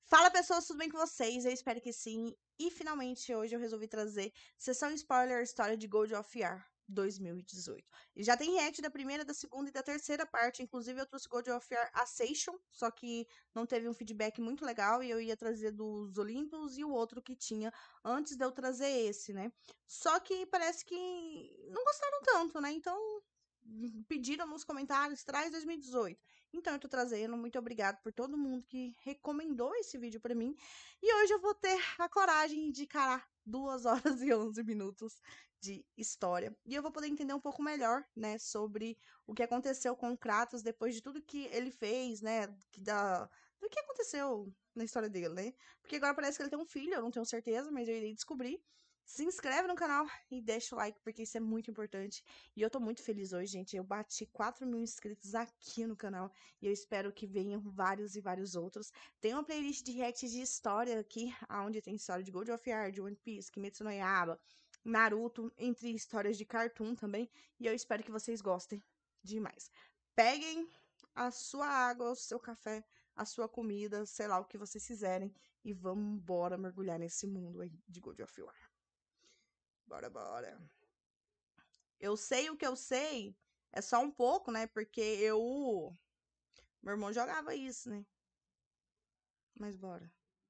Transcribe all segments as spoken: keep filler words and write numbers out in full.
Fala pessoas, tudo bem com vocês? Eu espero que sim. E finalmente hoje eu resolvi trazer sessão spoiler história de God of War dois mil e dezoito. E já tem react da primeira, da segunda e da terceira parte. Inclusive eu trouxe God of War Ascension, só que não teve um feedback muito legal e eu ia trazer dos Olympus e o outro que tinha antes de eu trazer esse, né? Só que parece que não gostaram tanto, né? Então pediram nos comentários, traz dois mil e dezoito. Então eu tô trazendo, muito obrigado por todo mundo que recomendou esse vídeo pra mim. E hoje eu vou ter a coragem de encarar duas horas e onze minutos de história. E eu vou poder entender um pouco melhor, né, sobre o que aconteceu com o Kratos depois de tudo que ele fez, né, que da, do que aconteceu na história dele, né? Porque agora parece que ele tem um filho, eu não tenho certeza, mas eu irei descobrir. Se inscreve no canal e deixa o like, porque isso é muito importante. E eu tô muito feliz hoje, gente. Eu bati quatro mil inscritos aqui no canal. E eu espero que venham vários e vários outros. Tem uma playlist de reacts de história aqui, onde tem história de God of War, de One Piece, Kimetsu no Yaiba, Naruto, entre histórias de cartoon também. E eu espero que vocês gostem demais. Peguem a sua água, o seu café, a sua comida, sei lá o que vocês quiserem. E vamos embora mergulhar nesse mundo aí de God of War. Bora, bora. Eu sei o que eu sei, é só um pouco, né? Porque eu... Meu irmão jogava isso, né? Mas bora.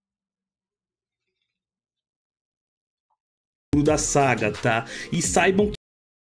Da saga, tá? E saibam que...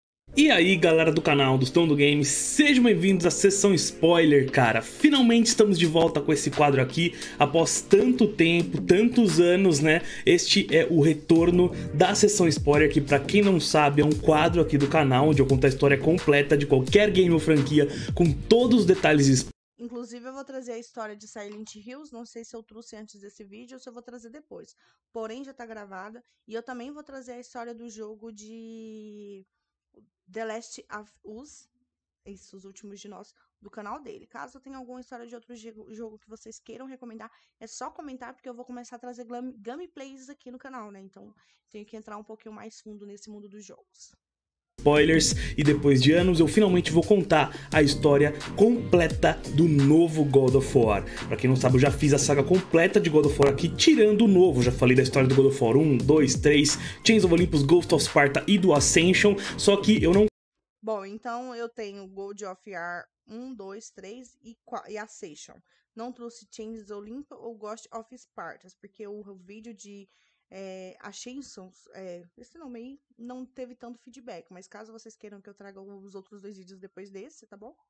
E aí galera do canal do Stone do Games, sejam bem-vindos à sessão spoiler, cara. Finalmente estamos de volta com esse quadro aqui, após tanto tempo, tantos anos, né? Este é o retorno da sessão spoiler, que pra quem não sabe é um quadro aqui do canal onde eu conto a história completa de qualquer game ou franquia, com todos os detalhes. Inclusive eu vou trazer a história de Silent Hills, não sei se eu trouxe antes desse vídeo ou se eu vou trazer depois. Porém já tá gravada, e eu também vou trazer a história do jogo de... The Last of Us, esses últimos de nós, do canal dele. Caso tenha alguma história de outro jogo que vocês queiram recomendar, é só comentar, porque eu vou começar a trazer gameplays aqui no canal, né? Então, tenho que entrar um pouquinho mais fundo nesse mundo dos jogos. Spoilers, e depois de anos eu finalmente vou contar a história completa do novo God of War. Pra quem não sabe, eu já fiz a saga completa de God of War aqui, tirando o novo. Já falei da história do God of War um, dois, três, Chains of Olympus, Ghost of Sparta e do Ascension, só que eu não... Bom, então eu tenho God of War um, dois, três e, e Ascension. Não trouxe Chains of Olympus ou Ghost of Sparta, porque o, o vídeo de... É, a Ascension, é, esse nome aí não teve tanto feedback, mas caso vocês queiram que eu traga os outros dois vídeos depois desse, tá bom?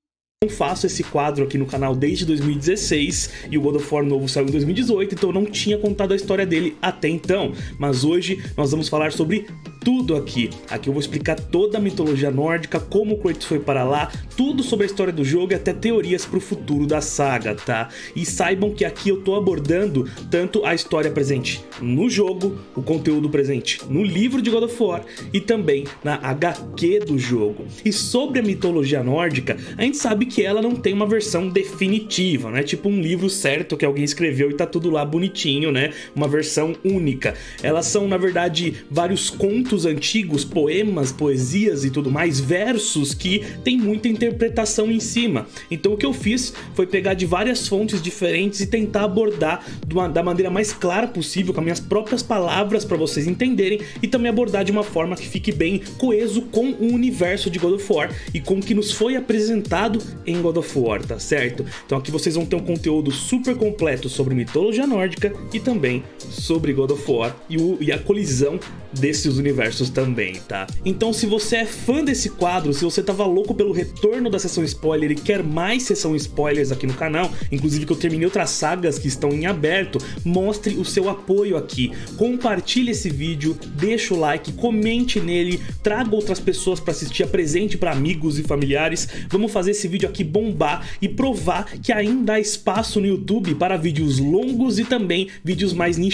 Eu faço esse quadro aqui no canal desde dois mil e dezesseis e o God of War novo saiu em dois mil e dezoito, então eu não tinha contado a história dele até então. Mas hoje nós vamos falar sobre tudo aqui. Aqui eu vou explicar toda a mitologia nórdica, como o Kratos foi para lá, tudo sobre a história do jogo e até teorias para o futuro da saga, tá? E saibam que aqui eu tô abordando tanto a história presente no jogo, o conteúdo presente no livro de God of War e também na agá quê do jogo. E sobre a mitologia nórdica, a gente sabe que ela não tem uma versão definitiva, né? Tipo um livro certo que alguém escreveu e tá tudo lá bonitinho, né? Uma versão única. Elas são, na verdade, vários contos antigos, poemas, poesias e tudo mais, versos que tem muita interpretação em cima. Então o que eu fiz foi pegar de várias fontes diferentes e tentar abordar uma, da maneira mais clara possível, com as minhas próprias palavras para vocês entenderem, e também abordar de uma forma que fique bem coeso com o universo de God of War e com o que nos foi apresentado em God of War, tá certo? Então aqui vocês vão ter um conteúdo super completo sobre mitologia nórdica e também sobre God of War e, o, e a colisão desses universos também, tá? Então se você é fã desse quadro, se você tava louco pelo retorno da sessão spoiler e quer mais sessão spoilers aqui no canal, inclusive que eu terminei outras sagas que estão em aberto, mostre o seu apoio aqui, compartilhe esse vídeo, deixa o like, comente nele, traga outras pessoas para assistir, apresente para amigos e familiares. Vamos fazer esse vídeo aqui bombar e provar que ainda há espaço no YouTube para vídeos longos e também vídeos mais nichados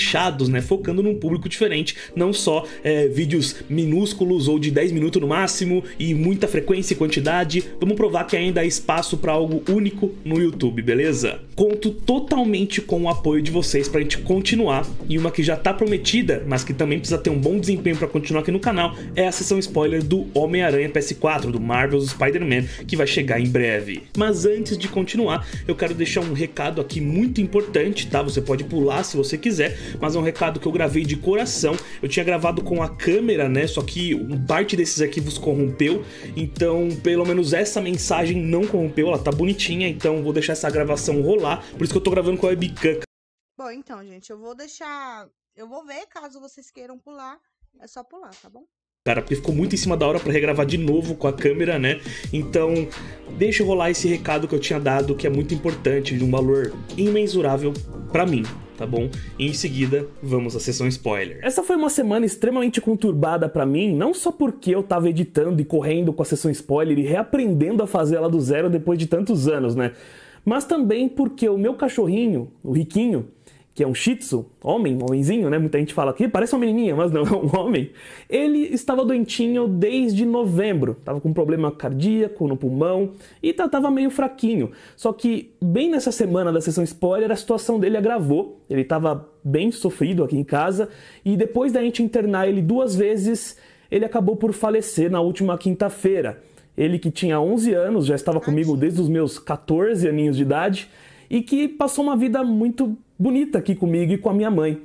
nichados, né, focando num público diferente, não só é, vídeos minúsculos ou de dez minutos no máximo e muita frequência e quantidade. Vamos provar que ainda há espaço para algo único no YouTube, beleza? Conto totalmente com o apoio de vocês pra gente continuar, e uma que já tá prometida, mas que também precisa ter um bom desempenho pra continuar aqui no canal, é a sessão spoiler do Homem-Aranha P S quatro, do Marvel's Spider-Man, que vai chegar em breve. Mas antes de continuar, eu quero deixar um recado aqui muito importante, tá? Você pode pular se você quiser, mas é um recado que eu gravei de coração. Eu tinha gravado com a câmera, né? Só que parte desses arquivos corrompeu, então pelo menos essa mensagem não corrompeu, ela tá bonitinha, então vou deixar essa gravação rolar, por isso que eu tô gravando com a webcam. Bom, então, gente, eu vou deixar... Eu vou ver, caso vocês queiram pular, é só pular, tá bom? Cara, porque ficou muito em cima da hora pra regravar de novo com a câmera, né? Então, deixa eu rolar esse recado que eu tinha dado, que é muito importante, de um valor imensurável pra mim, tá bom? E em seguida, vamos à sessão spoiler. Essa foi uma semana extremamente conturbada pra mim, não só porque eu tava editando e correndo com a sessão spoiler e reaprendendo a fazer ela do zero depois de tantos anos, né? Mas também porque o meu cachorrinho, o Riquinho, que é um shih tzu, homem, homenzinho, né? Muita gente fala aqui, parece uma menininha, mas não, é um homem. Ele estava doentinho desde novembro, tava com um problema cardíaco no pulmão e tava meio fraquinho. Só que bem nessa semana da sessão spoiler, a situação dele agravou, ele tava bem sofrido aqui em casa e depois da gente internar ele duas vezes, ele acabou por falecer na última quinta-feira. Ele que tinha onze anos, já estava comigo desde os meus quatorze aninhos de idade e que passou uma vida muito bonita aqui comigo e com a minha mãe.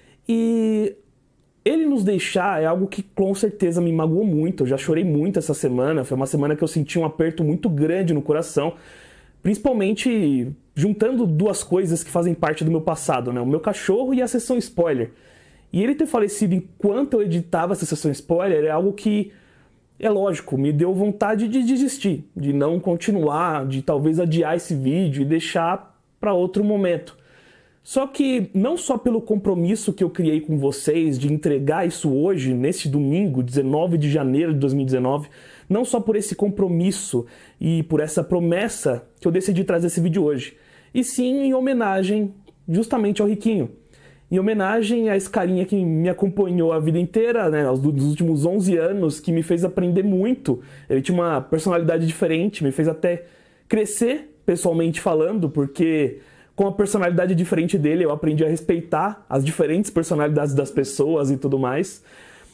E ele nos deixar é algo que com certeza me magoou muito, eu já chorei muito essa semana, foi uma semana que eu senti um aperto muito grande no coração, principalmente juntando duas coisas que fazem parte do meu passado, né? O meu cachorro e a sessão spoiler. E ele ter falecido enquanto eu editava essa sessão spoiler é algo que, é lógico, me deu vontade de desistir, de não continuar, de talvez adiar esse vídeo e deixar para outro momento. Só que não só pelo compromisso que eu criei com vocês de entregar isso hoje, nesse domingo, dezenove de janeiro de dois mil e dezenove, não só por esse compromisso e por essa promessa que eu decidi trazer esse vídeo hoje, e sim em homenagem justamente ao Riquinho. Em homenagem a esse carinha que me acompanhou a vida inteira, né, nos últimos onze anos, que me fez aprender muito. Ele tinha uma personalidade diferente, me fez até crescer pessoalmente falando, porque com a personalidade diferente dele eu aprendi a respeitar as diferentes personalidades das pessoas e tudo mais.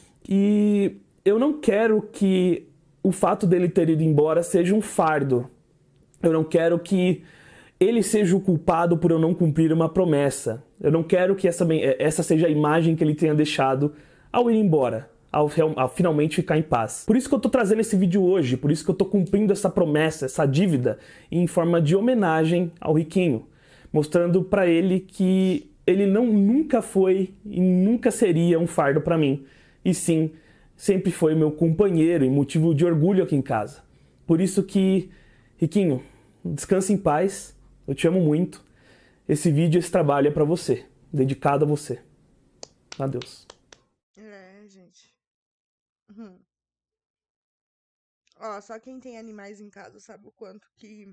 E eu não quero que o fato dele ter ido embora seja um fardo. Eu não quero que ele seja o culpado por eu não cumprir uma promessa. Eu não quero que essa, essa seja a imagem que ele tenha deixado ao ir embora, ao, ao finalmente ficar em paz. Por isso que eu tô trazendo esse vídeo hoje, por isso que eu tô cumprindo essa promessa, essa dívida, em forma de homenagem ao Riquinho, mostrando pra ele que ele não, nunca foi e nunca seria um fardo pra mim, e sim, sempre foi meu companheiro e motivo de orgulho aqui em casa. Por isso que, Riquinho, descanse em paz, eu te amo muito. Esse vídeo, esse trabalho é pra você, dedicado a você. Adeus. É, gente. Uhum. Ó, só quem tem animais em casa sabe o quanto que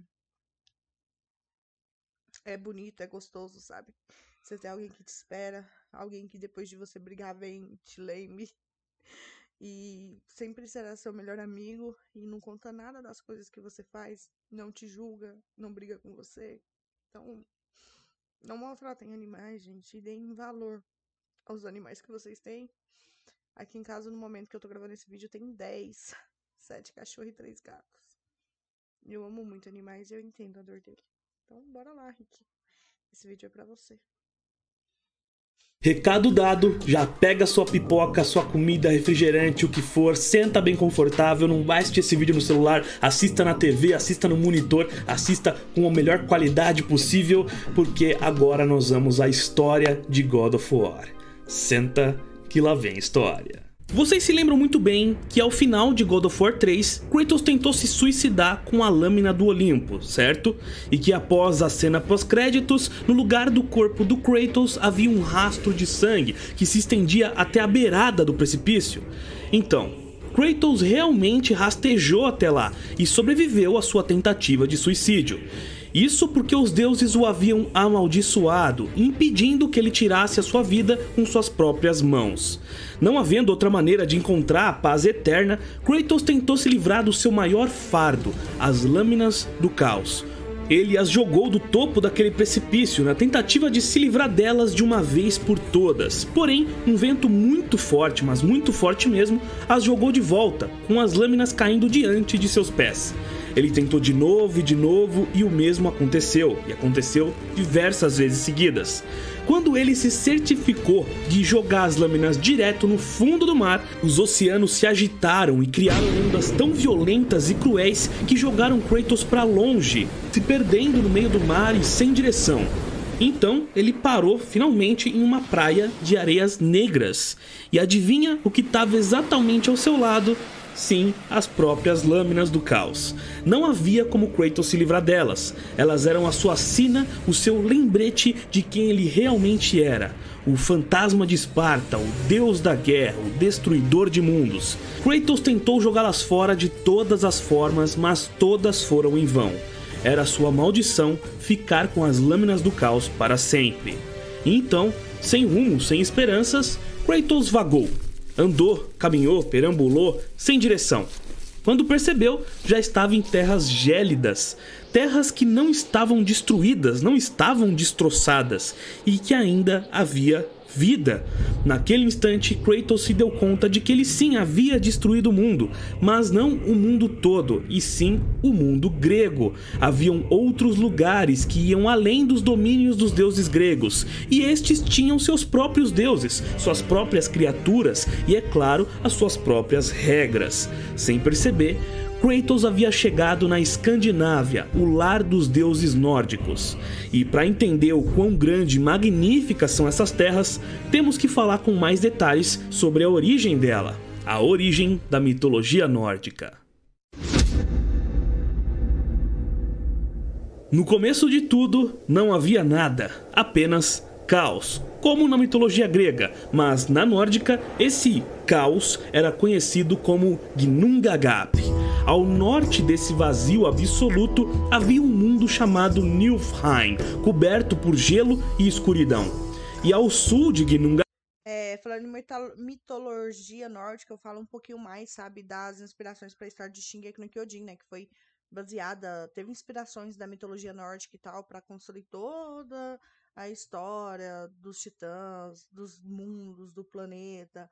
é bonito, é gostoso, sabe? Você tem alguém que te espera, alguém que depois de você brigar vem, te lembre. E sempre será seu melhor amigo e não conta nada das coisas que você faz, não te julga, não briga com você. Então, não maltratem animais, gente, e deem valor aos animais que vocês têm. Aqui em casa, no momento que eu tô gravando esse vídeo, tem dez, sete cachorros e três gatos. Eu amo muito animais e eu entendo a dor dele. Então, bora lá, Rick. Esse vídeo é pra você. Recado dado, já pega sua pipoca, sua comida, refrigerante, o que for, senta bem confortável, não vai assistir esse vídeo no celular, assista na T V, assista no monitor, assista com a melhor qualidade possível, porque agora nós vamos à história de God of War. Senta que lá vem história. Vocês se lembram muito bem que ao final de God of War três, Kratos tentou se suicidar com a lâmina do Olimpo, certo? E que após a cena pós-créditos, no lugar do corpo do Kratos havia um rastro de sangue que se estendia até a beirada do precipício. Então, Kratos realmente rastejou até lá e sobreviveu à sua tentativa de suicídio. Isso porque os deuses o haviam amaldiçoado, impedindo que ele tirasse a sua vida com suas próprias mãos. Não havendo outra maneira de encontrar a paz eterna, Kratos tentou se livrar do seu maior fardo, as Lâminas do Caos. Ele as jogou do topo daquele precipício na tentativa de se livrar delas de uma vez por todas. Porém, um vento muito forte, mas muito forte mesmo, as jogou de volta, com as lâminas caindo diante de seus pés. Ele tentou de novo e de novo e o mesmo aconteceu, e aconteceu diversas vezes seguidas. Quando ele se certificou de jogar as lâminas direto no fundo do mar, os oceanos se agitaram e criaram ondas tão violentas e cruéis que jogaram Kratos para longe, se perdendo no meio do mar e sem direção. Então ele parou finalmente em uma praia de areias negras. E adivinha o que estava exatamente ao seu lado? Sim, as próprias Lâminas do Caos. Não havia como Kratos se livrar delas. Elas eram a sua sina, o seu lembrete de quem ele realmente era. O fantasma de Esparta, o deus da guerra, o destruidor de mundos. Kratos tentou jogá-las fora de todas as formas, mas todas foram em vão. Era sua maldição ficar com as Lâminas do Caos para sempre. E então, sem rumo, sem esperanças, Kratos vagou. Andou, caminhou, perambulou, sem direção. Quando percebeu, já estava em terras gélidas, terras que não estavam destruídas, não estavam destroçadas, e que ainda havia vida. Naquele instante, Kratos se deu conta de que ele sim havia destruído o mundo, mas não o mundo todo, e sim o mundo grego. Haviam outros lugares que iam além dos domínios dos deuses gregos, e estes tinham seus próprios deuses, suas próprias criaturas e, é claro, as suas próprias regras. Sem perceber, Kratos havia chegado na Escandinávia, o lar dos deuses nórdicos. E para entender o quão grande e magníficas são essas terras, temos que falar com mais detalhes sobre a origem dela, a origem da mitologia nórdica. No começo de tudo, não havia nada, apenas caos, como na mitologia grega, mas na nórdica, esse caos era conhecido como Ginnungagap. Ao norte desse vazio absoluto havia um mundo chamado Niflheim, coberto por gelo e escuridão. E ao sul de Ginnungagap, É, falando em mitologia nórdica, eu falo um pouquinho mais, sabe, das inspirações para a história de Shingeki no Kyojin, né, que foi baseada, teve inspirações da mitologia nórdica e tal, para construir toda a história dos titãs, dos mundos, do planeta,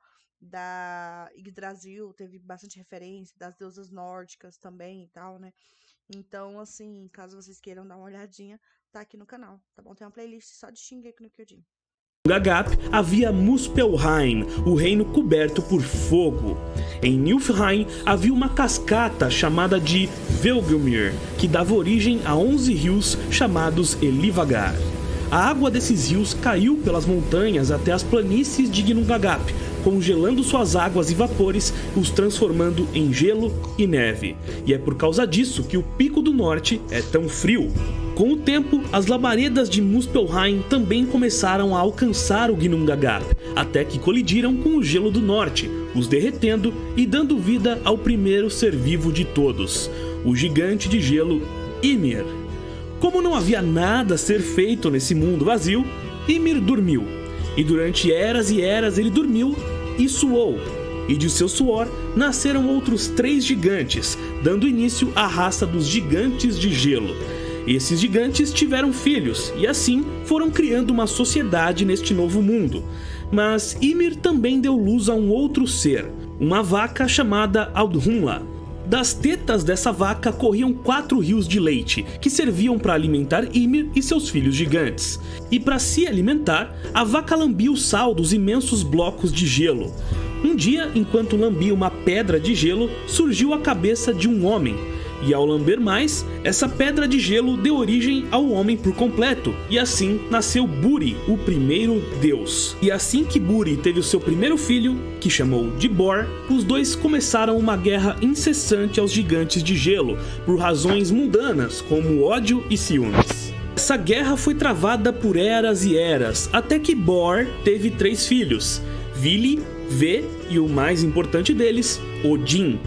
da Yggdrasil, teve bastante referência, das deusas nórdicas também e tal, né? Então, assim, caso vocês queiram dar uma olhadinha, tá aqui no canal, tá bom? Tem uma playlist só de Shingeki no Kyojin. Ginnungagap havia Muspelheim, o reino coberto por fogo. Em Niflheim havia uma cascata chamada de Vilgelmir, que dava origem a onze rios chamados Elivagar. A água desses rios caiu pelas montanhas até as planícies de Ginnungagap, congelando suas águas e vapores, os transformando em gelo e neve. E é por causa disso que o Pico do Norte é tão frio. Com o tempo, as labaredas de Muspelheim também começaram a alcançar o Ginnungagap, até que colidiram com o gelo do norte, os derretendo e dando vida ao primeiro ser vivo de todos, o gigante de gelo Ymir. Como não havia nada a ser feito nesse mundo vazio, Ymir dormiu. E durante eras e eras ele dormiu e suou. E de seu suor nasceram outros três gigantes, dando início à raça dos gigantes de gelo. Esses gigantes tiveram filhos e assim foram criando uma sociedade neste novo mundo. Mas Ymir também deu luz a um outro ser, uma vaca chamada Audhumla. Das tetas dessa vaca corriam quatro rios de leite, que serviam para alimentar Ymir e seus filhos gigantes. E para se alimentar, a vaca lambia o sal dos imensos blocos de gelo. Um dia, enquanto lambia uma pedra de gelo, surgiu a cabeça de um homem. E ao lamber mais, essa pedra de gelo deu origem ao homem por completo, e assim nasceu Buri, o primeiro deus. E assim que Buri teve o seu primeiro filho, que chamou de Bor, os dois começaram uma guerra incessante aos gigantes de gelo, por razões mundanas, como ódio e ciúmes. Essa guerra foi travada por eras e eras, até que Bor teve três filhos, Vili, Ve e o mais importante deles, Odin.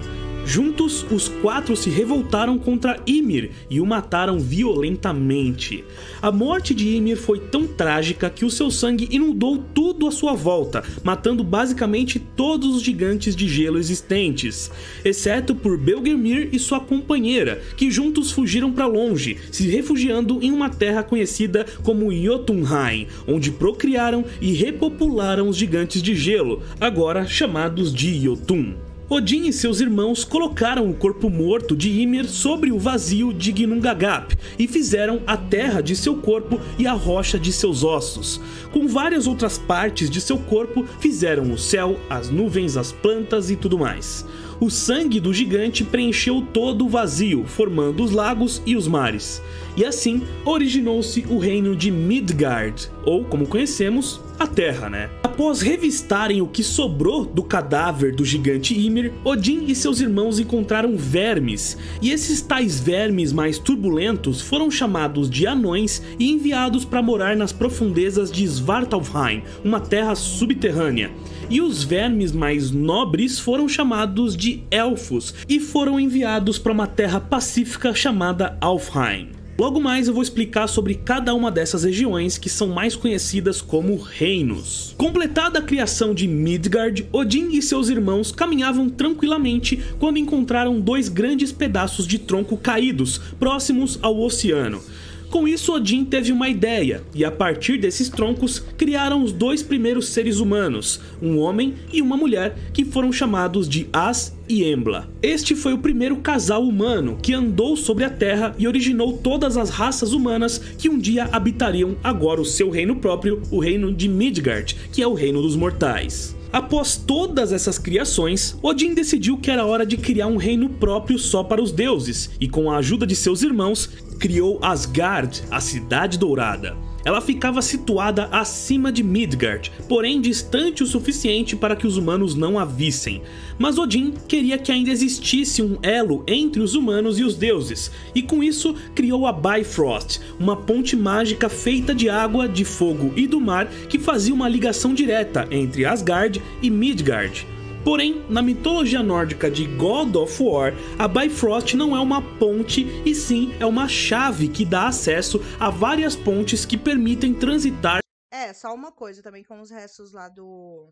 Juntos, os quatro se revoltaram contra Ymir e o mataram violentamente. A morte de Ymir foi tão trágica que o seu sangue inundou tudo à sua volta, matando basicamente todos os gigantes de gelo existentes, exceto por Belgemir e sua companheira, que juntos fugiram para longe, se refugiando em uma terra conhecida como Jotunheim, onde procriaram e repopularam os gigantes de gelo, agora chamados de Jotun. Odin e seus irmãos colocaram o corpo morto de Ymir sobre o vazio de Ginnungagap e fizeram a terra de seu corpo e a rocha de seus ossos. Com várias outras partes de seu corpo, fizeram o céu, as nuvens, as plantas e tudo mais. O sangue do gigante preencheu todo o vazio, formando os lagos e os mares. E assim, originou-se o reino de Midgard, ou como conhecemos, a Terra, né? Após revistarem o que sobrou do cadáver do gigante Ymir, Odin e seus irmãos encontraram vermes, e esses tais vermes mais turbulentos foram chamados de anões e enviados para morar nas profundezas de Svartalfheim, uma terra subterrânea. E os vermes mais nobres foram chamados de elfos e foram enviados para uma terra pacífica chamada Alfheim. Logo mais eu vou explicar sobre cada uma dessas regiões que são mais conhecidas como reinos. Completada a criação de Midgard, Odin e seus irmãos caminhavam tranquilamente quando encontraram dois grandes pedaços de tronco caídos, próximos ao oceano. Com isso, Odin teve uma ideia, e a partir desses troncos, criaram os dois primeiros seres humanos, um homem e uma mulher, que foram chamados de As e Embla. Este foi o primeiro casal humano que andou sobre a Terra e originou todas as raças humanas que um dia habitariam agora o seu reino próprio, o reino de Midgard, que é o reino dos mortais. Após todas essas criações, Odin decidiu que era hora de criar um reino próprio só para os deuses, e com a ajuda de seus irmãos, criou Asgard, a Cidade Dourada. Ela ficava situada acima de Midgard, porém distante o suficiente para que os humanos não a vissem. Mas Odin queria que ainda existisse um elo entre os humanos e os deuses, e com isso criou a Bifrost, uma ponte mágica feita de água, de fogo e do mar que fazia uma ligação direta entre Asgard e Midgard. Porém, na mitologia nórdica de God of War, a Bifrost não é uma ponte, e sim é uma chave que dá acesso a várias pontes que permitem transitar. É, só uma coisa também com os restos lá do...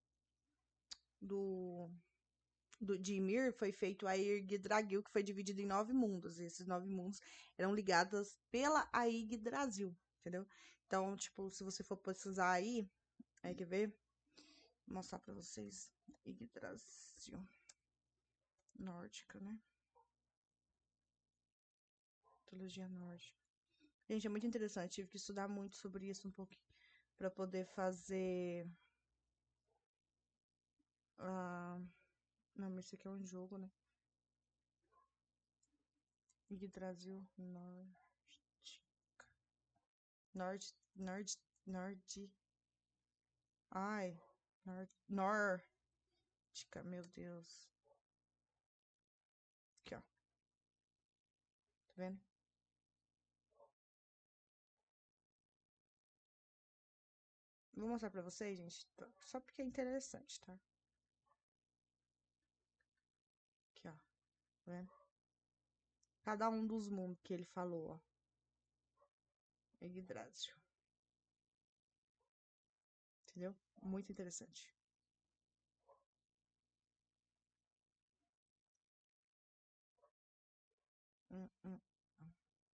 Do... do de Ymir, foi feito a Yggdrasil, que foi dividido em nove mundos, e esses nove mundos eram ligados pela Yggdrasil, entendeu? Então, tipo, se você for precisar aí, aí quer ver? Vou mostrar pra vocês. Yggdrasil nórdica, né? Mitologia nórdica. Gente, é muito interessante. Tive que estudar muito sobre isso um pouquinho para poder fazer. Uh... Não, mas isso aqui é um jogo, né? Yggdrasil nórdica. Nord. Nord. Nord. Ai. Nord. Nor. Meu Deus. Aqui, ó. Tá vendo? Vou mostrar pra vocês, gente, só porque é interessante, tá? Aqui, ó. Tá vendo? Cada um dos mundos que ele falou, ó. Yggdrasil. Entendeu? Muito interessante. Hum, hum, hum.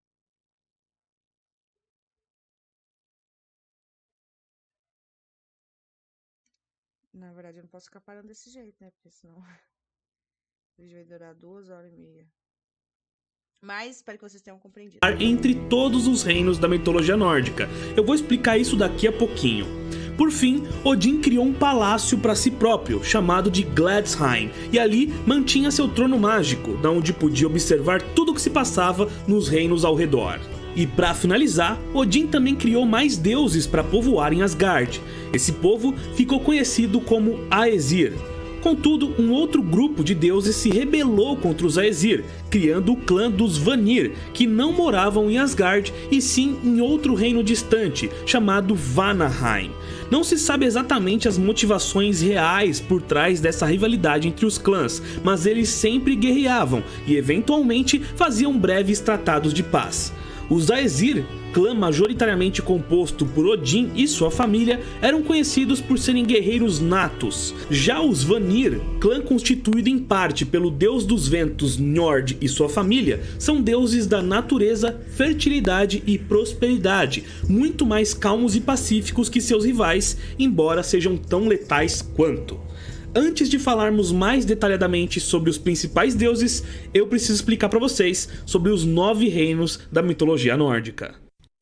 Na verdade, eu não posso ficar parando desse jeito, né? Porque senão o vídeo vai durar duas horas e meia. Mas espero que vocês tenham compreendido. Entre todos os reinos da mitologia nórdica. Eu vou explicar isso daqui a pouquinho. Por fim, Odin criou um palácio para si próprio, chamado de Gladsheim, e ali mantinha seu trono mágico, da onde podia observar tudo o que se passava nos reinos ao redor. E para finalizar, Odin também criou mais deuses para povoarem Asgard. Esse povo ficou conhecido como Aesir. Contudo, um outro grupo de deuses se rebelou contra os Aesir, criando o clã dos Vanir, que não moravam em Asgard e sim em outro reino distante, chamado Vanaheim. Não se sabe exatamente as motivações reais por trás dessa rivalidade entre os clãs, mas eles sempre guerreavam e eventualmente faziam breves tratados de paz. Os Aesir, clã majoritariamente composto por Odin e sua família, eram conhecidos por serem guerreiros natos. Já os Vanir, clã constituído em parte pelo deus dos ventos Njord e sua família, são deuses da natureza, fertilidade e prosperidade, muito mais calmos e pacíficos que seus rivais, embora sejam tão letais quanto. Antes de falarmos mais detalhadamente sobre os principais deuses, eu preciso explicar para vocês sobre os nove reinos da mitologia nórdica.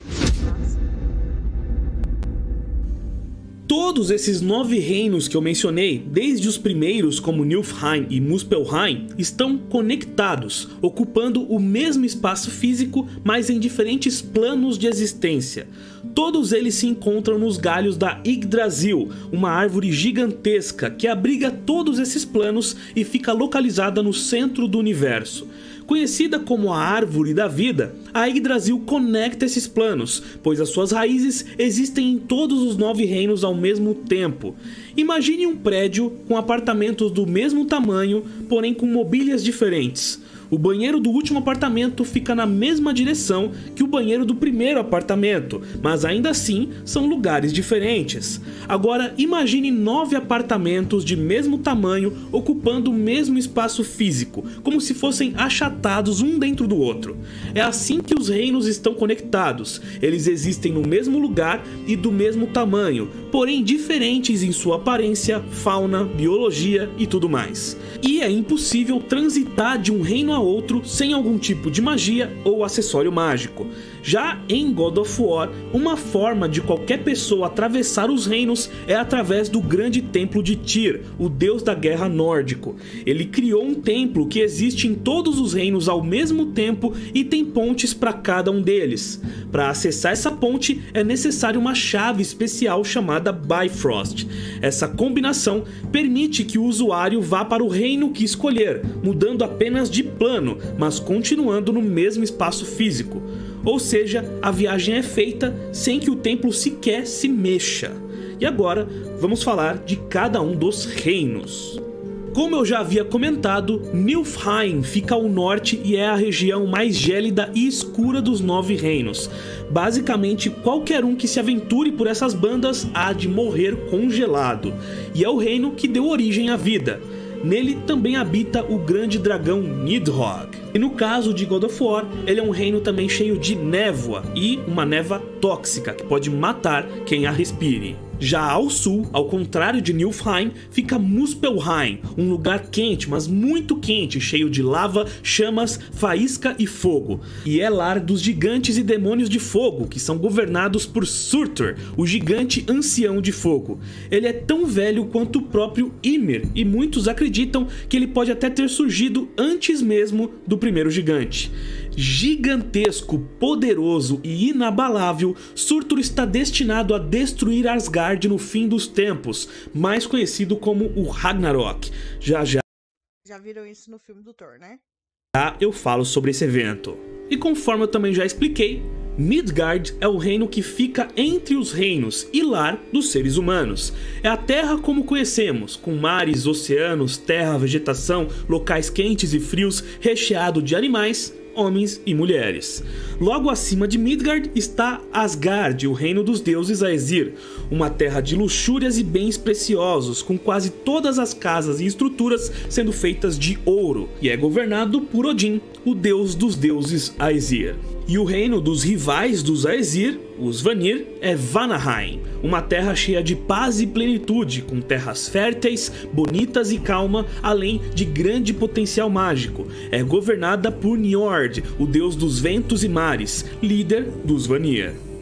Todos esses nove reinos que eu mencionei, desde os primeiros como Niflheim e Muspelheim, estão conectados, ocupando o mesmo espaço físico, mas em diferentes planos de existência. Todos eles se encontram nos galhos da Yggdrasil, uma árvore gigantesca que abriga todos esses planos e fica localizada no centro do universo. Conhecida como a Árvore da Vida, a Yggdrasil conecta esses planos, pois as suas raízes existem em todos os nove reinos ao mesmo tempo. Imagine um prédio com apartamentos do mesmo tamanho, porém com mobílias diferentes. O banheiro do último apartamento fica na mesma direção que o banheiro do primeiro apartamento, mas ainda assim são lugares diferentes. Agora imagine nove apartamentos de mesmo tamanho ocupando o mesmo espaço físico, como se fossem achatados um dentro do outro. É assim que os reinos estão conectados. Eles existem no mesmo lugar e do mesmo tamanho, porém diferentes em sua aparência, fauna, biologia e tudo mais. E é impossível transitar de um reino a outro sem algum tipo de magia ou acessório mágico. Já em God of War, uma forma de qualquer pessoa atravessar os reinos é através do grande templo de Tyr, o deus da guerra nórdico. Ele criou um templo que existe em todos os reinos ao mesmo tempo e tem pontes para cada um deles. Para acessar essa ponte é necessário uma chave especial chamada Bifrost. Essa combinação permite que o usuário vá para o reino que escolher, mudando apenas de plano, mas continuando no mesmo espaço físico. Ou seja, a viagem é feita sem que o templo sequer se mexa. E agora, vamos falar de cada um dos reinos. Como eu já havia comentado, Niflheim fica ao norte e é a região mais gélida e escura dos nove reinos. Basicamente, qualquer um que se aventure por essas bandas há de morrer congelado. E é o reino que deu origem à vida. Nele também habita o grande dragão Nidhogg. E no caso de God of War, ele é um reino também cheio de névoa e uma névoa tóxica que pode matar quem a respire. Já ao sul, ao contrário de Niflheim, fica Muspelheim, um lugar quente, mas muito quente, cheio de lava, chamas, faísca e fogo. E é lar dos gigantes e demônios de fogo, que são governados por Surtur, o gigante ancião de fogo. Ele é tão velho quanto o próprio Ymir, e muitos acreditam que ele pode até ter surgido antes mesmo do primeiro gigante. Gigantesco, poderoso e inabalável, Surtur está destinado a destruir Asgard no fim dos tempos, mais conhecido como o Ragnarok. Já já Já viram isso no filme do Thor, né? Já eu falo sobre esse evento. E conforme eu também já expliquei, Midgard é o reino que fica entre os reinos e lar dos seres humanos. É a terra como conhecemos, com mares, oceanos, terra, vegetação, locais quentes e frios, recheado de animais, homens e mulheres. Logo acima de Midgard está Asgard, o reino dos deuses Aesir, uma terra de luxúrias e bens preciosos, com quase todas as casas e estruturas sendo feitas de ouro, e é governado por Odin, o deus dos deuses Aesir. E o reino dos rivais dos Aesir, os Vanir, é Vanaheim, uma terra cheia de paz e plenitude, com terras férteis, bonitas e calma, além de grande potencial mágico. É governada por Njord, o deus dos ventos e mares, líder dos Vanir.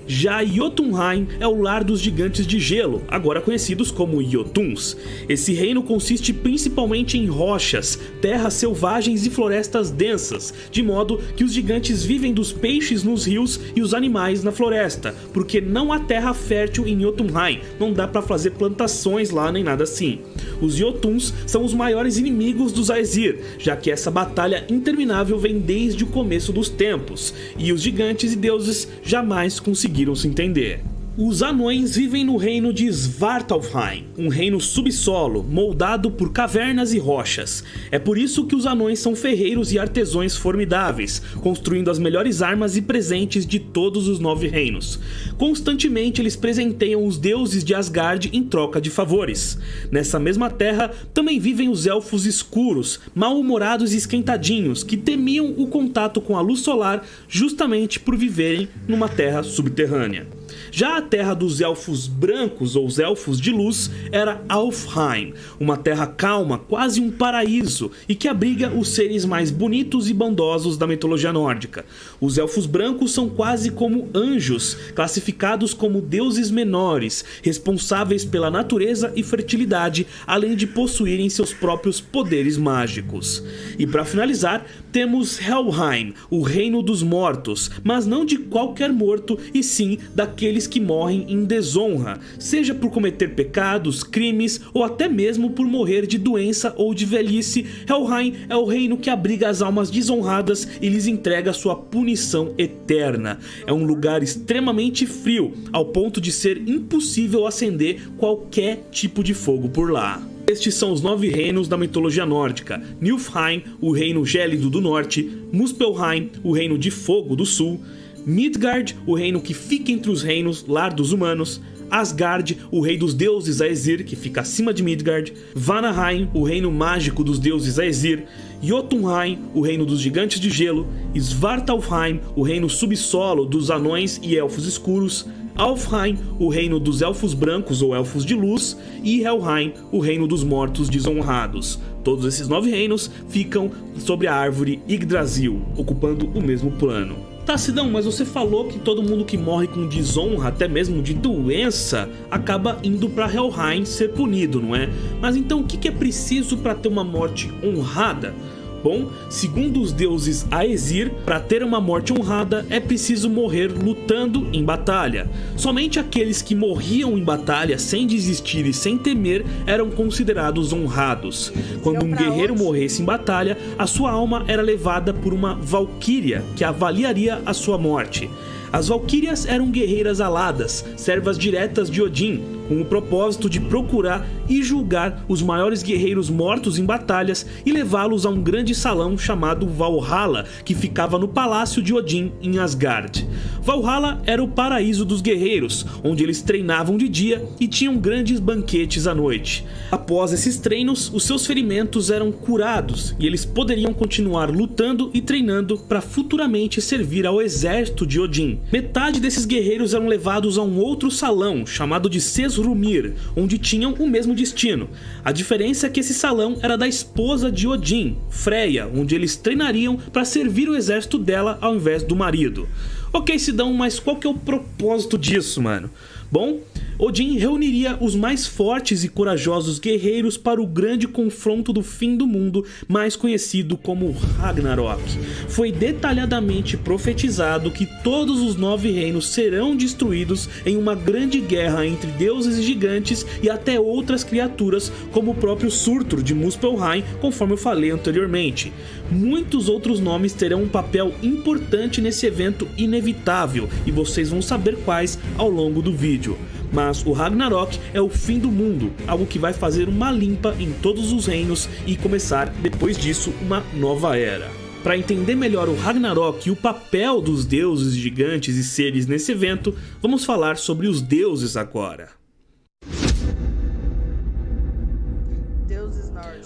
Já Jotunheim é o lar dos gigantes de gelo, agora conhecidos como Jotuns. Esse reino consiste principalmente em rochas, terras selvagens e florestas densas, de modo que os gigantes vivem dos peixes nos rios e os animais na floresta, porque não há terra fértil em Jotunheim, não dá para fazer plantações lá nem nada assim. Os Jotuns são os maiores inimigos dos Aesir, já que essa batalha interminável vem desde o começo dos tempos, e os gigantes e deuses jamais conseguiram se entender. Os anões vivem no reino de Svartalfheim, um reino subsolo, moldado por cavernas e rochas. É por isso que os anões são ferreiros e artesãos formidáveis, construindo as melhores armas e presentes de todos os nove reinos. Constantemente eles presenteiam os deuses de Asgard em troca de favores. Nessa mesma terra também vivem os elfos escuros, mal-humorados e esquentadinhos, que temiam o contato com a luz solar justamente por viverem numa terra subterrânea. Já a terra dos elfos brancos, ou os elfos de luz, era Alfheim, uma terra calma, quase um paraíso, e que abriga os seres mais bonitos e bondosos da mitologia nórdica. Os elfos brancos são quase como anjos, classificados como deuses menores, responsáveis pela natureza e fertilidade, além de possuírem seus próprios poderes mágicos. E para finalizar, temos Helheim, o reino dos mortos, mas não de qualquer morto, e sim daqueles que morrem em desonra, seja por cometer pecados, crimes ou até mesmo por morrer de doença ou de velhice. Helheim é o reino que abriga as almas desonradas e lhes entrega sua punição eterna. É um lugar extremamente frio, ao ponto de ser impossível acender qualquer tipo de fogo por lá. Estes são os nove reinos da mitologia nórdica: Niflheim, o reino gélido do norte; Muspelheim, o reino de fogo do sul; Midgard, o reino que fica entre os reinos, lar dos humanos; Asgard, o rei dos deuses Aesir, que fica acima de Midgard; Vanaheim, o reino mágico dos deuses Aesir; Jotunheim, o reino dos gigantes de gelo; Svartalfheim, o reino subsolo dos anões e elfos escuros; Alfheim, o reino dos elfos brancos ou elfos de luz; e Helheim, o reino dos mortos desonrados. Todos esses nove reinos ficam sobre a árvore Yggdrasil, ocupando o mesmo plano. Tá, Sidão, mas você falou que todo mundo que morre com desonra, até mesmo de doença, acaba indo para Helheim ser punido, não é? Mas então o que é preciso para ter uma morte honrada? Bom, segundo os deuses Aesir, para ter uma morte honrada é preciso morrer lutando em batalha. Somente aqueles que morriam em batalha sem desistir e sem temer eram considerados honrados. Quando um guerreiro morresse em batalha, a sua alma era levada por uma valquíria que avaliaria a sua morte. As valquírias eram guerreiras aladas, servas diretas de Odin, com o propósito de procurar e julgar os maiores guerreiros mortos em batalhas e levá-los a um grande salão chamado Valhalla, que ficava no palácio de Odin em Asgard. Valhalla era o paraíso dos guerreiros, onde eles treinavam de dia e tinham grandes banquetes à noite. Após esses treinos, os seus ferimentos eram curados e eles poderiam continuar lutando e treinando para futuramente servir ao exército de Odin. Metade desses guerreiros eram levados a um outro salão, chamado de Sesrumir, onde tinham o mesmo destino. A diferença é que esse salão era da esposa de Odin, Freya, onde eles treinariam para servir o exército dela ao invés do marido. Ok, Sidão, mas qual que é o propósito disso, mano? Bom, Odin reuniria os mais fortes e corajosos guerreiros para o grande confronto do fim do mundo, mais conhecido como Ragnarok. Foi detalhadamente profetizado que todos os nove reinos serão destruídos em uma grande guerra entre deuses e gigantes e até outras criaturas, como o próprio Surtur de Muspelheim, conforme eu falei anteriormente. Muitos outros nomes terão um papel importante nesse evento inevitável, e vocês vão saber quais ao longo do vídeo. Mas o Ragnarok é o fim do mundo, algo que vai fazer uma limpa em todos os reinos e começar, depois disso, uma nova era. Para entender melhor o Ragnarok e o papel dos deuses, gigantes e seres nesse evento, vamos falar sobre os deuses agora.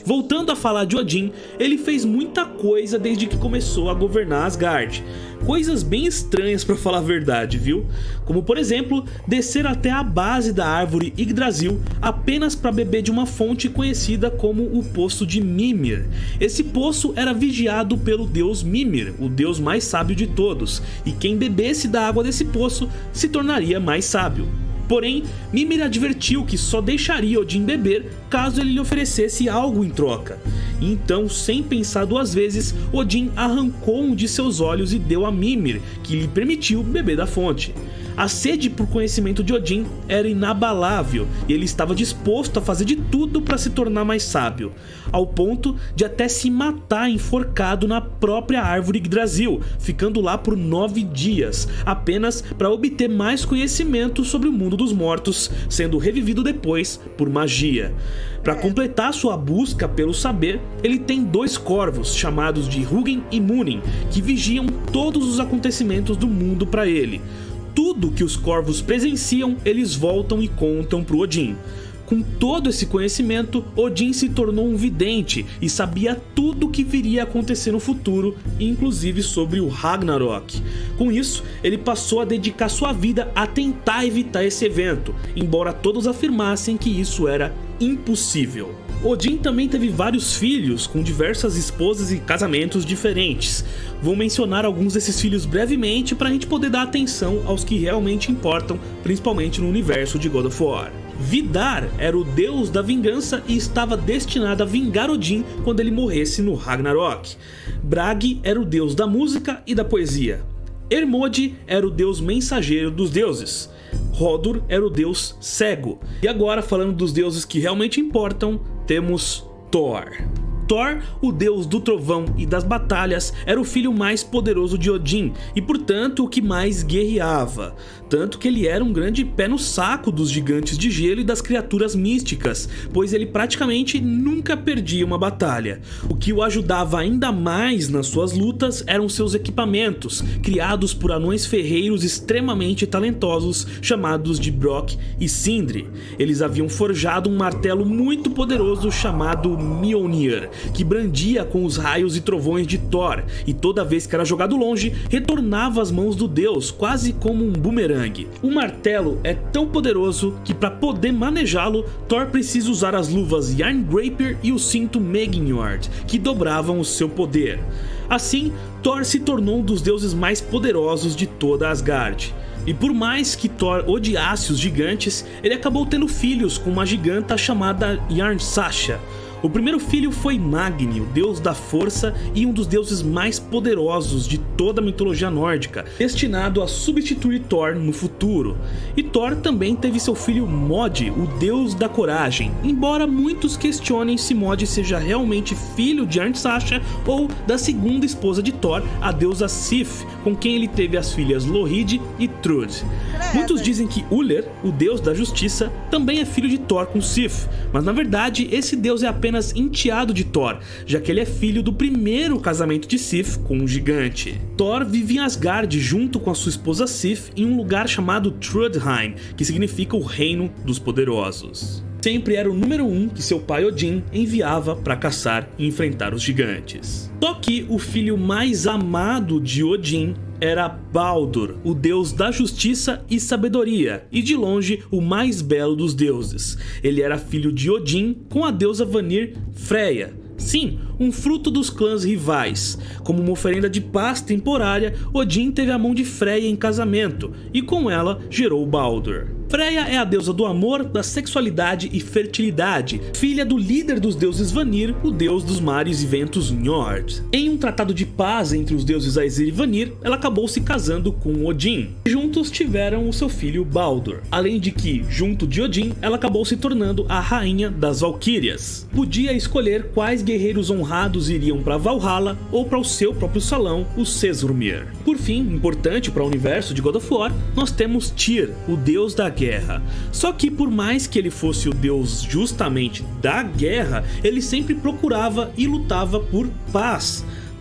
Voltando a falar de Odin, ele fez muita coisa desde que começou a governar Asgard. Coisas bem estranhas pra falar a verdade, viu? Como por exemplo, descer até a base da árvore Yggdrasil apenas para beber de uma fonte conhecida como o Poço de Mimir. Esse poço era vigiado pelo deus Mimir, o deus mais sábio de todos, e quem bebesse da água desse poço se tornaria mais sábio. Porém, Mimir advertiu que só deixaria Odin beber caso ele lhe oferecesse algo em troca. Então, sem pensar duas vezes, Odin arrancou um de seus olhos e deu a Mimir, que lhe permitiu beber da fonte. A sede por conhecimento de Odin era inabalável e ele estava disposto a fazer de tudo para se tornar mais sábio, ao ponto de até se matar enforcado na própria árvore Yggdrasil, ficando lá por nove dias, apenas para obter mais conhecimento sobre o mundo dos mortos, sendo revivido depois por magia. Para completar sua busca pelo saber, ele tem dois corvos chamados de Hugin e Munin, que vigiam todos os acontecimentos do mundo para ele. Tudo que os corvos presenciam, eles voltam e contam para Odin. Com todo esse conhecimento, Odin se tornou um vidente e sabia tudo o que viria a acontecer no futuro, inclusive sobre o Ragnarok. Com isso, ele passou a dedicar sua vida a tentar evitar esse evento, embora todos afirmassem que isso era impossível. Odin também teve vários filhos, com diversas esposas e casamentos diferentes. Vou mencionar alguns desses filhos brevemente para a gente poder dar atenção aos que realmente importam, principalmente no universo de God of War. Vidar era o deus da vingança e estava destinado a vingar Odin quando ele morresse no Ragnarok. Bragi era o deus da música e da poesia. Hermod era o deus mensageiro dos deuses. Hodur era o deus cego. E agora, falando dos deuses que realmente importam, temos Thor. Thor, o deus do trovão e das batalhas, era o filho mais poderoso de Odin e, portanto, o que mais guerreava. Tanto que ele era um grande pé no saco dos gigantes de gelo e das criaturas místicas, pois ele praticamente nunca perdia uma batalha. O que o ajudava ainda mais nas suas lutas eram seus equipamentos, criados por anões ferreiros extremamente talentosos chamados de Brok e Sindri. Eles haviam forjado um martelo muito poderoso chamado Mjolnir, que brandia com os raios e trovões de Thor, e toda vez que era jogado longe, retornava às mãos do deus, quase como um bumerangue. O martelo é tão poderoso que, para poder manejá-lo, Thor precisa usar as luvas Jarngrappr e o cinto Megingjord, que dobravam o seu poder. Assim, Thor se tornou um dos deuses mais poderosos de toda Asgard. E por mais que Thor odiasse os gigantes, ele acabou tendo filhos com uma giganta chamada Jarnsaxa. O primeiro filho foi Magni, o deus da força e um dos deuses mais poderosos de toda a mitologia nórdica, destinado a substituir Thor no futuro. E Thor também teve seu filho Mod, o deus da coragem, embora muitos questionem se Mod seja realmente filho de Jarnsaxa ou da segunda esposa de Thor, a deusa Sif, com quem ele teve as filhas Lohrid e Thrud. Muitos dizem que Uller, o deus da justiça, também é filho de Thor com Sif, mas na verdade esse deus é apenas enteado de Thor, já que ele é filho do primeiro casamento de Sif com um gigante. Thor vive em Asgard junto com a sua esposa Sif em um lugar chamado Trudheim, que significa o reino dos poderosos. Sempre era o número um que seu pai Odin enviava para caçar e enfrentar os gigantes. Só que o filho mais amado de Odin era Baldur, o deus da justiça e sabedoria, e de longe o mais belo dos deuses. Ele era filho de Odin com a deusa Vanir Freya. Sim, um fruto dos clãs rivais. Como uma oferenda de paz temporária, Odin teve a mão de Freya em casamento, e com ela gerou Baldur. Freya é a deusa do amor, da sexualidade e fertilidade, filha do líder dos deuses Vanir, o deus dos mares e ventos Njord. Em um tratado de paz entre os deuses Aesir e Vanir, ela acabou se casando com Odin. Juntos tiveram o seu filho Baldur. Além de que, junto de Odin, ela acabou se tornando a rainha das Valquírias. Podia escolher quais guerreiros honrados iriam para Valhalla ou para o seu próprio salão, o Sessrumir. Por fim, importante para o universo de God of War, nós temos Tyr, o deus da guerra. Só que por mais que ele fosse o deus justamente da guerra, ele sempre procurava e lutava por paz.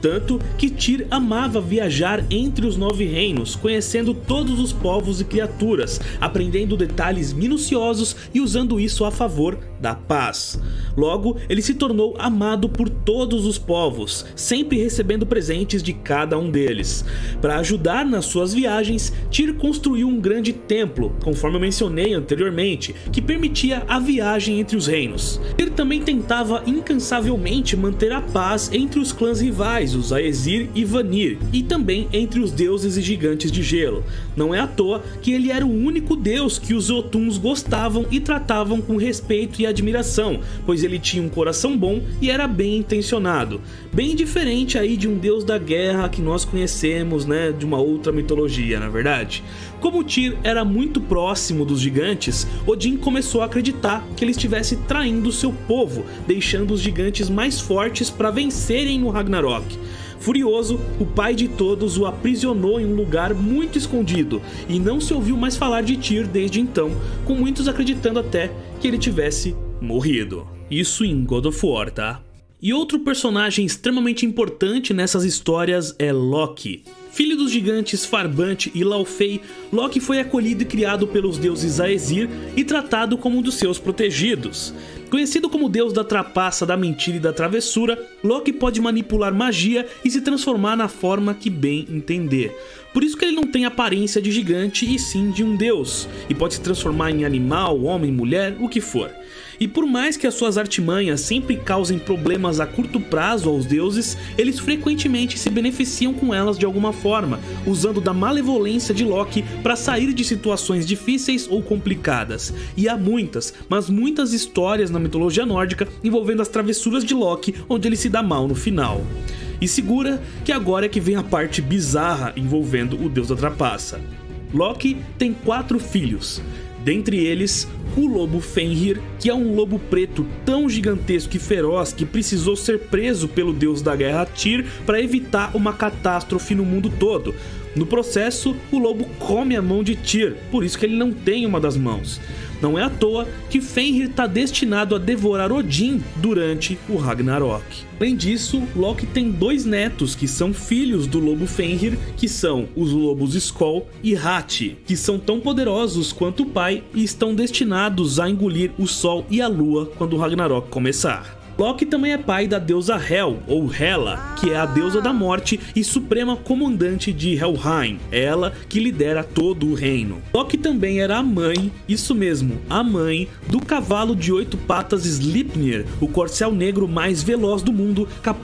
Tanto que Tyr amava viajar entre os nove reinos, conhecendo todos os povos e criaturas, aprendendo detalhes minuciosos e usando isso a favor da paz. Logo, ele se tornou amado por todos os povos, sempre recebendo presentes de cada um deles. Para ajudar nas suas viagens, Tyr construiu um grande templo, conforme eu mencionei anteriormente, que permitia a viagem entre os reinos. Tyr também tentava incansavelmente manter a paz entre os clãs rivais, os Aesir e Vanir, e também entre os deuses e gigantes de gelo. Não é à toa que ele era o único deus que os Jotuns gostavam e tratavam com respeito e admiração, pois ele tinha um coração bom e era bem intencionado. Bem diferente aí de um deus da guerra que nós conhecemos, né, de uma outra mitologia, na verdade. Como Tyr era muito próximo dos gigantes, Odin começou a acreditar que ele estivesse traindo seu povo, deixando os gigantes mais fortes para vencerem no Ragnarok. Furioso, o pai de todos o aprisionou em um lugar muito escondido e não se ouviu mais falar de Tyr desde então, com muitos acreditando até que ele tivesse morrido. Isso em God of War, tá? E outro personagem extremamente importante nessas histórias é Loki. Filho dos gigantes Farbante e Laufey, Loki foi acolhido e criado pelos deuses Aesir e tratado como um dos seus protegidos. Conhecido como deus da trapaça, da mentira e da travessura, Loki pode manipular magia e se transformar na forma que bem entender. Por isso que ele não tem aparência de gigante e sim de um deus, e pode se transformar em animal, homem, mulher, o que for. E por mais que as suas artimanhas sempre causem problemas a curto prazo aos deuses, eles frequentemente se beneficiam com elas de alguma forma, usando da malevolência de Loki para sair de situações difíceis ou complicadas. E há muitas, mas muitas histórias na mitologia nórdica envolvendo as travessuras de Loki, onde ele se dá mal no final. E segura que agora é que vem a parte bizarra envolvendo o deus da trapaça. Loki tem quatro filhos, dentre eles o lobo Fenrir, que é um lobo preto tão gigantesco e feroz que precisou ser preso pelo deus da guerra Tyr para evitar uma catástrofe no mundo todo. No processo, o lobo come a mão de Tyr, por isso que ele não tem uma das mãos. Não é à toa que Fenrir está destinado a devorar Odin durante o Ragnarok. Além disso, Loki tem dois netos que são filhos do lobo Fenrir, que são os lobos Skoll e Hati, que são tão poderosos quanto o pai e estão destinados a engolir o sol e a lua quando o Ragnarok começar. Loki também é pai da deusa Hel, ou Hela, que é a deusa da morte e suprema comandante de Helheim, ela que lidera todo o reino. Loki também era a mãe, isso mesmo, a mãe do cavalo de oito patas Sleipnir, o corcel negro mais veloz do mundo, capaz...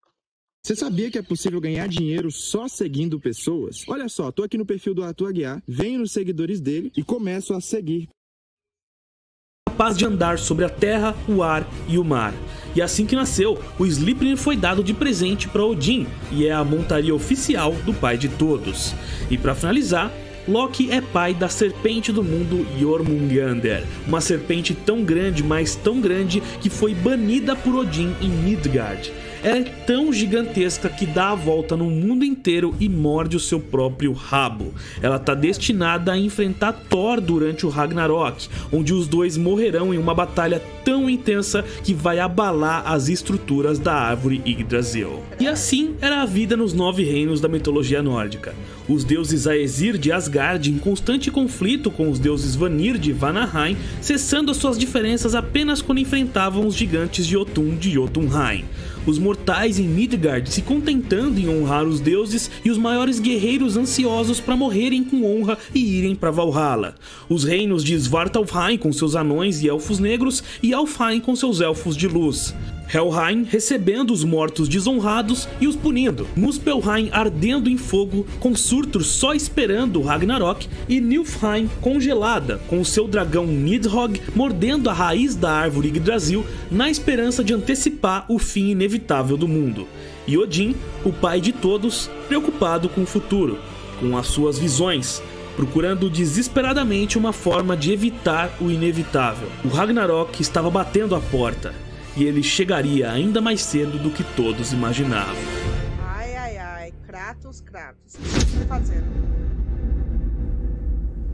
Você sabia que é possível ganhar dinheiro só seguindo pessoas? Olha só, tô aqui no perfil do Arthur Aguiar, venho nos seguidores dele e começo a seguir. Capaz de andar sobre a terra, o ar e o mar. E assim que nasceu, o Sleipnir foi dado de presente para Odin e é a montaria oficial do pai de todos. E para finalizar, Loki é pai da serpente do mundo Jormungandr, uma serpente tão grande, mas tão grande que foi banida por Odin em Midgard. Ela é tão gigantesca que dá a volta no mundo inteiro e morde o seu próprio rabo. Ela está destinada a enfrentar Thor durante o Ragnarok, onde os dois morrerão em uma batalha tão intensa que vai abalar as estruturas da árvore Yggdrasil. E assim era a vida nos nove reinos da mitologia nórdica. Os deuses Aesir de Asgard em constante conflito com os deuses Vanir de Vanaheim, cessando as suas diferenças apenas quando enfrentavam os gigantes de Jotun de Jotunheim. Os mortais em Midgard se contentando em honrar os deuses e os maiores guerreiros ansiosos para morrerem com honra e irem para Valhalla. Os reinos de Svartalfheim com seus anões e elfos negros e Alfheim com seus elfos de luz. Helheim recebendo os mortos desonrados e os punindo, Muspelheim ardendo em fogo, com Surtur só esperando o Ragnarok, e Niflheim congelada, com o seu dragão Nidhogg mordendo a raiz da árvore Yggdrasil na esperança de antecipar o fim inevitável do mundo. E Odin, o pai de todos, preocupado com o futuro, com as suas visões, procurando desesperadamente uma forma de evitar o inevitável. O Ragnarok estava batendo a porta. E ele chegaria ainda mais cedo do que todos imaginavam. Ai, ai, ai. Kratos, Kratos. O que você tá fazendo?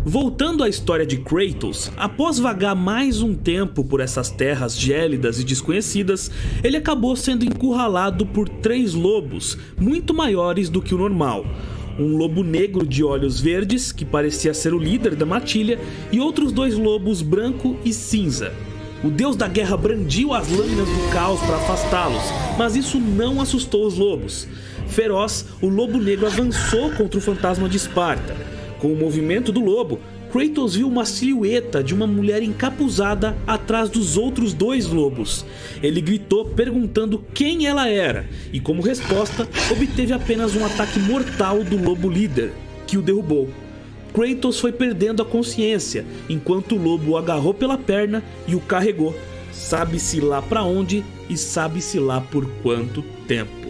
Voltando à história de Kratos, após vagar mais um tempo por essas terras gélidas e desconhecidas, ele acabou sendo encurralado por três lobos, muito maiores do que o normal. Um lobo negro de olhos verdes, que parecia ser o líder da matilha, e outros dois lobos branco e cinza. O deus da guerra brandiu as lâminas do caos para afastá-los, mas isso não assustou os lobos. Feroz, o lobo negro avançou contra o fantasma de Esparta. Com o movimento do lobo, Kratos viu uma silhueta de uma mulher encapuzada atrás dos outros dois lobos. Ele gritou perguntando quem ela era e, como resposta, obteve apenas um ataque mortal do lobo líder, que o derrubou. Kratos foi perdendo a consciência, enquanto o lobo o agarrou pela perna e o carregou. Sabe-se lá para onde e sabe-se lá por quanto tempo.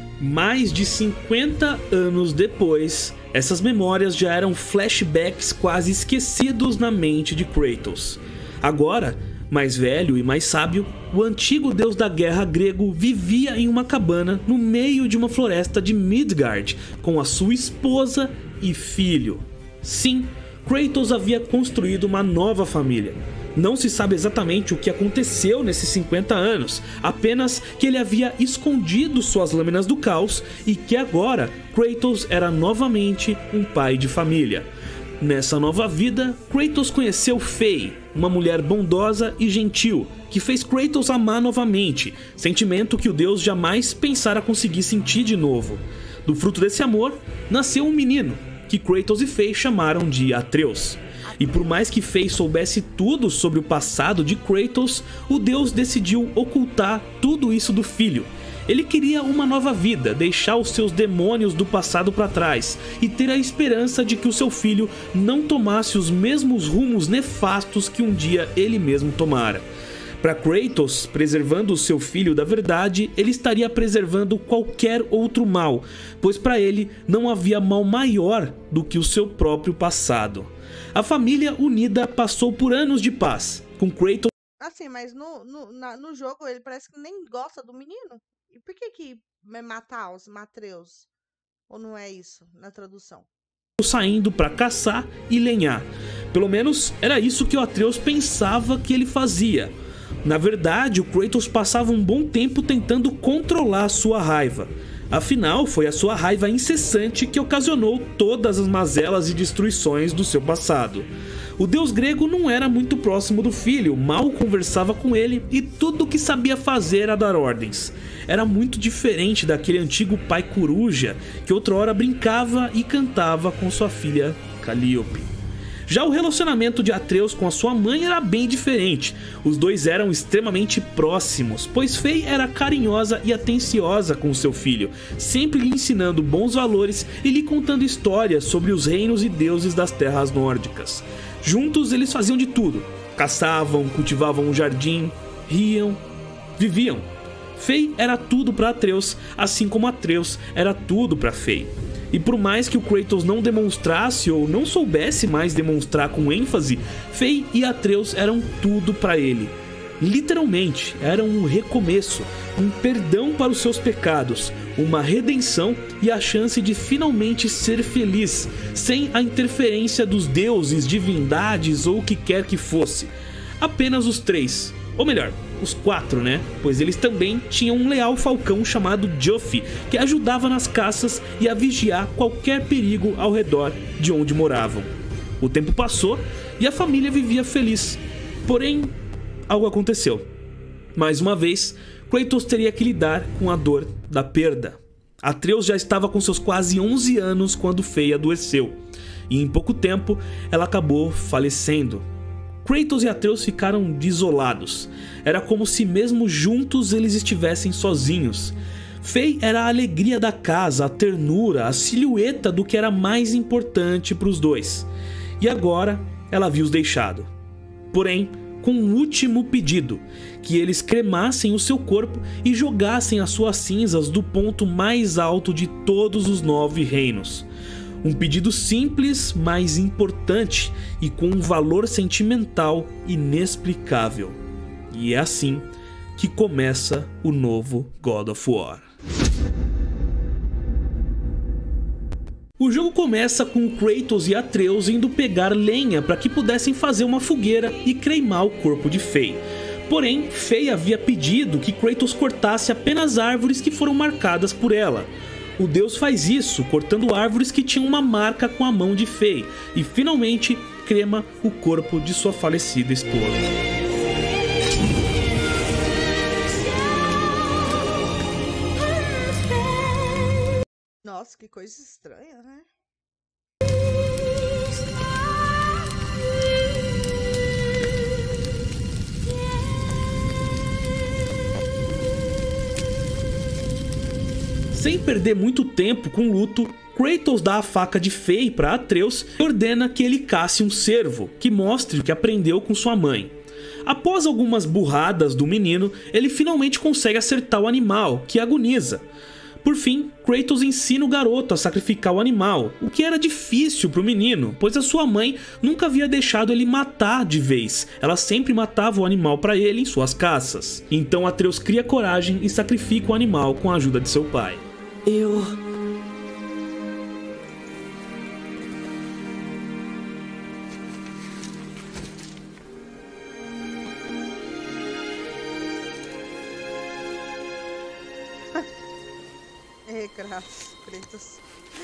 Mais de cinquenta anos depois, essas memórias já eram flashbacks quase esquecidos na mente de Kratos. Agora, mais velho e mais sábio, o antigo deus da guerra grego vivia em uma cabana no meio de uma floresta de Midgard, com a sua esposa e filho. Sim, Kratos havia construído uma nova família. Não se sabe exatamente o que aconteceu nesses cinquenta anos, apenas que ele havia escondido suas lâminas do caos e que agora Kratos era novamente um pai de família. Nessa nova vida, Kratos conheceu Faye, uma mulher bondosa e gentil, que fez Kratos amar novamente, sentimento que o deus jamais pensara conseguir sentir de novo. Do fruto desse amor, nasceu um menino, que Kratos e Faye chamaram de Atreus. E por mais que Faye soubesse tudo sobre o passado de Kratos, o deus decidiu ocultar tudo isso do filho. Ele queria uma nova vida, deixar os seus demônios do passado para trás e ter a esperança de que o seu filho não tomasse os mesmos rumos nefastos que um dia ele mesmo tomara. Para Kratos, preservando o seu filho da verdade, ele estaria preservando qualquer outro mal, pois para ele não havia mal maior do que o seu próprio passado. A família unida passou por anos de paz, com Kratos... Assim, mas no, no, na, no jogo ele parece que nem gosta do menino. E por que que é Mataus, Matreus? Ou não é isso na tradução? Saindo para caçar e lenhar. Pelo menos era isso que o Atreus pensava que ele fazia. Na verdade, o Kratos passava um bom tempo tentando controlar a sua raiva. Afinal, foi a sua raiva incessante que ocasionou todas as mazelas e destruições do seu passado. O deus grego não era muito próximo do filho, mal conversava com ele e tudo o que sabia fazer era dar ordens. Era muito diferente daquele antigo pai coruja que outrora brincava e cantava com sua filha Calíope. Já o relacionamento de Atreus com a sua mãe era bem diferente. Os dois eram extremamente próximos, pois Faye era carinhosa e atenciosa com seu filho, sempre lhe ensinando bons valores e lhe contando histórias sobre os reinos e deuses das terras nórdicas. Juntos eles faziam de tudo. Caçavam, cultivavam um jardim, riam, viviam. Faye era tudo para Atreus, assim como Atreus era tudo para Faye. E por mais que o Kratos não demonstrasse ou não soubesse mais demonstrar com ênfase, Faye e Atreus eram tudo para ele. Literalmente, eram um recomeço, um perdão para os seus pecados, uma redenção e a chance de finalmente ser feliz, sem a interferência dos deuses, divindades ou o que quer que fosse. Apenas os três, ou melhor, os quatro, né? Pois eles também tinham um leal falcão chamado Joffy, que ajudava nas caças e a vigiar qualquer perigo ao redor de onde moravam. O tempo passou e a família vivia feliz. Porém, algo aconteceu. Mais uma vez, Kratos teria que lidar com a dor da perda. Atreus já estava com seus quase onze anos quando Faye adoeceu, e em pouco tempo ela acabou falecendo. Kratos e Atreus ficaram desolados. Era como se mesmo juntos eles estivessem sozinhos. Faye era a alegria da casa, a ternura, a silhueta do que era mais importante para os dois. E agora ela havia-os deixado. Porém, com um último pedido, que eles cremassem o seu corpo e jogassem as suas cinzas do ponto mais alto de todos os nove reinos. Um pedido simples, mas importante e com um valor sentimental inexplicável. E é assim que começa o novo God of War. O jogo começa com Kratos e Atreus indo pegar lenha para que pudessem fazer uma fogueira e cremar o corpo de Faye. Porém, Faye havia pedido que Kratos cortasse apenas árvores que foram marcadas por ela. O deus faz isso, cortando árvores que tinham uma marca com a mão de Faye, e finalmente crema o corpo de sua falecida esposa. Nossa, que coisa estranha, né? Sem perder muito tempo com o luto, Kratos dá a faca de Faye para Atreus e ordena que ele casse um cervo, que mostre o que aprendeu com sua mãe. Após algumas burradas do menino, ele finalmente consegue acertar o animal, que agoniza. Por fim, Kratos ensina o garoto a sacrificar o animal, o que era difícil para o menino, pois a sua mãe nunca havia deixado ele matar de vez, ela sempre matava o animal para ele em suas caças. Então Atreus cria coragem e sacrifica o animal com a ajuda de seu pai. Eu... É, Kratos, Kratos.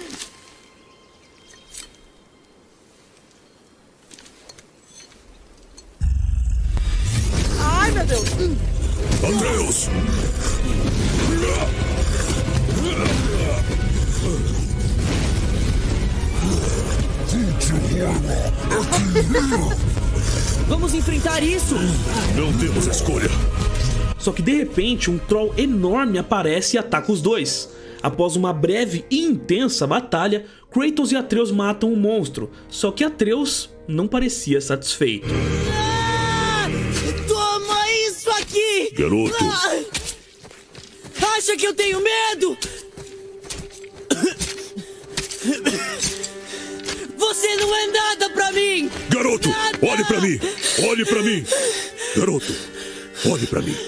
Ai, meu Deus! Atreus! Vamos enfrentar isso! Não temos escolha. Só que de repente um troll enorme aparece e ataca os dois. Após uma breve e intensa batalha, Kratos e Atreus matam o monstro, só que Atreus não parecia satisfeito. Ah! Toma isso aqui! Garoto! Ah! Acha que eu tenho medo? Você não é nada pra mim! Garoto, Nada! olhe pra mim! Olhe pra mim! Garoto, olhe pra mim!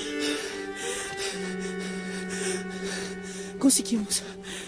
Conseguimos.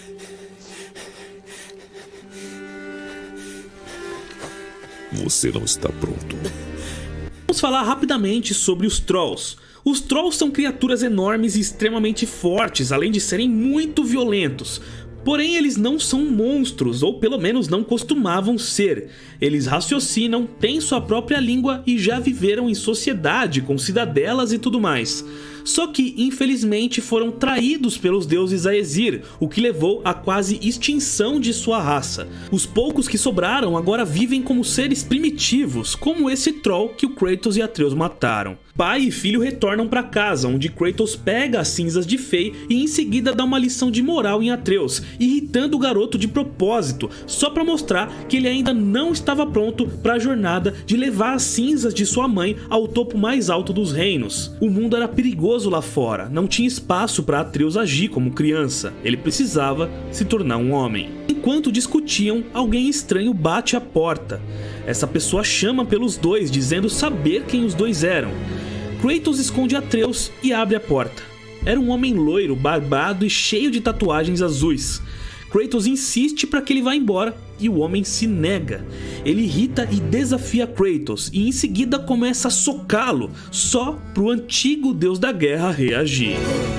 Você não está pronto. Vamos falar rapidamente sobre os Trolls. Os Trolls são criaturas enormes e extremamente fortes, além de serem muito violentos. Porém, eles não são monstros, ou pelo menos não costumavam ser. Eles raciocinam, têm sua própria língua e já viveram em sociedade com cidadelas e tudo mais. Só que, infelizmente, foram traídos pelos deuses Aesir, o que levou à quase extinção de sua raça. Os poucos que sobraram agora vivem como seres primitivos, como esse troll que o Kratos e Atreus mataram. Pai e filho retornam para casa, onde Kratos pega as cinzas de Faye e em seguida dá uma lição de moral em Atreus, irritando o garoto de propósito, só para mostrar que ele ainda não estava pronto para a jornada de levar as cinzas de sua mãe ao topo mais alto dos reinos. O mundo era perigoso lá fora, não tinha espaço para Atreus agir como criança, ele precisava se tornar um homem. Enquanto discutiam, alguém estranho bate à porta. Essa pessoa chama pelos dois, dizendo saber quem os dois eram. Kratos esconde Atreus e abre a porta. Era um homem loiro, barbado e cheio de tatuagens azuis. Kratos insiste para que ele vá embora e o homem se nega. Ele irrita e desafia Kratos e em seguida começa a socá-lo, só para o antigo deus da guerra reagir.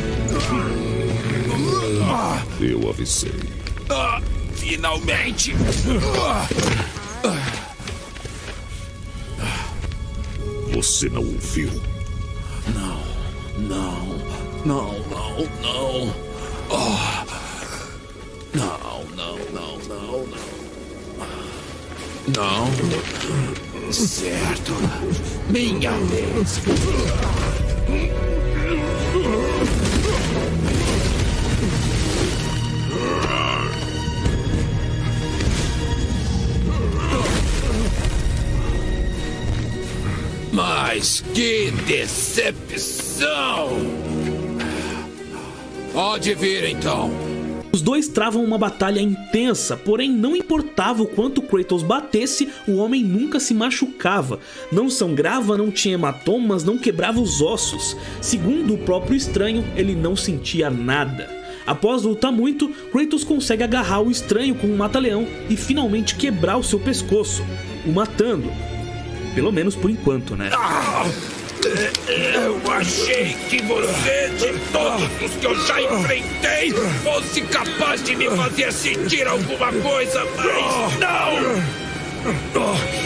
Eu avisei. Ah, finalmente! Você não ouviu? Não, não, não, não, não. Oh. Não, não, não, não, não. Não. Certo. Minha vez. Mas que decepção! Pode vir então. Os dois travam uma batalha intensa, porém não importava o quanto Kratos batesse, o homem nunca se machucava. Não sangrava, não tinha hematomas, não quebrava os ossos. Segundo o próprio estranho, ele não sentia nada. Após lutar muito, Kratos consegue agarrar o estranho com um mata-leão e finalmente quebrar o seu pescoço, o matando. Pelo menos por enquanto, né? Ah, eu achei que você, de todos os que eu já enfrentei, fosse capaz de me fazer sentir alguma coisa, mas não!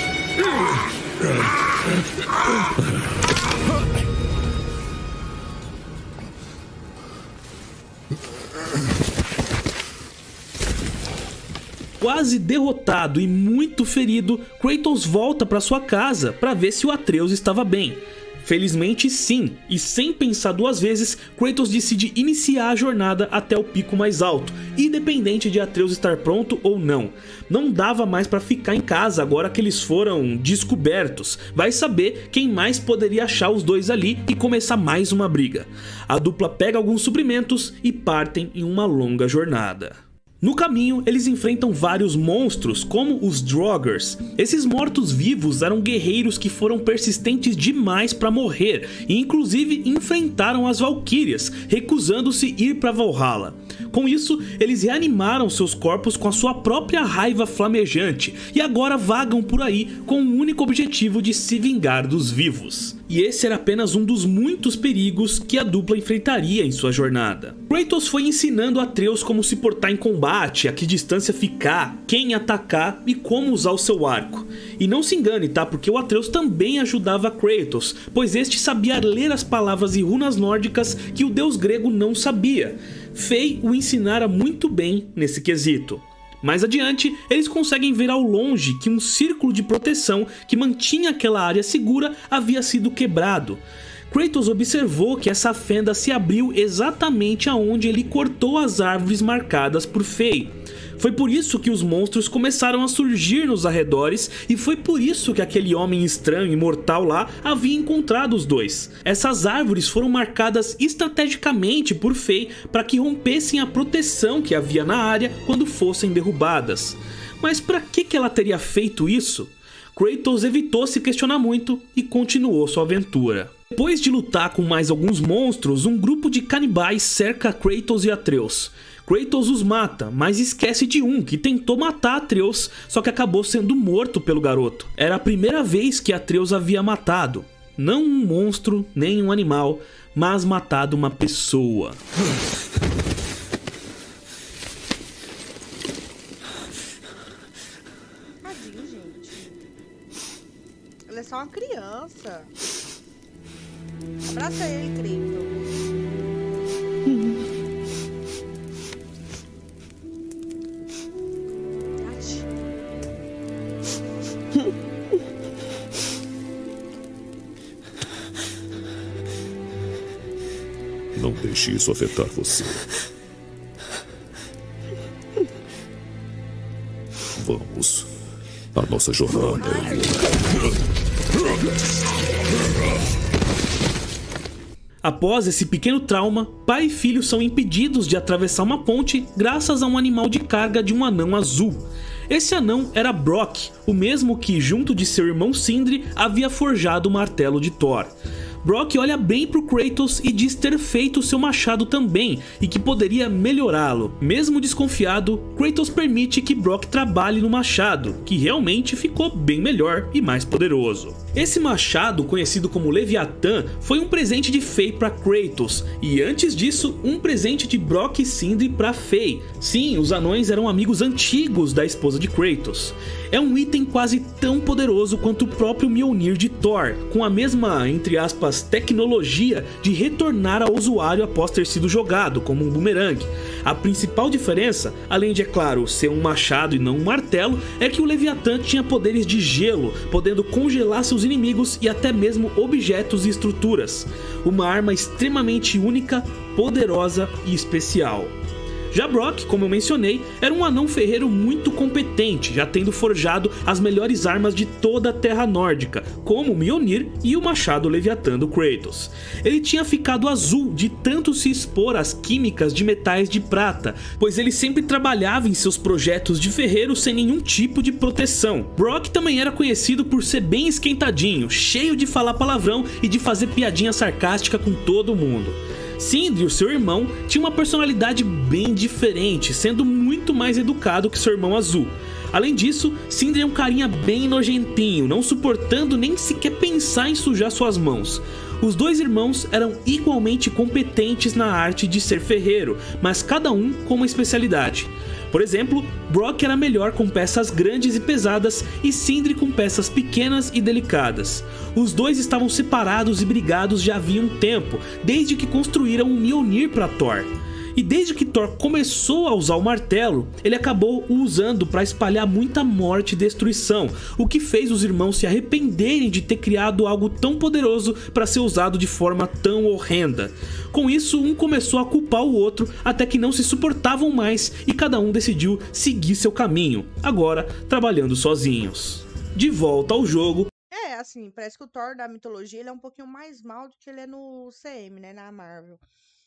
Quase derrotado e muito ferido, Kratos volta para sua casa para ver se o Atreus estava bem. Felizmente sim, e sem pensar duas vezes, Kratos decide iniciar a jornada até o pico mais alto, independente de Atreus estar pronto ou não. Não dava mais para ficar em casa agora que eles foram descobertos. Vai saber quem mais poderia achar os dois ali e começar mais uma briga. A dupla pega alguns suprimentos e partem em uma longa jornada. No caminho, eles enfrentam vários monstros, como os Draugrs. Esses mortos-vivos eram guerreiros que foram persistentes demais para morrer e inclusive enfrentaram as Valquírias, recusando-se ir para Valhalla. Com isso, eles reanimaram seus corpos com a sua própria raiva flamejante e agora vagam por aí com o único objetivo de se vingar dos vivos. E esse era apenas um dos muitos perigos que a dupla enfrentaria em sua jornada. Kratos foi ensinando a Atreus como se portar em combate, a que distância ficar, quem atacar e como usar o seu arco. E não se engane, tá? Porque o Atreus também ajudava Kratos, pois este sabia ler as palavras e runas nórdicas que o deus grego não sabia. Fei o ensinara muito bem nesse quesito. Mais adiante, eles conseguem ver ao longe que um círculo de proteção que mantinha aquela área segura havia sido quebrado. Kratos observou que essa fenda se abriu exatamente aonde ele cortou as árvores marcadas por Fei. Foi por isso que os monstros começaram a surgir nos arredores e foi por isso que aquele homem estranho e mortal lá havia encontrado os dois. Essas árvores foram marcadas estrategicamente por Fei para que rompessem a proteção que havia na área quando fossem derrubadas. Mas para que que ela teria feito isso? Kratos evitou se questionar muito e continuou sua aventura. Depois de lutar com mais alguns monstros, um grupo de canibais cerca Kratos e Atreus. Kratos os mata, mas esquece de um que tentou matar Atreus, só que acabou sendo morto pelo garoto. Era a primeira vez que Atreus havia matado, não um monstro, nem um animal, mas matado uma pessoa. Tadinho, gente. Ele é só uma criança. Abraça ele, Kratos. Não deixe isso afetar você. Vamos. A nossa jornada é Após esse pequeno trauma, pai e filho são impedidos de atravessar uma ponte graças a um animal de carga de um anão azul. Esse anão era Brock, o mesmo que, junto de seu irmão Sindri, havia forjado o martelo de Thor. Brock olha bem pro Kratos e diz ter feito seu machado também e que poderia melhorá-lo. Mesmo desconfiado, Kratos permite que Brock trabalhe no machado, que realmente ficou bem melhor e mais poderoso. Esse machado, conhecido como Leviatã, foi um presente de Fei para Kratos, e antes disso, um presente de Brock e Sindri para Fei. Sim, os anões eram amigos antigos da esposa de Kratos. É um item quase tão poderoso quanto o próprio Mjolnir de Thor, com a mesma, entre aspas, tecnologia de retornar ao usuário após ter sido jogado, como um bumerangue. A principal diferença, além de, é claro, ser um machado e não um martelo, é que o Leviatã tinha poderes de gelo, podendo congelar seus inimigos e até mesmo objetos e estruturas. Uma arma extremamente única, poderosa e especial. Já Brock, como eu mencionei, era um anão ferreiro muito competente, já tendo forjado as melhores armas de toda a terra nórdica, como o Mjolnir e o machado Leviatã do Kratos. Ele tinha ficado azul de tanto se expor às químicas de metais de prata, pois ele sempre trabalhava em seus projetos de ferreiro sem nenhum tipo de proteção. Brock também era conhecido por ser bem esquentadinho, cheio de falar palavrão e de fazer piadinha sarcástica com todo mundo. Sindri, o seu irmão, tinha uma personalidade bem diferente, sendo muito mais educado que seu irmão azul. Além disso, Sindri é um carinha bem nojentinho, não suportando nem sequer pensar em sujar suas mãos. Os dois irmãos eram igualmente competentes na arte de ser ferreiro, mas cada um com uma especialidade. Por exemplo, Brock era melhor com peças grandes e pesadas e Sindri com peças pequenas e delicadas. Os dois estavam separados e brigados já havia um tempo, desde que construíram um Mjolnir para Thor. E desde que Thor começou a usar o martelo, ele acabou o usando para espalhar muita morte e destruição, o que fez os irmãos se arrependerem de ter criado algo tão poderoso para ser usado de forma tão horrenda. Com isso, um começou a culpar o outro até que não se suportavam mais e cada um decidiu seguir seu caminho, agora trabalhando sozinhos. De volta ao jogo... É, assim, parece que o Thor da mitologia ele é um pouquinho mais mal do que ele é no C M, né, na Marvel.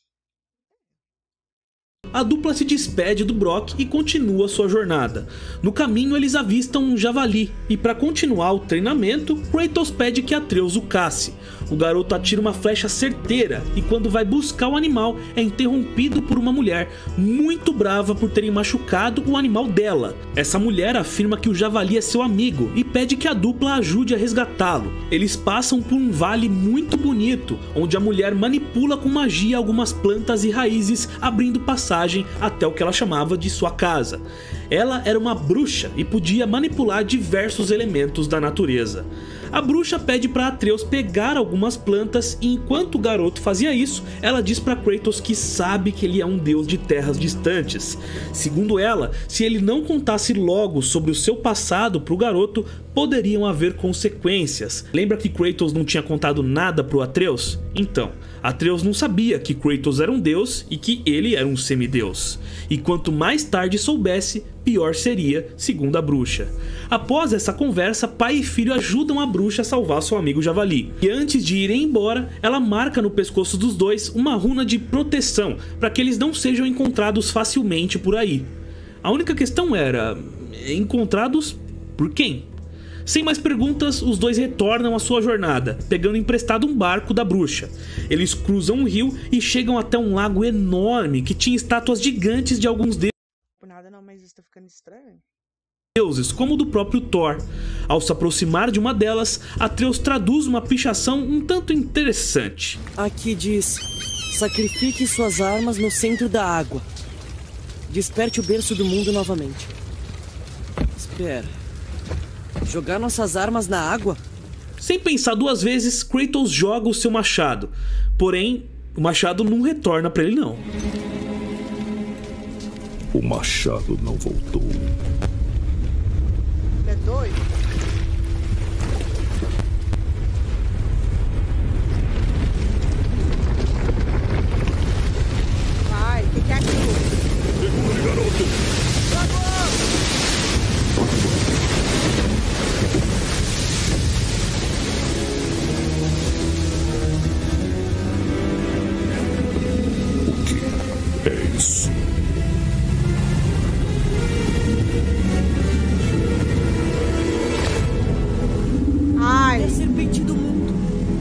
A dupla se despede do Brock e continua sua jornada. No caminho eles avistam um javali e para continuar o treinamento, Kratos pede que Atreus o casse. O garoto atira uma flecha certeira e quando vai buscar o animal é interrompido por uma mulher muito brava por terem machucado o animal dela. Essa mulher afirma que o javali é seu amigo e pede que a dupla ajude a resgatá-lo. Eles passam por um vale muito bonito, onde a mulher manipula com magia algumas plantas e raízes, abrindo passagem até o que ela chamava de sua casa. Ela era uma bruxa e podia manipular diversos elementos da natureza. A bruxa pede para Atreus pegar algumas plantas e enquanto o garoto fazia isso, ela diz para Kratos que sabe que ele é um deus de terras distantes. Segundo ela, se ele não contasse logo sobre o seu passado para o garoto, poderiam haver consequências. Lembra que Kratos não tinha contado nada para o Atreus? Então, Atreus não sabia que Kratos era um deus e que ele era um semideus. E quanto mais tarde soubesse, pior seria, segundo a bruxa. Após essa conversa, pai e filho ajudam a bruxa a salvar seu amigo javali. E antes de irem embora, ela marca no pescoço dos dois uma runa de proteção, para que eles não sejam encontrados facilmente por aí. A única questão era... encontrados por quem? Sem mais perguntas, os dois retornam à sua jornada, pegando emprestado um barco da bruxa. Eles cruzam um rio e chegam até um lago enorme que tinha estátuas gigantes de alguns deuses. Por nada não, mas isso tá ficando estranho. Deuses, como o do próprio Thor. Ao se aproximar de uma delas, Atreus traduz uma pichação um tanto interessante. Aqui diz: sacrifique suas armas no centro da água. Desperte o berço do mundo novamente. Espera. Jogar nossas armas na água? Sem pensar duas vezes, Kratos joga o seu machado. Porém, o machado não retorna pra ele não. O machado não voltou. É doido? Vai, o que, que é aquilo? Segure, garoto! O que é isso? Ai. É a serpente do mundo.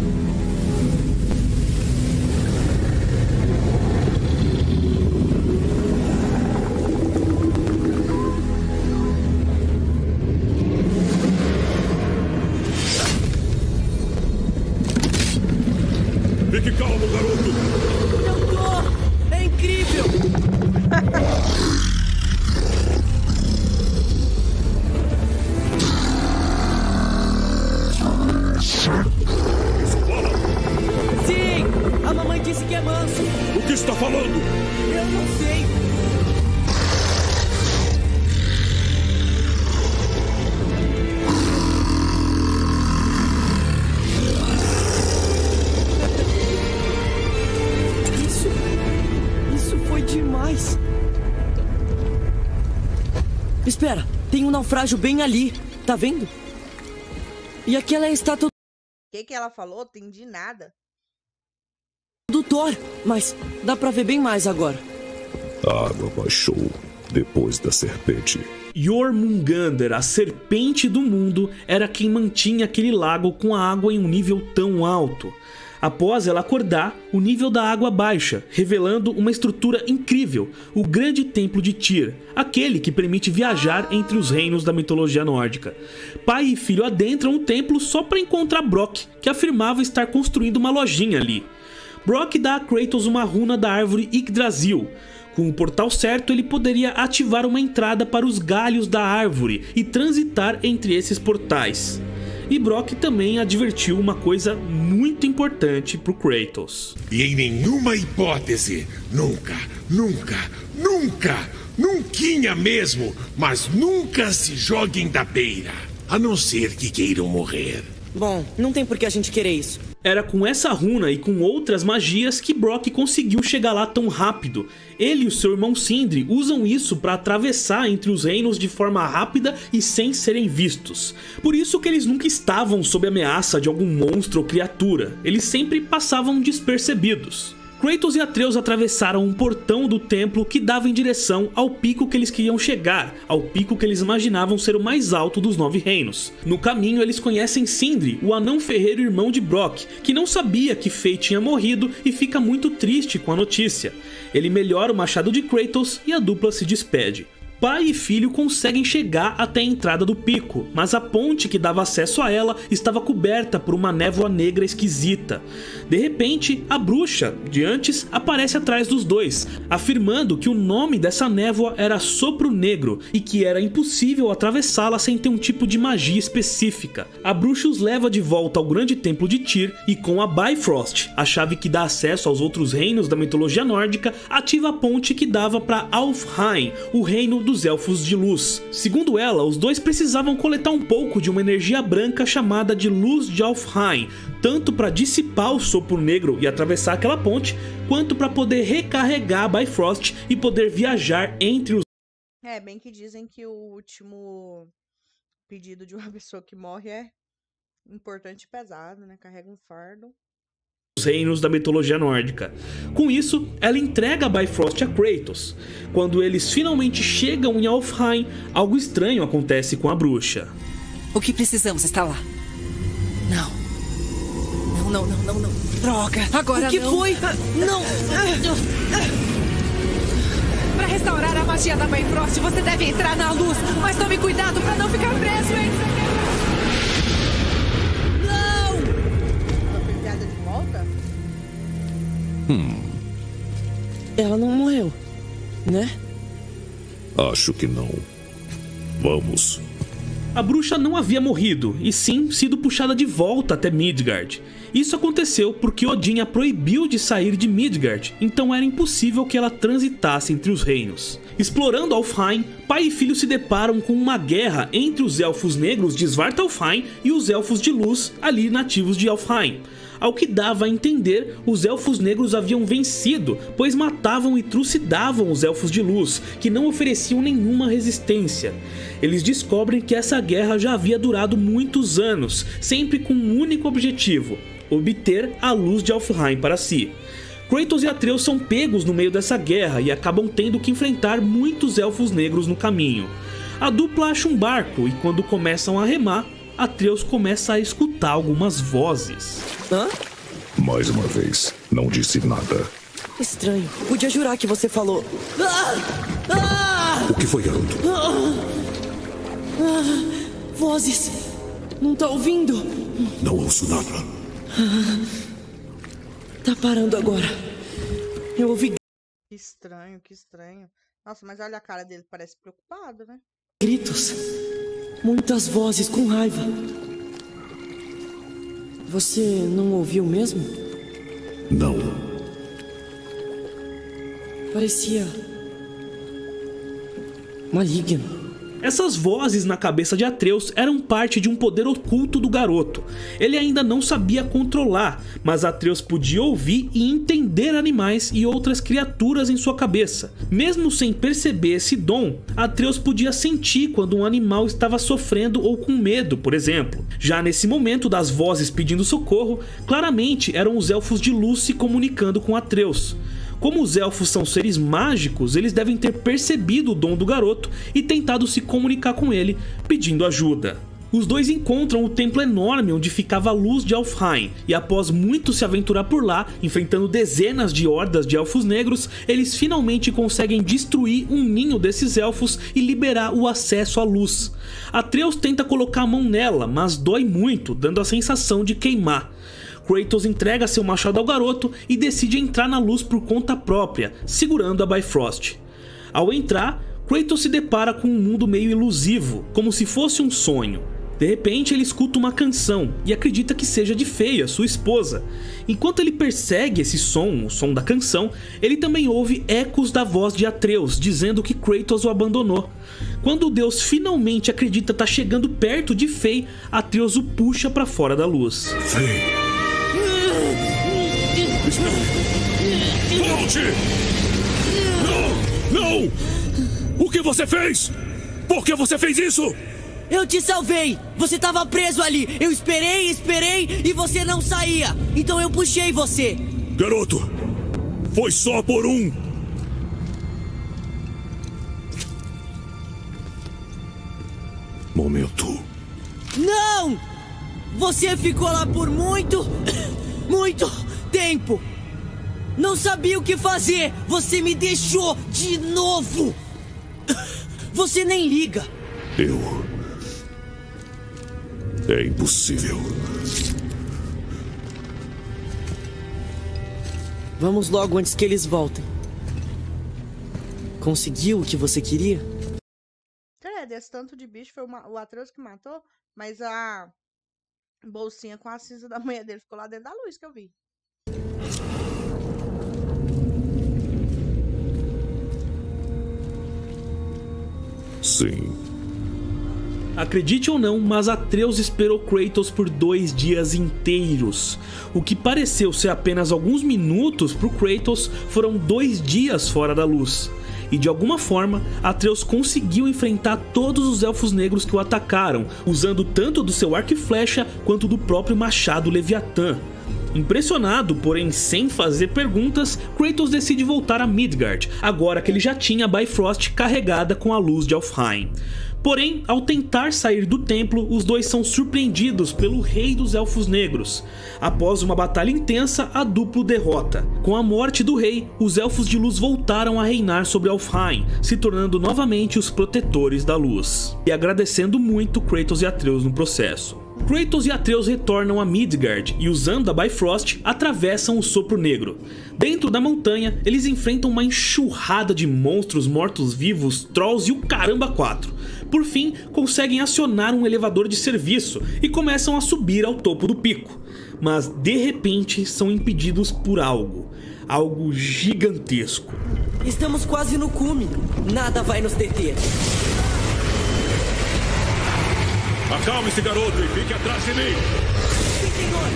Fique calmo, garoto! Eu tô! É incrível! Isso fala! Sim! A mamãe disse que é manso! O que está falando? Eu não sei! Isso... Isso foi demais! Espera! Tem um naufrágio bem ali! Tá vendo? E aquela é a estátua O que, que ela falou? Entendi nada. do Thor, mas dá pra ver bem mais agora. A água baixou depois da serpente. Jormungandr, a serpente do mundo, era quem mantinha aquele lago com a água em um nível tão alto. Após ela acordar, o nível da água baixa, revelando uma estrutura incrível, o Grande Templo de Tyr, aquele que permite viajar entre os reinos da mitologia nórdica. Pai e filho adentram o templo só para encontrar Brok, que afirmava estar construindo uma lojinha ali. Brok dá a Kratos uma runa da árvore Yggdrasil. Com o portal certo, ele poderia ativar uma entrada para os galhos da árvore e transitar entre esses portais. E Brok também advertiu uma coisa muito importante pro Kratos. E em nenhuma hipótese, nunca, nunca, nunca, nunquinha mesmo, mas nunca se joguem da beira, a não ser que queiram morrer. Bom, não tem por que a gente querer isso. Era com essa runa e com outras magias que Brok conseguiu chegar lá tão rápido. Ele e o seu irmão Sindri usam isso para atravessar entre os reinos de forma rápida e sem serem vistos. Por isso que eles nunca estavam sob ameaça de algum monstro ou criatura. Eles sempre passavam despercebidos. Kratos e Atreus atravessaram um portão do templo que dava em direção ao pico que eles queriam chegar, ao pico que eles imaginavam ser o mais alto dos nove reinos. No caminho eles conhecem Sindri, o anão ferreiro irmão de Brok, que não sabia que Frey tinha morrido e fica muito triste com a notícia. Ele melhora o machado de Kratos e a dupla se despede. Pai e filho conseguem chegar até a entrada do pico, mas a ponte que dava acesso a ela estava coberta por uma névoa negra esquisita. De repente, a bruxa, de antes, aparece atrás dos dois, afirmando que o nome dessa névoa era Sopro Negro e que era impossível atravessá-la sem ter um tipo de magia específica. A bruxa os leva de volta ao grande templo de Tyr e com a Bifrost, a chave que dá acesso aos outros reinos da mitologia nórdica, ativa a ponte que dava para Alfheim, o reino dos Elfos de Luz. Segundo ela, os dois precisavam coletar um pouco de uma energia branca chamada de Luz de Alfheim, tanto para dissipar o Sopro Negro e atravessar aquela ponte, quanto para poder recarregar a Bifrost e poder viajar entre os... É, bem que dizem que o último pedido de uma pessoa que morre é importante e pesado, né? Carrega um fardo. Os reinos da mitologia nórdica. Com isso, ela entrega a Bifrost a Kratos. Quando eles finalmente chegam em Alfheim, algo estranho acontece com a bruxa. O que precisamos está lá. Não. Não, não, não, não, não. Droga. Agora O que não. foi? Não. Para restaurar a magia da Bifrost, você deve entrar na luz. Mas tome cuidado para não ficar preso entre... Hum. Ela não morreu, né? Acho que não. Vamos. A bruxa não havia morrido, e sim sido puxada de volta até Midgard. Isso aconteceu porque Odin a proibiu de sair de Midgard, então era impossível que ela transitasse entre os reinos. Explorando Alfheim, pai e filho se deparam com uma guerra entre os Elfos Negros de Svartalfheim e os Elfos de Luz, ali nativos de Alfheim. Ao que dava a entender, os Elfos Negros haviam vencido, pois matavam e trucidavam os Elfos de Luz, que não ofereciam nenhuma resistência. Eles descobrem que essa guerra já havia durado muitos anos, sempre com um único objetivo: obter a luz de Alfheim para si. Kratos e Atreus são pegos no meio dessa guerra e acabam tendo que enfrentar muitos Elfos Negros no caminho. A dupla acha um barco e quando começam a remar, Atreus começa a escutar algumas vozes. Hã? Mais uma vez, não disse nada. Estranho. Podia jurar que você falou... Ah! Ah! O que foi, garoto? Ah! Ah! Vozes. Não tá ouvindo? Não ouço nada. Ah! Tá parando agora. Eu ouvi... Que estranho, que estranho. Nossa, mas olha a cara dele, parece preocupado, né? gritos. Muitas vozes com raiva. Você não ouviu mesmo? Não. Parecia... maligno. Essas vozes na cabeça de Atreus eram parte de um poder oculto do garoto. Ele ainda não sabia controlar, mas Atreus podia ouvir e entender animais e outras criaturas em sua cabeça. Mesmo sem perceber esse dom, Atreus podia sentir quando um animal estava sofrendo ou com medo, por exemplo. Já nesse momento das vozes pedindo socorro, claramente eram os Elfos de Luz se comunicando com Atreus. Como os elfos são seres mágicos, eles devem ter percebido o dom do garoto e tentado se comunicar com ele, pedindo ajuda. Os dois encontram o templo enorme onde ficava a luz de Alfheim, e após muito se aventurar por lá, enfrentando dezenas de hordas de elfos negros, eles finalmente conseguem destruir um ninho desses elfos e liberar o acesso à luz. Atreus tenta colocar a mão nela, mas dói muito, dando a sensação de queimar. Kratos entrega seu machado ao garoto e decide entrar na luz por conta própria, segurando a Bifrost. Ao entrar, Kratos se depara com um mundo meio ilusivo, como se fosse um sonho. De repente ele escuta uma canção e acredita que seja de Feia, sua esposa. Enquanto ele persegue esse som, o som da canção, ele também ouve ecos da voz de Atreus dizendo que Kratos o abandonou. Quando o deus finalmente acredita estar chegando perto de Fei, Atreus o puxa para fora da luz. Fei! Volte! Não! Não! O que você fez? Por que você fez isso? Eu te salvei! Você tava preso ali! Eu esperei, esperei e você não saía! Então eu puxei você! Garoto! Foi só por um! Momento. Não! Você ficou lá por muito, muito tempo! Não sabia o que fazer! Você me deixou de novo! Você nem liga! Eu... É impossível. Vamos logo antes que eles voltem. Conseguiu o que você queria? É, desse tanto de bicho foi o Atreus que matou, mas a bolsinha com a cinza da mulher dele ficou lá dentro da luz que eu vi. Sim. Acredite ou não, mas Atreus esperou Kratos por dois dias inteiros. O que pareceu ser apenas alguns minutos para o Kratos foram dois dias fora da luz. E de alguma forma, Atreus conseguiu enfrentar todos os elfos negros que o atacaram, usando tanto do seu arco e flecha quanto do próprio machado Leviatã. Impressionado, porém sem fazer perguntas, Kratos decide voltar a Midgard, agora que ele já tinha a Bifrost carregada com a luz de Alfheim. Porém, ao tentar sair do templo, os dois são surpreendidos pelo rei dos elfos negros. Após uma batalha intensa, a dupla derrota. Com a morte do rei, os elfos de luz voltaram a reinar sobre Alfheim, se tornando novamente os protetores da luz. E agradecendo muito Kratos e Atreus no processo. Kratos e Atreus retornam a Midgard e, usando a Bifrost, atravessam o Sopro Negro. Dentro da montanha, eles enfrentam uma enxurrada de monstros mortos-vivos, trolls e o caramba quatro. Por fim, conseguem acionar um elevador de serviço e começam a subir ao topo do pico. Mas, de repente, são impedidos por algo. Algo gigantesco. Estamos quase no cume. Nada vai nos deter. Acalme-se, garoto, e fique atrás de mim! Sim, senhor!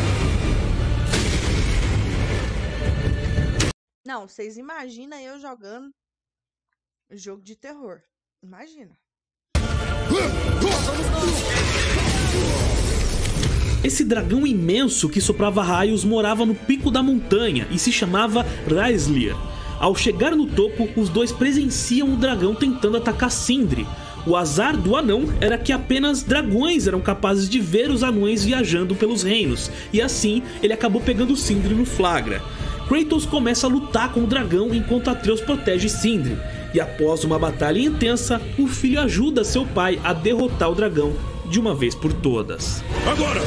Não, vocês imaginam eu jogando jogo de terror. Imagina. Esse dragão imenso que soprava raios morava no pico da montanha e se chamava Raislir. Ao chegar no topo, os dois presenciam o dragão tentando atacar Sindri. O azar do anão era que apenas dragões eram capazes de ver os anões viajando pelos reinos, e assim ele acabou pegando Sindri no flagra. Kratos começa a lutar com o dragão enquanto Atreus protege Sindri, e após uma batalha intensa, o filho ajuda seu pai a derrotar o dragão de uma vez por todas. Agora!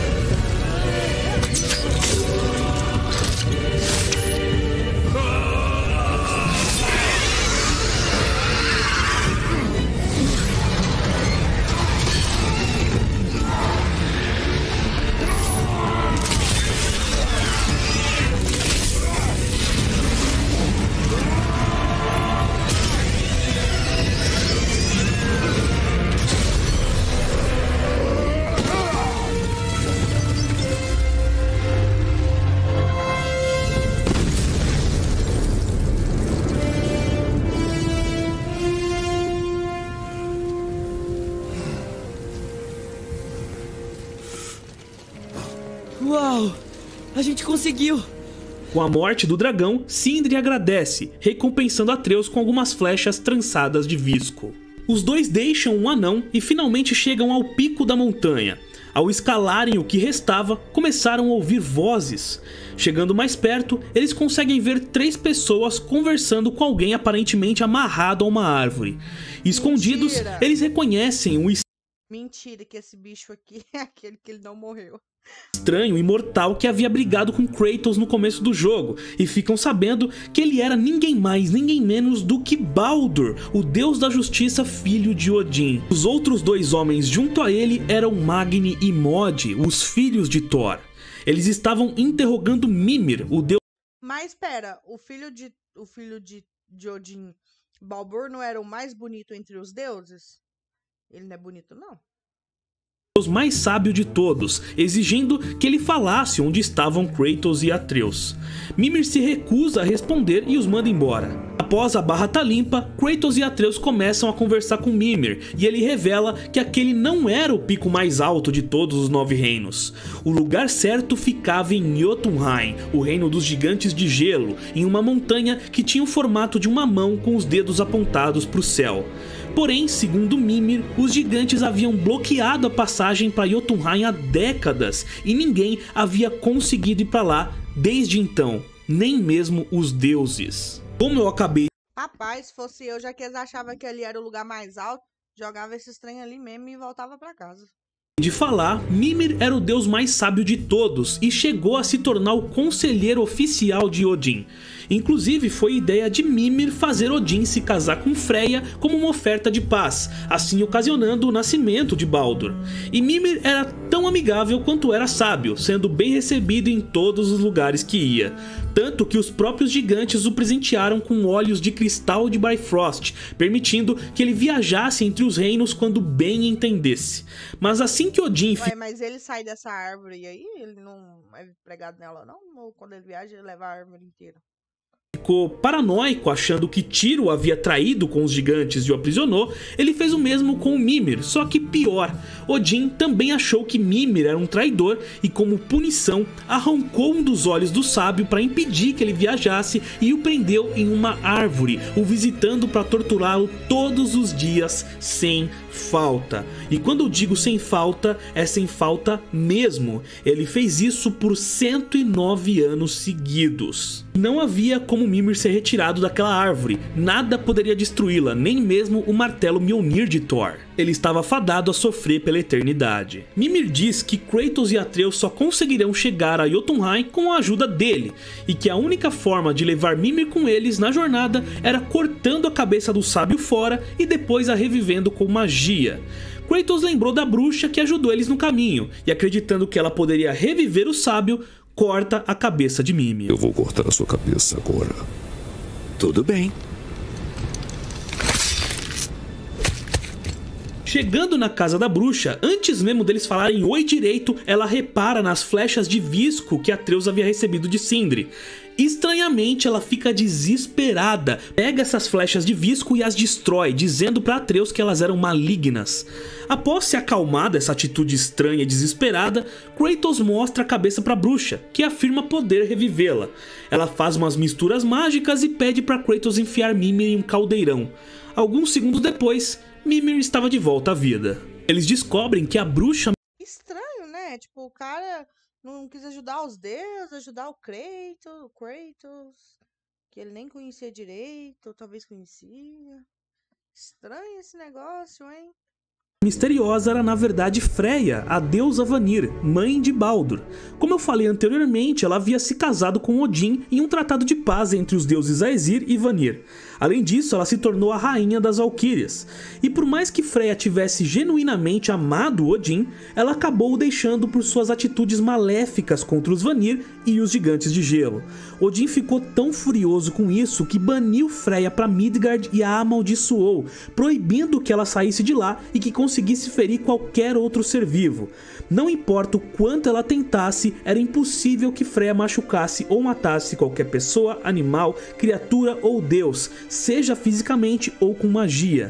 Uau! A gente conseguiu! Com a morte do dragão, Sindri agradece, recompensando Atreus com algumas flechas trançadas de visco. Os dois deixam o anão e finalmente chegam ao pico da montanha. Ao escalarem o que restava, começaram a ouvir vozes. Chegando mais perto, eles conseguem ver três pessoas conversando com alguém aparentemente amarrado a uma árvore. Escondidos, Mentira. eles reconhecem o Mentira que esse bicho aqui é aquele que ele não morreu. estranho imortal que havia brigado com Kratos no começo do jogo, e ficam sabendo que ele era ninguém mais, ninguém menos do que Baldur, o deus da justiça, filho de Odin. Os outros dois homens junto a ele eram Magni e Mod, os filhos de Thor. Eles estavam interrogando Mimir, o deus Mas pera, o filho de o filho de, de Odin, Baldur, não era o mais bonito entre os deuses? Ele não é bonito, não. mais sábio de todos, exigindo que ele falasse onde estavam Kratos e Atreus. Mimir se recusa a responder e os manda embora. Após a barra tá limpa, Kratos e Atreus começam a conversar com Mimir, e ele revela que aquele não era o pico mais alto de todos os nove reinos. O lugar certo ficava em Jotunheim, o reino dos gigantes de gelo, em uma montanha que tinha o formato de uma mão com os dedos apontados para o céu. Porém, segundo Mimir, os gigantes haviam bloqueado a passagem para Jotunheim há décadas e ninguém havia conseguido ir para lá desde então, nem mesmo os deuses. Como eu acabei Rapaz, se fosse eu, já que eles achavam que ali era o lugar mais alto, jogava esses trem ali mesmo e voltava pra casa. de falar, Mimir era o deus mais sábio de todos e chegou a se tornar o conselheiro oficial de Odin. Inclusive, foi ideia de Mimir fazer Odin se casar com Freya como uma oferta de paz, assim ocasionando o nascimento de Baldur. E Mimir era tão amigável quanto era sábio, sendo bem recebido em todos os lugares que ia. Tanto que os próprios gigantes o presentearam com olhos de cristal de Bifrost, permitindo que ele viajasse entre os reinos quando bem entendesse. Mas assim que Odin... Ué, mas ele sai dessa árvore aí, ele não é pregado nela não? Ou quando ele viaja, ele leva a árvore inteira? ficou paranoico achando que Tyr o havia traído com os gigantes e o aprisionou, ele fez o mesmo com o Mimir, só que pior. Odin também achou que Mimir era um traidor e, como punição, arrancou um dos olhos do sábio para impedir que ele viajasse e o prendeu em uma árvore, o visitando para torturá-lo todos os dias sem falta. E quando eu digo sem falta, é sem falta mesmo. Ele fez isso por cento e nove anos seguidos. Não havia como Mimir ser retirado daquela árvore, nada poderia destruí-la, nem mesmo o martelo Mjolnir de Thor. Ele estava fadado a sofrer pela eternidade. Mimir diz que Kratos e Atreus só conseguirão chegar a Jotunheim com a ajuda dele, e que a única forma de levar Mimir com eles na jornada era cortando a cabeça do sábio fora e depois a revivendo com magia. Kratos lembrou da bruxa que ajudou eles no caminho, e acreditando que ela poderia reviver o sábio, corta a cabeça de Mimir. Eu vou cortar a sua cabeça agora. Tudo bem. Chegando na casa da bruxa, antes mesmo deles falarem oi direito, ela repara nas flechas de visco que Atreus havia recebido de Sindri. Estranhamente, ela fica desesperada, pega essas flechas de visco e as destrói, dizendo para Atreus que elas eram malignas. Após se acalmar dessa atitude estranha e desesperada, Kratos mostra a cabeça para a bruxa, que afirma poder revivê-la. Ela faz umas misturas mágicas e pede para Kratos enfiar Mimir em um caldeirão. Alguns segundos depois, Mimir estava de volta à vida. Eles descobrem que a bruxa... Estranho, né? Tipo, o cara não quis ajudar os deuses, ajudar o Kratos, o Kratos, que ele nem conhecia direito, ou talvez conhecia. Estranho esse negócio, hein? misteriosa era na verdade Freya, a deusa Vanir, mãe de Baldur. Como eu falei anteriormente, ela havia se casado com Odin em um tratado de paz entre os deuses Aesir e Vanir. Além disso, ela se tornou a rainha das Valquírias. E por mais que Freya tivesse genuinamente amado Odin, ela acabou o deixando por suas atitudes maléficas contra os Vanir e os gigantes de gelo. Odin ficou tão furioso com isso que baniu Freya para Midgard e a amaldiçoou, proibindo que ela saísse de lá e que conseguisse ferir qualquer outro ser vivo. Não importa o quanto ela tentasse, era impossível que Freya machucasse ou matasse qualquer pessoa, animal, criatura ou deus, seja fisicamente ou com magia.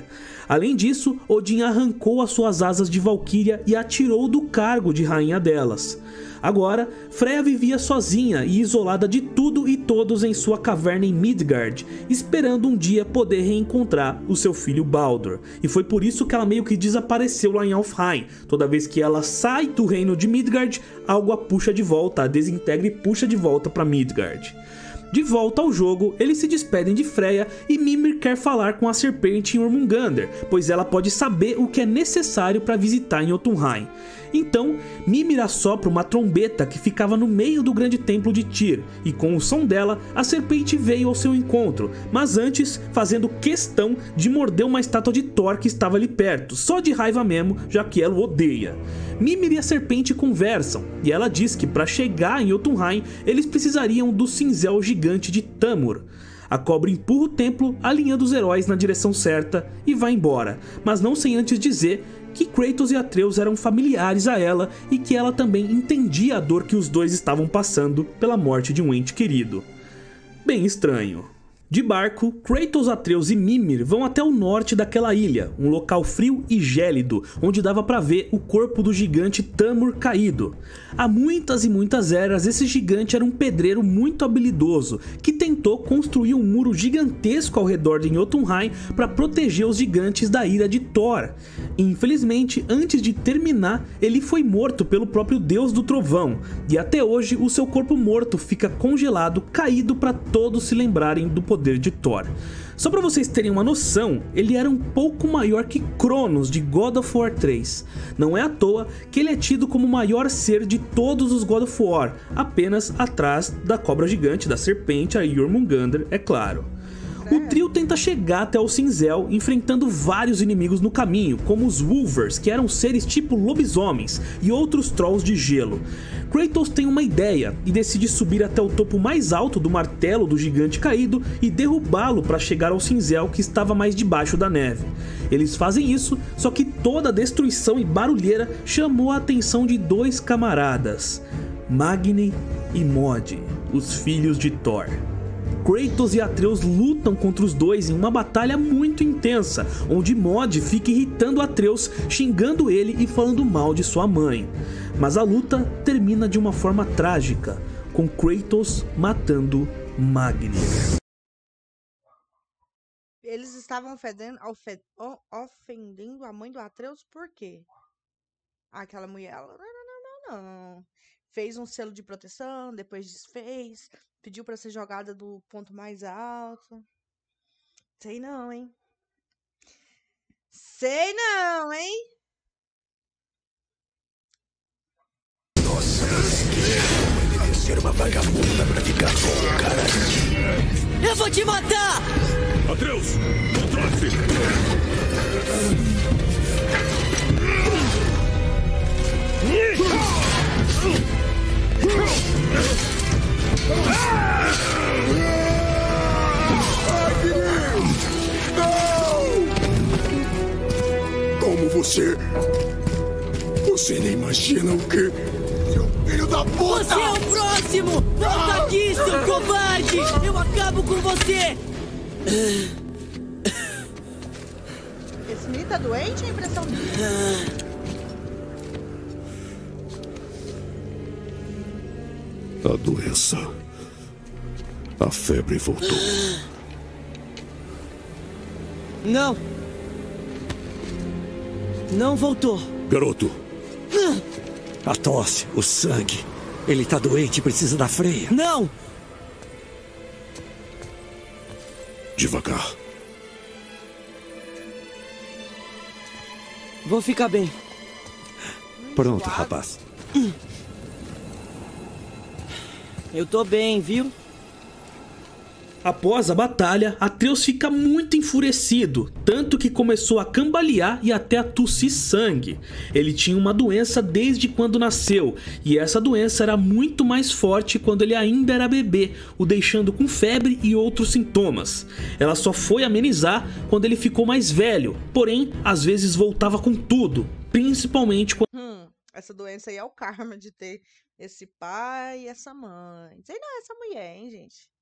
Além disso, Odin arrancou as suas asas de Valquíria e a tirou do cargo de rainha delas. Agora, Freya vivia sozinha e isolada de tudo e todos em sua caverna em Midgard, esperando um dia poder reencontrar o seu filho Baldur. E foi por isso que ela meio que desapareceu lá em Alfheim. Toda vez que ela sai do reino de Midgard, algo a puxa de volta, a desintegra e puxa de volta para Midgard. De volta ao jogo, eles se despedem de Freya e Mimir quer falar com a serpente em Jormungandr, pois ela pode saber o que é necessário para visitar em Jotunheim. Então, Mimir assopra uma trombeta que ficava no meio do grande templo de Tyr, e com o som dela, a serpente veio ao seu encontro, mas antes fazendo questão de morder uma estátua de Thor que estava ali perto, só de raiva mesmo, já que ela o odeia. Mimir e a serpente conversam, e ela diz que para chegar em Jotunheim, eles precisariam do cinzel gigante de Tamur. A cobra empurra o templo, alinhando os heróis na direção certa e vai embora, mas não sem antes dizer que Kratos e Atreus eram familiares a ela e que ela também entendia a dor que os dois estavam passando pela morte de um ente querido. Bem estranho. De barco, Kratos, Atreus e Mimir vão até o norte daquela ilha, um local frio e gélido, onde dava pra ver o corpo do gigante Tamur caído. Há muitas e muitas eras, esse gigante era um pedreiro muito habilidoso, que tentou construir um muro gigantesco ao redor de Jotunheim para proteger os gigantes da ira de Thor. Infelizmente, antes de terminar, ele foi morto pelo próprio deus do trovão, e até hoje o seu corpo morto fica congelado, caído para todos se lembrarem do poder de Thor. Só para vocês terem uma noção, ele era um pouco maior que Cronos de God of War três. Não é à toa que ele é tido como o maior ser de todos os God of War, apenas atrás da cobra gigante, da serpente, a Jormungandr, é claro. O trio tenta chegar até o cinzel, enfrentando vários inimigos no caminho, como os Wolvers, que eram seres tipo lobisomens, e outros trolls de gelo. Kratos tem uma ideia e decide subir até o topo mais alto do martelo do gigante caído e derrubá-lo para chegar ao cinzel que estava mais debaixo da neve. Eles fazem isso, só que toda a destruição e barulheira chamou a atenção de dois camaradas, Magni e Mod, os filhos de Thor. Kratos e Atreus lutam contra os dois em uma batalha muito intensa, onde Mod fica irritando Atreus, xingando ele e falando mal de sua mãe. Mas a luta termina de uma forma trágica, com Kratos matando Magni. Eles estavam ofendendo, ofend, ofendendo a mãe do Atreus por quê? Aquela mulher, ela, não, não, não, não. Fez um selo de proteção, depois desfez, pediu pra ser jogada do ponto mais alto. Sei não, hein? Sei não, hein? Nossa, você deve ser uma vagabunda pra ficar com o cara. Eu vou te matar! Atreus, controle-se! Como você... Você nem imagina o que... Seu filho da puta! Você é o próximo! Volta aqui, seu covarde! Eu acabo com você! Esse menino tá doente ou é impressão minha? A doença... A febre voltou. Não! Não voltou. Garoto! A tosse, o sangue. Ele tá doente e precisa da Freya. Não! Devagar. Vou ficar bem. Pronto, rapaz. Eu tô bem, viu? Após a batalha, Atreus fica muito enfurecido, tanto que começou a cambalear e até a tossir sangue. Ele tinha uma doença desde quando nasceu, e essa doença era muito mais forte quando ele ainda era bebê, o deixando com febre e outros sintomas. Ela só foi amenizar quando ele ficou mais velho, porém, às vezes voltava com tudo, principalmente quando... Hum, essa doença aí é o karma de ter esse pai e essa mãe. Sei não, essa mulher, hein, gente?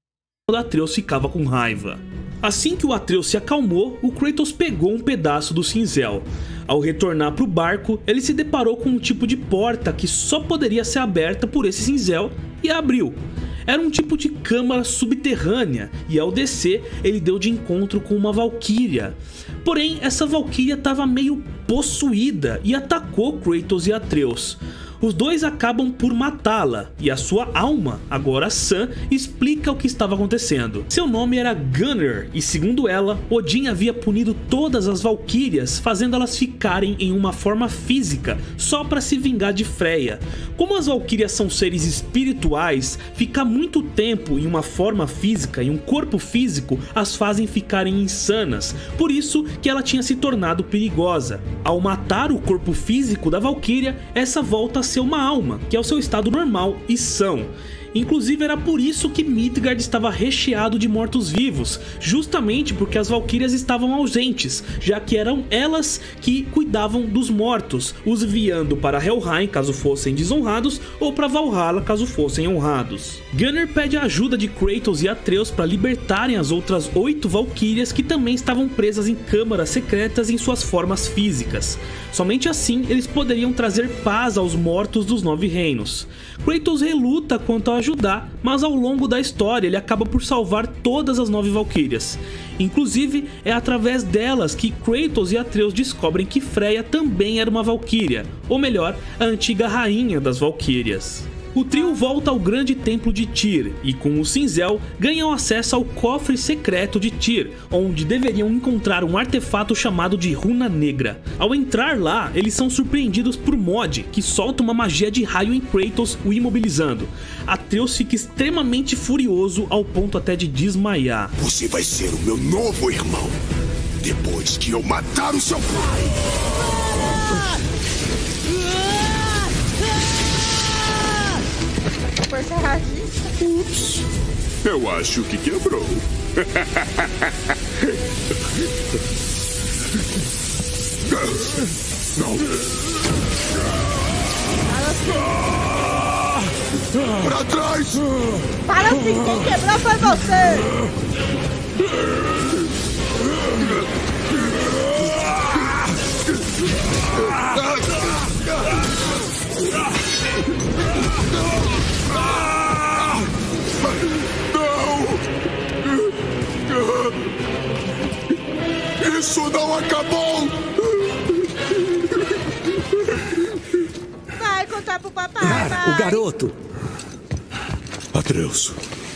quando Atreus ficava com raiva. Assim que o Atreus se acalmou, o Kratos pegou um pedaço do cinzel. Ao retornar para o barco, ele se deparou com um tipo de porta que só poderia ser aberta por esse cinzel e a abriu. Era um tipo de câmara subterrânea e ao descer ele deu de encontro com uma valquíria. Porém, essa valquíria estava meio possuída e atacou Kratos e Atreus. Os dois acabam por matá-la e a sua alma, agora sã, explica o que estava acontecendo. Seu nome era Gunnar e, segundo ela, Odin havia punido todas as valquírias, fazendo-elas ficarem em uma forma física só para se vingar de Freya. Como as valquírias são seres espirituais, ficar muito tempo em uma forma física, em um corpo físico, as fazem ficarem insanas. Por isso que ela tinha se tornado perigosa. Ao matar o corpo físico da valquíria, essa volta a ser uma alma, que é o seu estado normal e são. Inclusive era por isso que Midgard estava recheado de mortos-vivos, justamente porque as valquírias estavam ausentes, já que eram elas que cuidavam dos mortos, os enviando para Helheim caso fossem desonrados ou para Valhalla caso fossem honrados. Gunnar pede a ajuda de Kratos e Atreus para libertarem as outras oito valquírias que também estavam presas em câmaras secretas em suas formas físicas. Somente assim eles poderiam trazer paz aos mortos dos nove reinos. Kratos reluta quanto a ajudar, mas ao longo da história ele acaba por salvar todas as nove valquírias. Inclusive, é através delas que Kratos e Atreus descobrem que Freya também era uma valquíria, ou melhor, a antiga rainha das valquírias. O trio volta ao grande templo de Tyr e com o cinzel ganham acesso ao cofre secreto de Tyr, onde deveriam encontrar um artefato chamado de Runa Negra. Ao entrar lá, eles são surpreendidos por Mod, que solta uma magia de raio em Kratos, o imobilizando. Atreus fica extremamente furioso ao ponto até de desmaiar. Você vai ser o meu novo irmão, depois que eu matar o seu pai! Ups, eu acho que quebrou. Não. Pra trás! Para assim, quem quebrou foi você! Não! Isso não acabou! Vai contar pro papai, Cara, vai. o garoto! Atreus.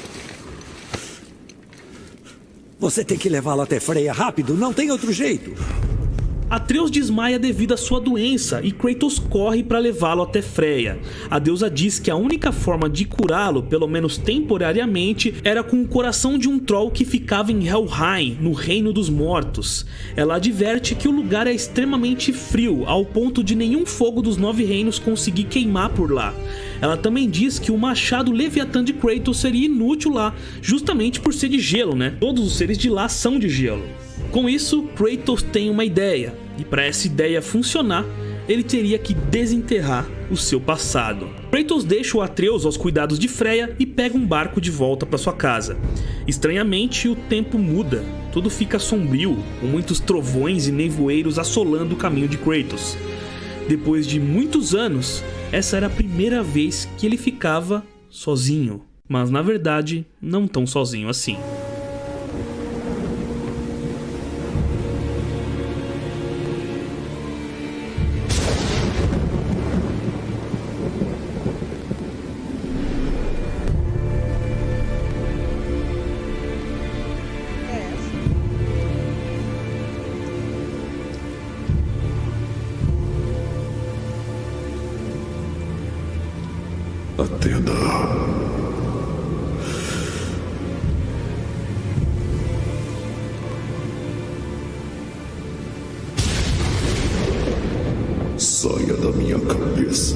Você tem que levá-lo até Freya rápido, não tem outro jeito. Atreus desmaia devido à sua doença e Kratos corre para levá-lo até Freya. A deusa diz que a única forma de curá-lo, pelo menos temporariamente, era com o coração de um troll que ficava em Helheim, no Reino dos Mortos. Ela adverte que o lugar é extremamente frio, ao ponto de nenhum fogo dos nove reinos conseguir queimar por lá. Ela também diz que o machado Leviatã de Kratos seria inútil lá, justamente por ser de gelo, né? Todos os seres de lá são de gelo. Com isso, Kratos tem uma ideia, e para essa ideia funcionar, ele teria que desenterrar o seu passado. Kratos deixa o Atreus aos cuidados de Freya e pega um barco de volta para sua casa. Estranhamente, o tempo muda, tudo fica sombrio, com muitos trovões e nevoeiros assolando o caminho de Kratos. Depois de muitos anos, essa era a primeira vez que ele ficava sozinho, mas na verdade, não tão sozinho assim. Atena. Saia da minha cabeça.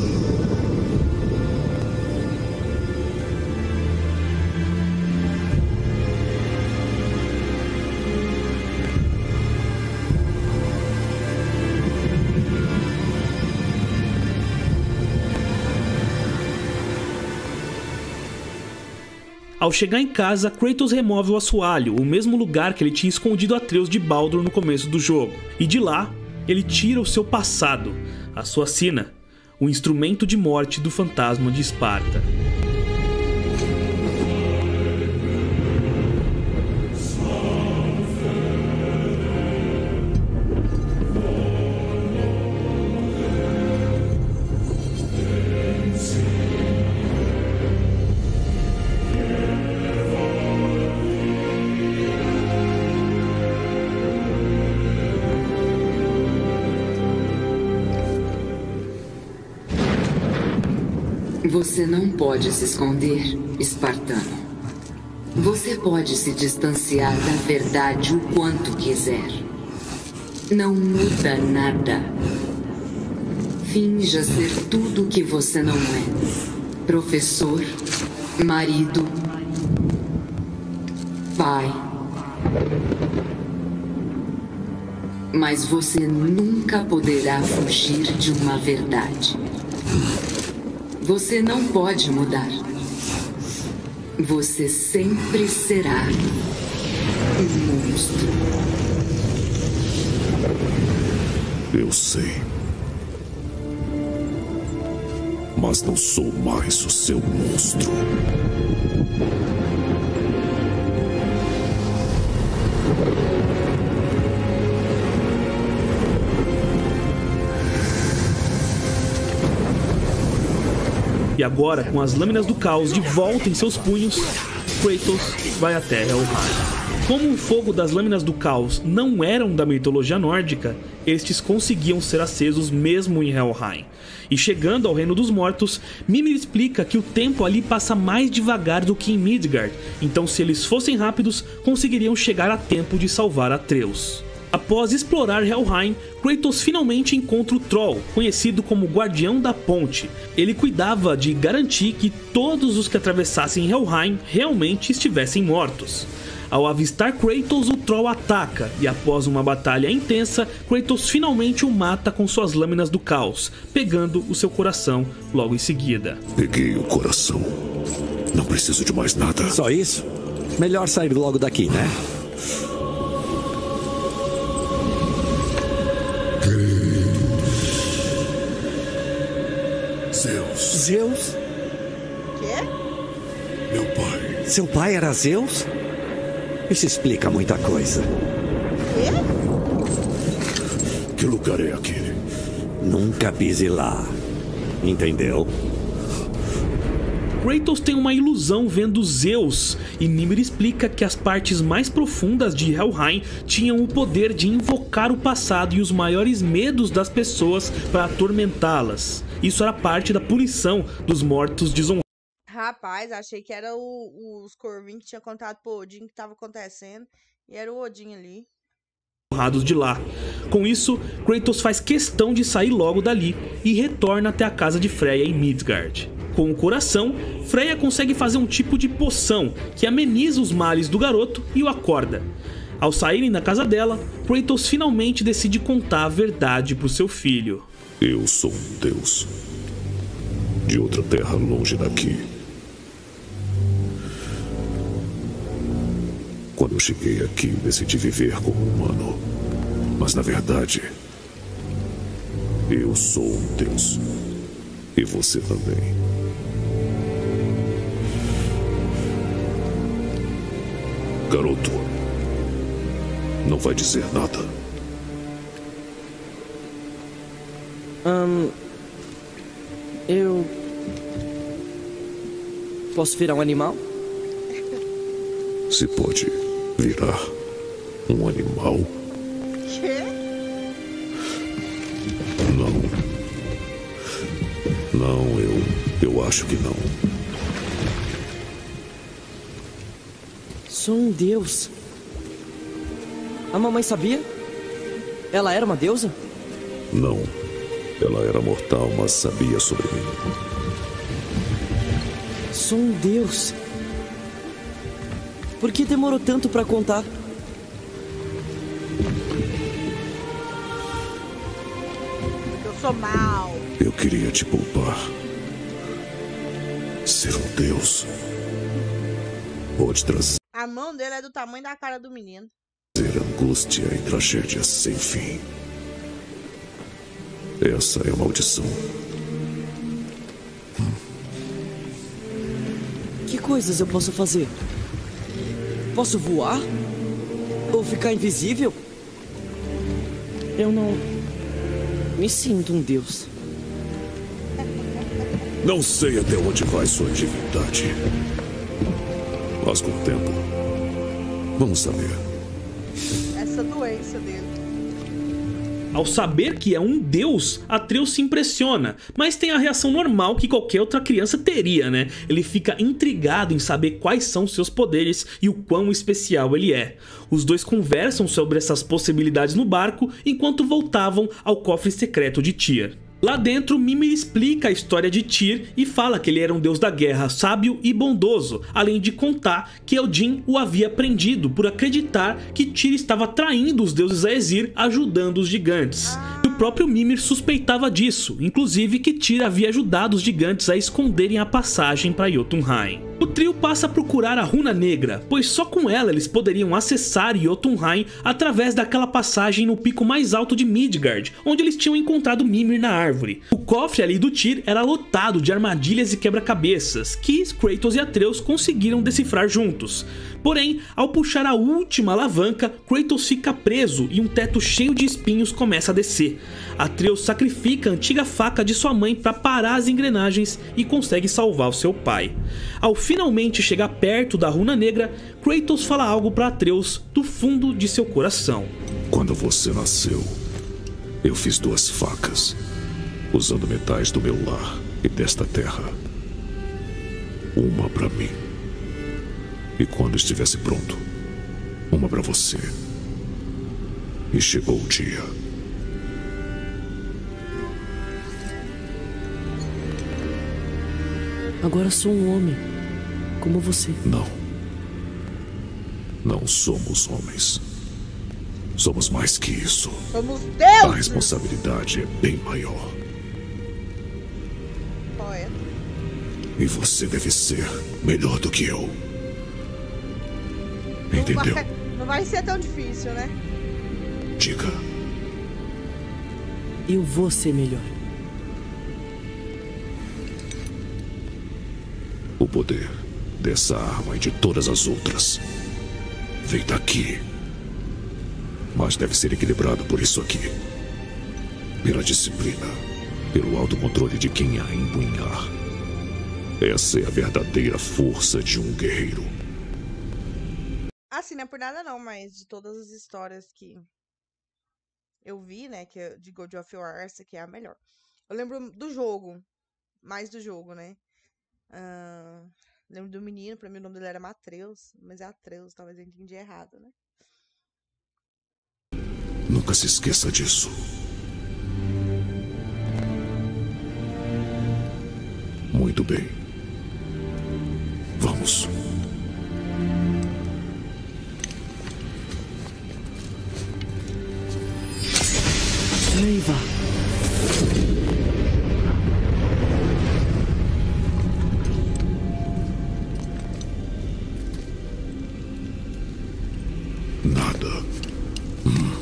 Ao Ao chegar em casa, Kratos remove o assoalho, o mesmo lugar que ele tinha escondido Atreus de Baldur no começo do jogo. E de lá, ele tira o seu passado, a sua sina, o instrumento de morte do fantasma de Esparta. Você não pode se esconder, espartano. Você pode se distanciar da verdade o quanto quiser. Não muda nada. Finja ser tudo o que você não é. Professor, marido, pai. Mas você nunca poderá fugir de uma verdade. Você não pode mudar. Você sempre será um monstro. Eu sei. Mas não sou mais o seu monstro. E agora, com as lâminas do caos de volta em seus punhos, Kratos vai até Helheim. Como o fogo das lâminas do caos não eram da mitologia nórdica, estes conseguiam ser acesos mesmo em Helheim. E chegando ao Reino dos Mortos, Mimir explica que o tempo ali passa mais devagar do que em Midgard, então se eles fossem rápidos, conseguiriam chegar a tempo de salvar Atreus. Após explorar Helheim, Kratos finalmente encontra o Troll, conhecido como Guardião da Ponte. Ele cuidava de garantir que todos os que atravessassem Helheim realmente estivessem mortos. Ao avistar Kratos, o Troll ataca, e após uma batalha intensa, Kratos finalmente o mata com suas lâminas do caos, pegando o seu coração logo em seguida. Peguei o coração. Não preciso de mais nada. Só isso? Melhor sair logo daqui, né? Zeus. Zeus? Quê? Meu pai. Seu pai era Zeus? Isso explica muita coisa. Quê? Que lugar é aquele? Nunca pise lá. Entendeu? Kratos tem uma ilusão vendo Zeus, e Mimir explica que as partes mais profundas de Helheim tinham o poder de invocar o passado e os maiores medos das pessoas para atormentá-las. Isso era parte da punição dos mortos desonrados. Rapaz, achei que era o, os Corvin que tinha contado pro Odin que tava acontecendo, e era o Odin ali. De lá. Com isso, Kratos faz questão de sair logo dali e retorna até a casa de Freya em Midgard. Com o coração, Freya consegue fazer um tipo de poção que ameniza os males do garoto e o acorda. Ao saírem da casa dela, Kratos finalmente decide contar a verdade pro seu filho. Eu sou um deus de outra terra longe daqui. Quando eu cheguei aqui, decidi viver como humano. Mas na verdade, eu sou um deus. E você também. Garoto, não vai dizer nada. Hum, eu... Posso virar um animal? Se pode virar um animal? Quê? Não. Não, eu... eu acho que não. Sou um deus. A mamãe sabia? Ela era uma deusa? Não. Ela era mortal, mas sabia sobre mim. Sou um deus. Por que demorou tanto pra contar? Eu sou mal. Eu queria te poupar. Ser um deus Pode trazer A mão dele é do tamanho da cara do menino. angústia e tragédia sem fim. Essa é a maldição. Que coisas eu posso fazer? Posso voar? Ou ficar invisível? Eu não me sinto um deus. Não sei até onde vai sua divindade. Mas com o tempo, vamos saber. Essa doença dele. Ao saber que é um deus, Atreus se impressiona, mas tem a reação normal que qualquer outra criança teria, né? Ele fica intrigado em saber quais são seus poderes e o quão especial ele é. Os dois conversam sobre essas possibilidades no barco enquanto voltavam ao cofre secreto de Tyr. Lá dentro, Mimir explica a história de Tyr e fala que ele era um deus da guerra sábio e bondoso, além de contar que Odin o havia prendido por acreditar que Tyr estava traindo os deuses Aesir, ajudando os gigantes. E o próprio Mimir suspeitava disso, inclusive que Tyr havia ajudado os gigantes a esconderem a passagem para Jotunheim. O trio passa a procurar a Runa Negra, pois só com ela eles poderiam acessar Jotunheim através daquela passagem no pico mais alto de Midgard, onde eles tinham encontrado Mimir na árvore. O cofre ali do Tyr era lotado de armadilhas e quebra-cabeças, que Kratos e Atreus conseguiram decifrar juntos. Porém, ao puxar a última alavanca, Kratos fica preso e um teto cheio de espinhos começa a descer. Atreus sacrifica a antiga faca de sua mãe para parar as engrenagens e consegue salvar o seu pai. Ao finalmente chegar perto da Runa Negra, Kratos fala algo para Atreus do fundo de seu coração. Quando você nasceu, eu fiz duas facas, usando metais do meu lar e desta terra. Uma para mim. E quando estivesse pronto, uma para você. E chegou o dia. Agora sou um homem, como você. Não. Não somos homens. Somos mais que isso. Somos deuses! A responsabilidade é bem maior. Poeta. E você deve ser melhor do que eu. Entendeu? Não vai, não vai ser tão difícil, né? Diga. Eu vou ser melhor. O poder dessa arma e de todas as outras vem daqui. Mas deve ser equilibrado por isso aqui. Pela disciplina. Pelo autocontrole de quem a empunhar. Essa é a verdadeira força de um guerreiro. Assim, não é por nada não, mas de todas as histórias que eu vi, né, que é de God of War, essa aqui é a melhor. Eu lembro do jogo, mais do jogo, né? Uh, lembro do menino, pra mim o nome dele era Matreus, mas é Atreus, talvez eu entendi errado, né? Nunca se esqueça disso. Muito bem. Vamos. Leiva. Nada. Hum.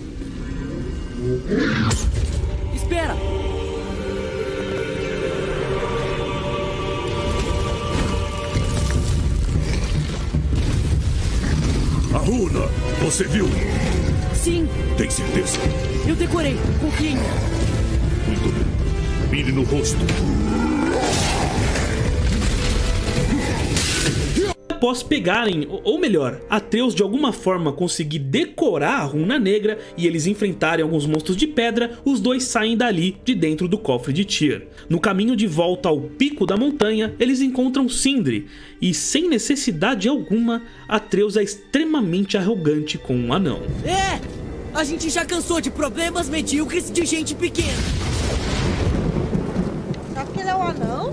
Espera! A runa! Você viu? Sim! Tem certeza? Eu decorei, confia em mim. Muito bem. Mire no rosto. Após pegarem, ou melhor, Atreus de alguma forma conseguir decorar a Runa Negra e eles enfrentarem alguns monstros de pedra, os dois saem dali de dentro do cofre de Tyr. No caminho de volta ao pico da montanha, eles encontram Sindri e, sem necessidade alguma, Atreus é extremamente arrogante com um anão. É! A gente já cansou de problemas medíocres de gente pequena. Só porque ele é um anão?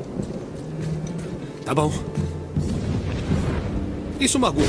Tá bom. Isso magoa.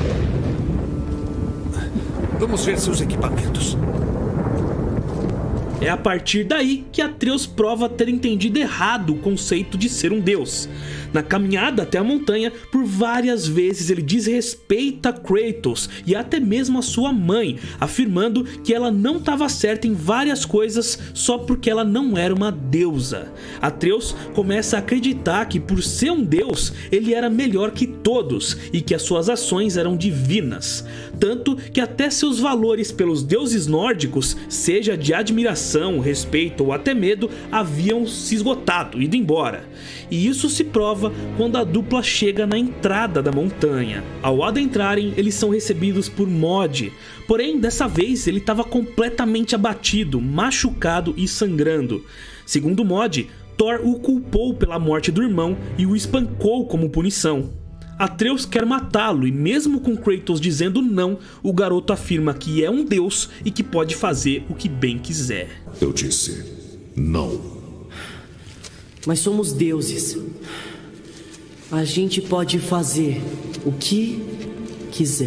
Vamos ver seus equipamentos. É a partir daí que Atreus prova ter entendido errado o conceito de ser um deus. Na caminhada até a montanha, por várias vezes ele desrespeita Kratos e até mesmo a sua mãe, afirmando que ela não estava certa em várias coisas só porque ela não era uma deusa. Atreus começa a acreditar que por ser um deus, ele era melhor que todos e que as suas ações eram divinas. Tanto que até seus valores pelos deuses nórdicos, seja de admiração, respeito ou até medo, haviam se esgotado, ido embora. E isso se prova quando a dupla chega na entrada da montanha. Ao adentrarem, eles são recebidos por Mod, porém dessa vez ele estava completamente abatido, machucado e sangrando. Segundo Mod, Thor o culpou pela morte do irmão e o espancou como punição. Atreus quer matá-lo e mesmo com Kratos dizendo não, o garoto afirma que é um deus e que pode fazer o que bem quiser. Eu disse não. Mas somos deuses. A gente pode fazer o que quiser.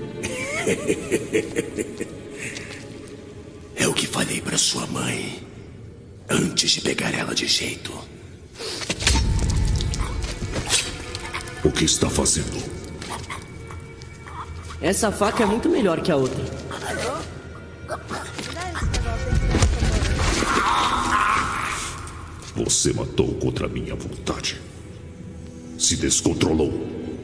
É o que falei pra sua mãe antes de pegar ela de jeito. O que está fazendo? Essa faca é muito melhor que a outra. Você matou contra minha vontade. Se descontrolou.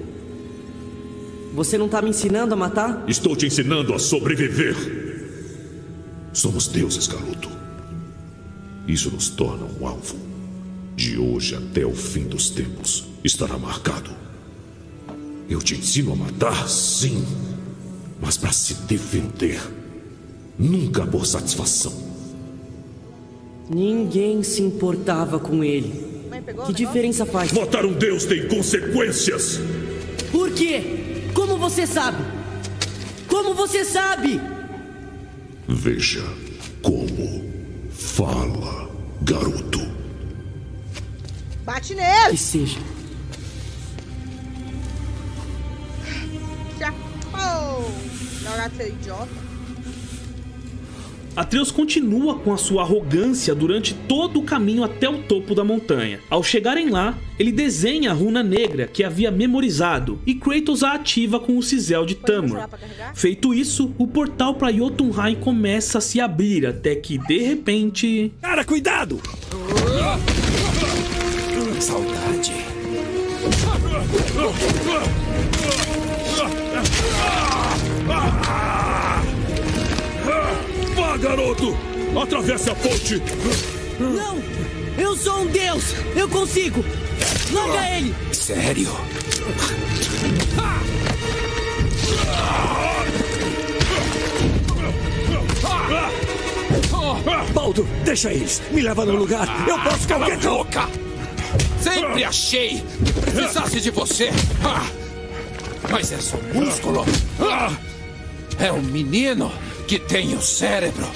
Você não tá me ensinando a matar? Estou te ensinando a sobreviver. Somos deuses, garoto. Isso nos torna um alvo. De hoje até o fim dos tempos estará marcado. Eu te ensino a matar, sim, mas para se defender, nunca por satisfação. Ninguém se importava com ele. Que diferença faz? Matar um deus tem consequências. Por quê? Como você sabe? Como você sabe? Veja como fala, garoto. Bate nele! Que seja. Chapou! Jogar seu idiota. Atreus continua com a sua arrogância durante todo o caminho até o topo da montanha. Ao chegarem lá, ele desenha a runa negra que havia memorizado e Kratos a ativa com o Cisel de Tamur. Feito isso, o portal para Jotunheim começa a se abrir até que, de repente... Cara, cuidado! Saudade. Vá, garoto! Atravesse a ponte! Não! Eu sou um deus! Eu consigo! Larga ele! Sério? Baldur, deixa eles! Me leva no lugar! Eu posso qualquer boca! Sempre achei que precisasse de você! Mas é só músculo! É um menino que tem o cérebro!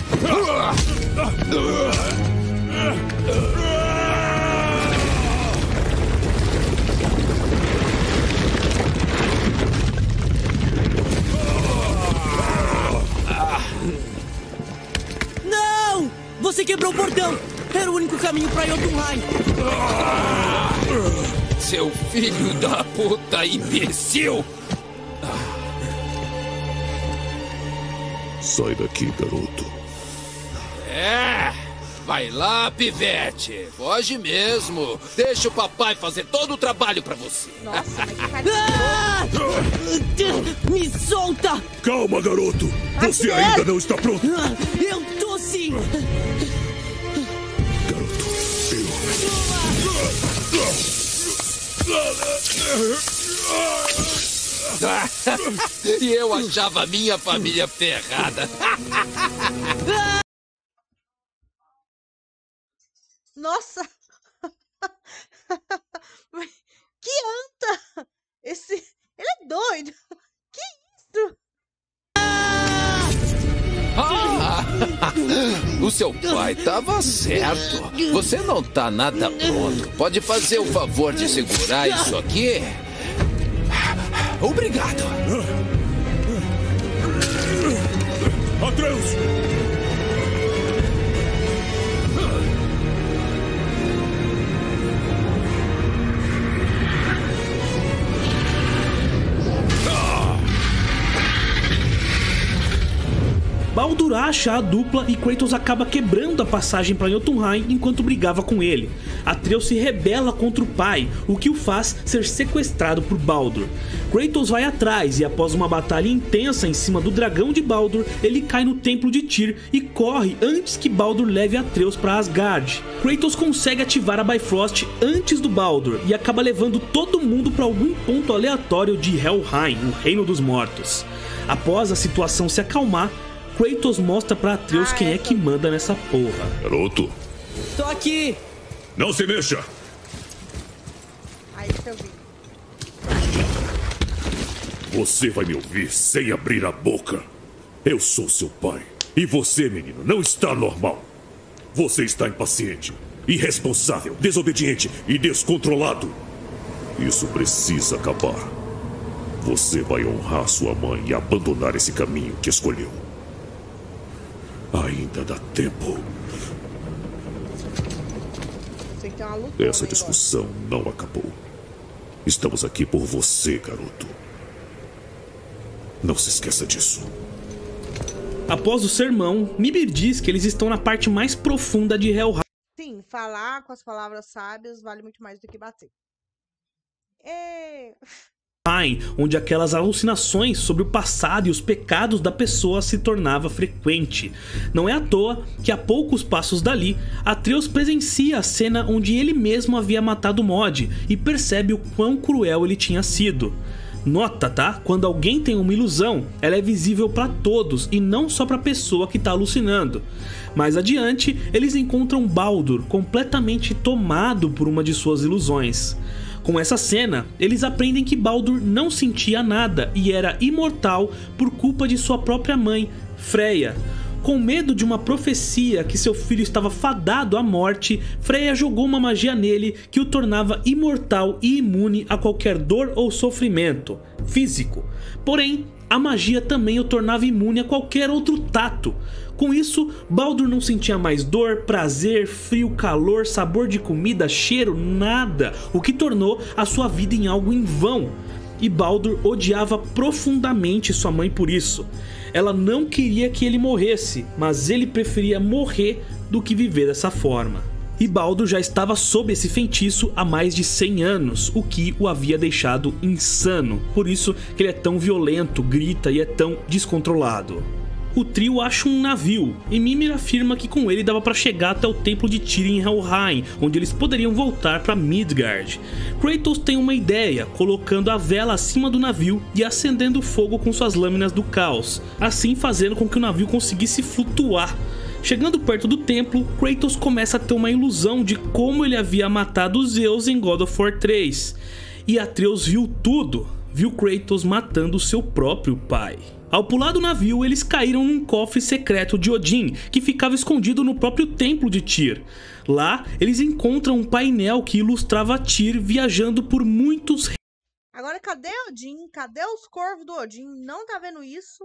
Não! Você quebrou o portão! Era o único caminho pra Jotunheim! Seu filho da puta imbecil! Sai daqui, garoto. É! Vai lá, pivete! Foge mesmo! Deixa o papai fazer todo o trabalho pra você! Nossa, mas que cara... Ah! Me solta! Calma, garoto! Você ainda não está pronto! Eu tô sim! Garoto, E eu achava a minha família ferrada. Nossa! Que anta! Esse... Ele é doido! Que isso? Ah! O seu pai tava certo. Você não tá nada pronto. Pode fazer o favor de segurar isso aqui? Obrigado. Atreus! Baldur acha a dupla e Kratos acaba quebrando a passagem para Jotunheim enquanto brigava com ele. Atreus se rebela contra o pai, o que o faz ser sequestrado por Baldur. Kratos vai atrás e após uma batalha intensa em cima do dragão de Baldur, ele cai no templo de Tyr e corre antes que Baldur leve Atreus para Asgard. Kratos consegue ativar a Bifrost antes do Baldur e acaba levando todo mundo para algum ponto aleatório de Helheim, o Reino dos Mortos. Após a situação se acalmar, Kratos mostra pra Atreus quem é que manda nessa porra. Garoto. Tô aqui. Não se mexa. Aí eu vi. Você vai me ouvir sem abrir a boca. Eu sou seu pai. E você, menino, não está normal. Você está impaciente, irresponsável, desobediente e descontrolado. Isso precisa acabar. Você vai honrar sua mãe e abandonar esse caminho que escolheu. Ainda dá tempo. Essa discussão não acabou. Estamos aqui por você, garoto. Não se esqueça disso. Após o sermão, Mimir diz que eles estão na parte mais profunda de Helheim. Sim, falar com as palavras sábias vale muito mais do que bater. E... onde aquelas alucinações sobre o passado e os pecados da pessoa se tornava frequente. Não é à toa que a poucos passos dali, Atreus presencia a cena onde ele mesmo havia matado Mod e percebe o quão cruel ele tinha sido. Nota, tá? Quando alguém tem uma ilusão, ela é visível para todos e não só para a pessoa que está alucinando. Mais adiante, eles encontram Baldur completamente tomado por uma de suas ilusões. Com essa cena, eles aprendem que Baldur não sentia nada e era imortal por culpa de sua própria mãe, Freya. Com medo de uma profecia que seu filho estava fadado à morte, Freya jogou uma magia nele que o tornava imortal e imune a qualquer dor ou sofrimento físico. Porém, a magia também o tornava imune a qualquer outro tato. Com isso, Baldur não sentia mais dor, prazer, frio, calor, sabor de comida, cheiro, nada, o que tornou a sua vida em algo em vão. E Baldur odiava profundamente sua mãe por isso. Ela não queria que ele morresse, mas ele preferia morrer do que viver dessa forma. E Baldur já estava sob esse feitiço há mais de cem anos, o que o havia deixado insano. Por isso que ele é tão violento, grita e é tão descontrolado. O trio acha um navio, e Mimir afirma que com ele dava para chegar até o templo de Tyr em Helheim, onde eles poderiam voltar para Midgard. Kratos tem uma ideia, colocando a vela acima do navio e acendendo fogo com suas lâminas do caos, assim fazendo com que o navio conseguisse flutuar. Chegando perto do templo, Kratos começa a ter uma ilusão de como ele havia matado Zeus em God of War três. E Atreus viu tudo, viu Kratos matando seu próprio pai. Ao pular do navio, eles caíram num cofre secreto de Odin, que ficava escondido no próprio templo de Tyr. Lá, eles encontram um painel que ilustrava Tyr viajando por muitos... Agora, cadê Odin? Cadê os corvos do Odin? Não tá vendo isso?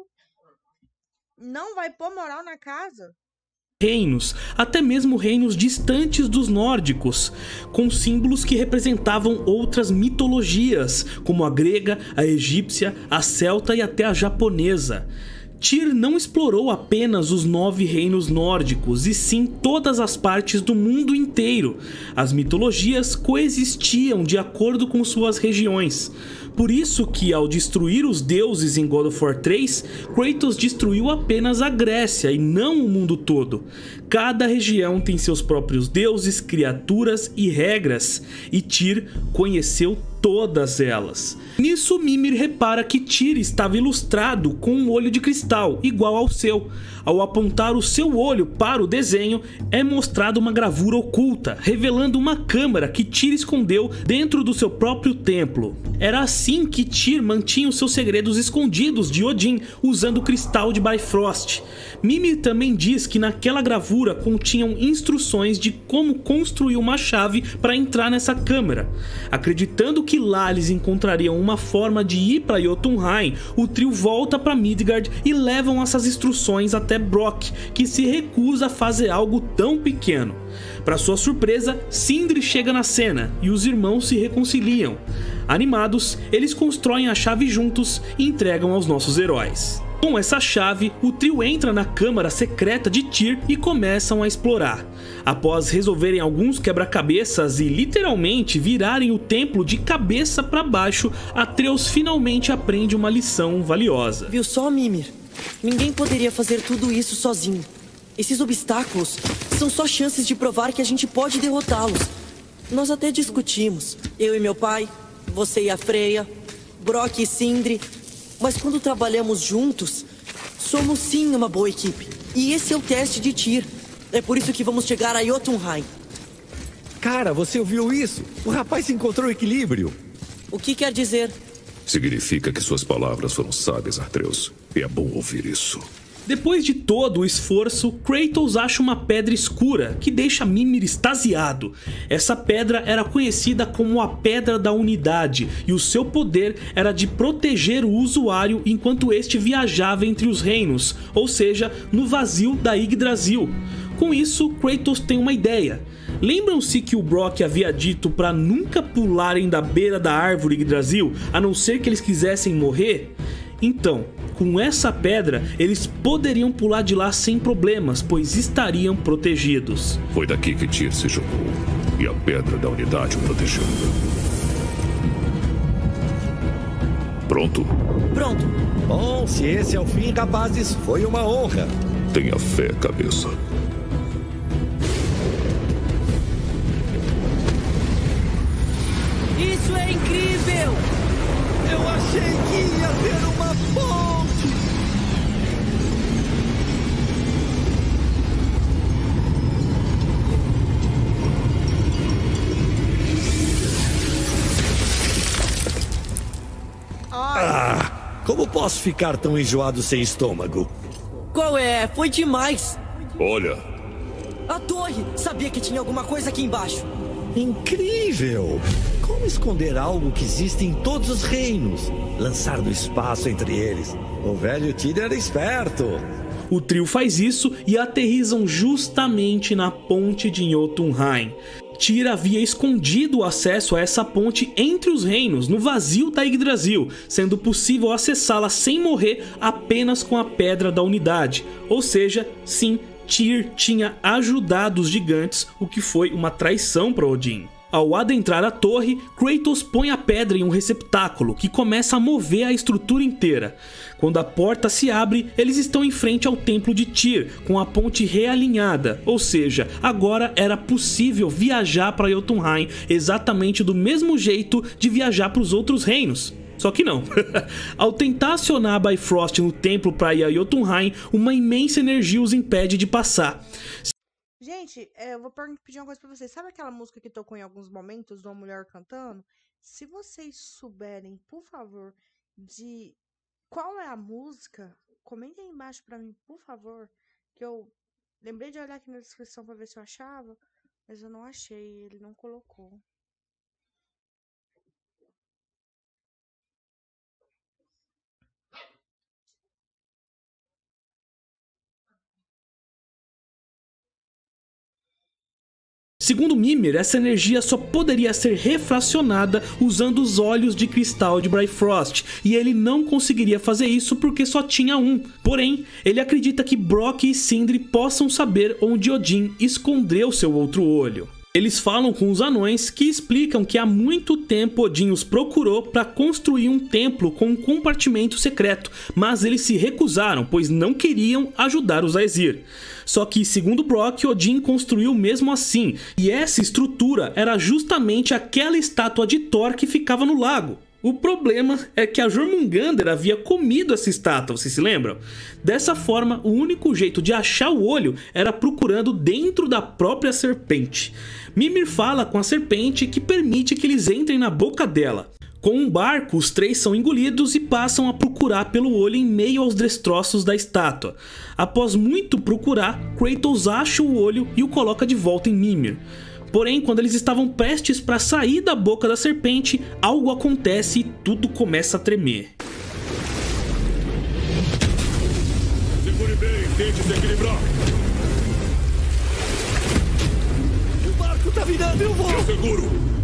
Não vai pôr moral na casa? reinos, até mesmo reinos distantes dos nórdicos, com símbolos que representavam outras mitologias, como a grega, a egípcia, a celta e até a japonesa. Tyr não explorou apenas os nove reinos nórdicos, e sim todas as partes do mundo inteiro. As mitologias coexistiam de acordo com suas regiões. Por isso que, ao destruir os deuses em God of War três, Kratos destruiu apenas a Grécia e não o mundo todo. Cada região tem seus próprios deuses, criaturas e regras, e Tyr conheceu todas elas. Nisso, Mimir repara que Tyr estava ilustrado com um olho de cristal, igual ao seu. Ao apontar o seu olho para o desenho, é mostrada uma gravura oculta, revelando uma câmara que Tyr escondeu dentro do seu próprio templo. Era assim que Tyr mantinha os seus segredos escondidos de Odin, usando o cristal de Bifrost. Mimir também diz que naquela gravura continham instruções de como construir uma chave para entrar nessa câmara. Acreditando que lá eles encontrariam uma forma de ir para Jotunheim, o trio volta para Midgard e levam essas instruções até Brock, que se recusa a fazer algo tão pequeno. Para sua surpresa, Sindri chega na cena e os irmãos se reconciliam. Animados, eles constroem a chave juntos e entregam aos nossos heróis. Com essa chave, o trio entra na câmara secreta de Tyr e começam a explorar. Após resolverem alguns quebra-cabeças e literalmente virarem o templo de cabeça para baixo, Atreus finalmente aprende uma lição valiosa. Viu só, Mimir? Ninguém poderia fazer tudo isso sozinho. Esses obstáculos são só chances de provar que a gente pode derrotá-los. Nós até discutimos, eu e meu pai, você e a Freya, Brock e Sindri, mas quando trabalhamos juntos, somos sim uma boa equipe. E esse é o teste de Tyr. É por isso que vamos chegar a Jotunheim. Cara, você ouviu isso? O rapaz encontrou equilíbrio. O que quer dizer? Significa que suas palavras foram sábias, Atreus. E é bom ouvir isso. Depois de todo o esforço, Kratos acha uma pedra escura que deixa Mimir extasiado. Essa pedra era conhecida como a Pedra da Unidade e o seu poder era de proteger o usuário enquanto este viajava entre os reinos, ou seja, no vazio da Yggdrasil. Com isso, Kratos tem uma ideia. Lembram-se que o Brock havia dito para nunca pularem da beira da árvore Yggdrasil, a não ser que eles quisessem morrer? Então, com essa pedra, eles poderiam pular de lá sem problemas, pois estariam protegidos. Foi daqui que Tyr se jogou, e a Pedra da Unidade o protegeu. Pronto? Pronto. Bom, se esse é o fim, rapazes, foi uma honra. Tenha fé, cabeça. Isso é incrível! Eu achei que ia ter uma ponte! Ah, como posso ficar tão enjoado sem estômago? Qual é? Foi demais! Olha! A torre! Sabia que tinha alguma coisa aqui embaixo! Incrível! Como esconder algo que existe em todos os reinos? Lançar no espaço entre eles. O velho Tyr era esperto. O trio faz isso e aterrissam justamente na ponte de Jotunheim. Tyr havia escondido o acesso a essa ponte entre os reinos, no vazio da Yggdrasil, sendo possível acessá-la sem morrer apenas com a Pedra da Unidade. Ou seja, sim, Tyr tinha ajudado os gigantes, o que foi uma traição para Odin. Ao adentrar a torre, Kratos põe a pedra em um receptáculo, que começa a mover a estrutura inteira. Quando a porta se abre, eles estão em frente ao templo de Tyr, com a ponte realinhada, ou seja, agora era possível viajar para Jotunheim exatamente do mesmo jeito de viajar para os outros reinos. Só que não. Ao tentar acionar a Bifrost no templo para ir a Jotunheim, uma imensa energia os impede de passar. Gente, é, eu vou pedir uma coisa pra vocês. Sabe aquela música que tocou em alguns momentos de uma mulher cantando? Se vocês souberem, por favor, de qual é a música, comentem aí embaixo pra mim, por favor. Que eu lembrei de olhar aqui na descrição pra ver se eu achava, mas eu não achei, ele não colocou. Segundo Mimir, essa energia só poderia ser refracionada usando os olhos de cristal de Bifrost, e ele não conseguiria fazer isso porque só tinha um. Porém, ele acredita que Brock e Sindri possam saber onde Odin escondeu seu outro olho. Eles falam com os anões, que explicam que há muito tempo Odin os procurou para construir um templo com um compartimento secreto, mas eles se recusaram, pois não queriam ajudar os Aesir. Só que, segundo Brock, Odin construiu mesmo assim, e essa estrutura era justamente aquela estátua de Thor que ficava no lago. O problema é que a Jormungandr havia comido essa estátua, vocês se lembram? Dessa forma, o único jeito de achar o olho era procurando dentro da própria serpente. Mimir fala com a serpente que permite que eles entrem na boca dela. Com um barco, os três são engolidos e passam a procurar pelo olho em meio aos destroços da estátua. Após muito procurar, Kratos acha o olho e o coloca de volta em Mimir. Porém, quando eles estavam prestes para sair da boca da serpente, algo acontece e tudo começa a tremer. Segure bem, tente se equilibrar. O barco tá virando, eu vou! Eu seguro!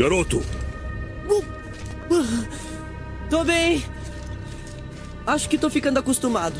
Garoto! Tô bem. Acho que tô ficando acostumado.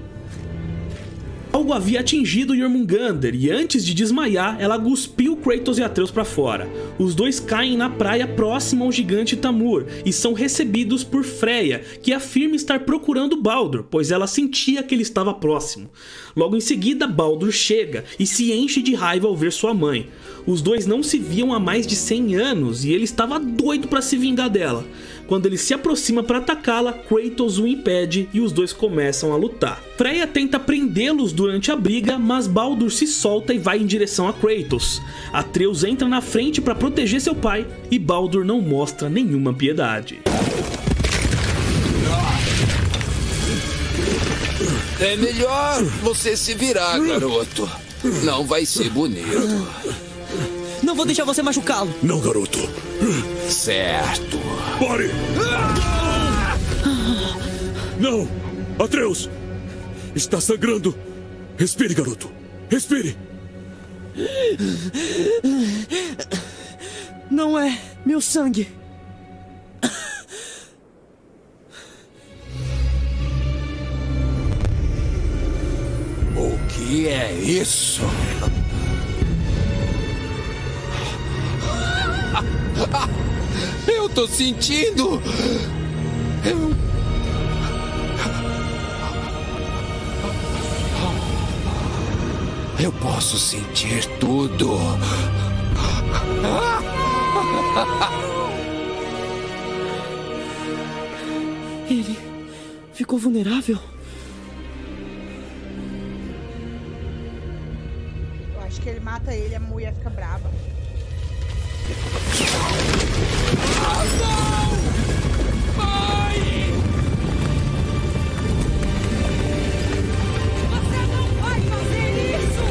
Algo havia atingido Jormungandr e antes de desmaiar, ela cuspiu Kratos e Atreus para fora. Os dois caem na praia próxima ao gigante Tamur e são recebidos por Freya, que afirma estar procurando Baldur, pois ela sentia que ele estava próximo. Logo em seguida, Baldur chega e se enche de raiva ao ver sua mãe. Os dois não se viam há mais de cem anos e ele estava doido para se vingar dela. Quando ele se aproxima para atacá-la, Kratos o impede e os dois começam a lutar. Freya tenta prendê-los durante a briga, mas Baldur se solta e vai em direção a Kratos. Atreus entra na frente para proteger seu pai e Baldur não mostra nenhuma piedade. É melhor você se virar, garoto. Não vai ser bonito. Não vou deixar você machucá-lo. Não, garoto. Certo. Pare! Não! Atreus! Está sangrando! Respire, garoto! Respire! Não é meu sangue. O que é isso? Eu tô sentindo! Eu... Eu posso sentir tudo! Ele ficou vulnerável? Eu acho que ele mata ele, a mulher fica brava. Ah, não! Mãe! Você não vai fazer isso!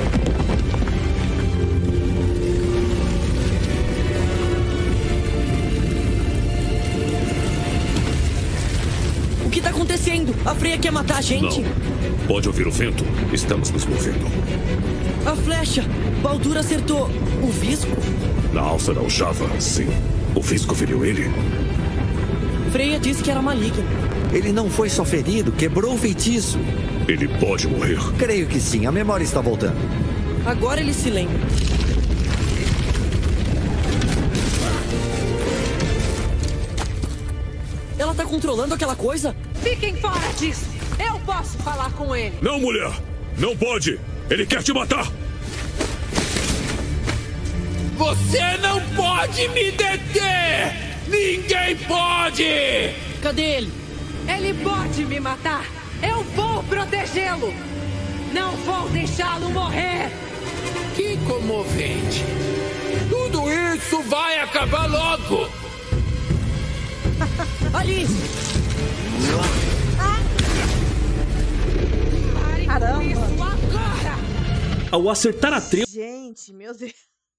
O que tá acontecendo? A Freya quer matar a gente? Não. Pode ouvir o vento? Estamos nos movendo. A flecha! Baldur acertou o visco? Na alça da aljava, sim. O visco feriu ele. Freya disse que era maligno. Ele não foi só ferido, quebrou o feitiço. Ele pode morrer. Creio que sim, a memória está voltando. Agora ele se lembra. Ela tá controlando aquela coisa? Fiquem fora disso! Eu posso falar com ele! Não, mulher! Não pode! Ele quer te matar! Você não pode me deter! Ninguém pode! Cadê ele? Ele pode me matar! Eu vou protegê-lo! Não vou deixá-lo morrer! Que comovente! Tudo isso vai acabar logo! Ali! Caramba! Isso agora! Ao acertar Atreus, Gente, meu Deus.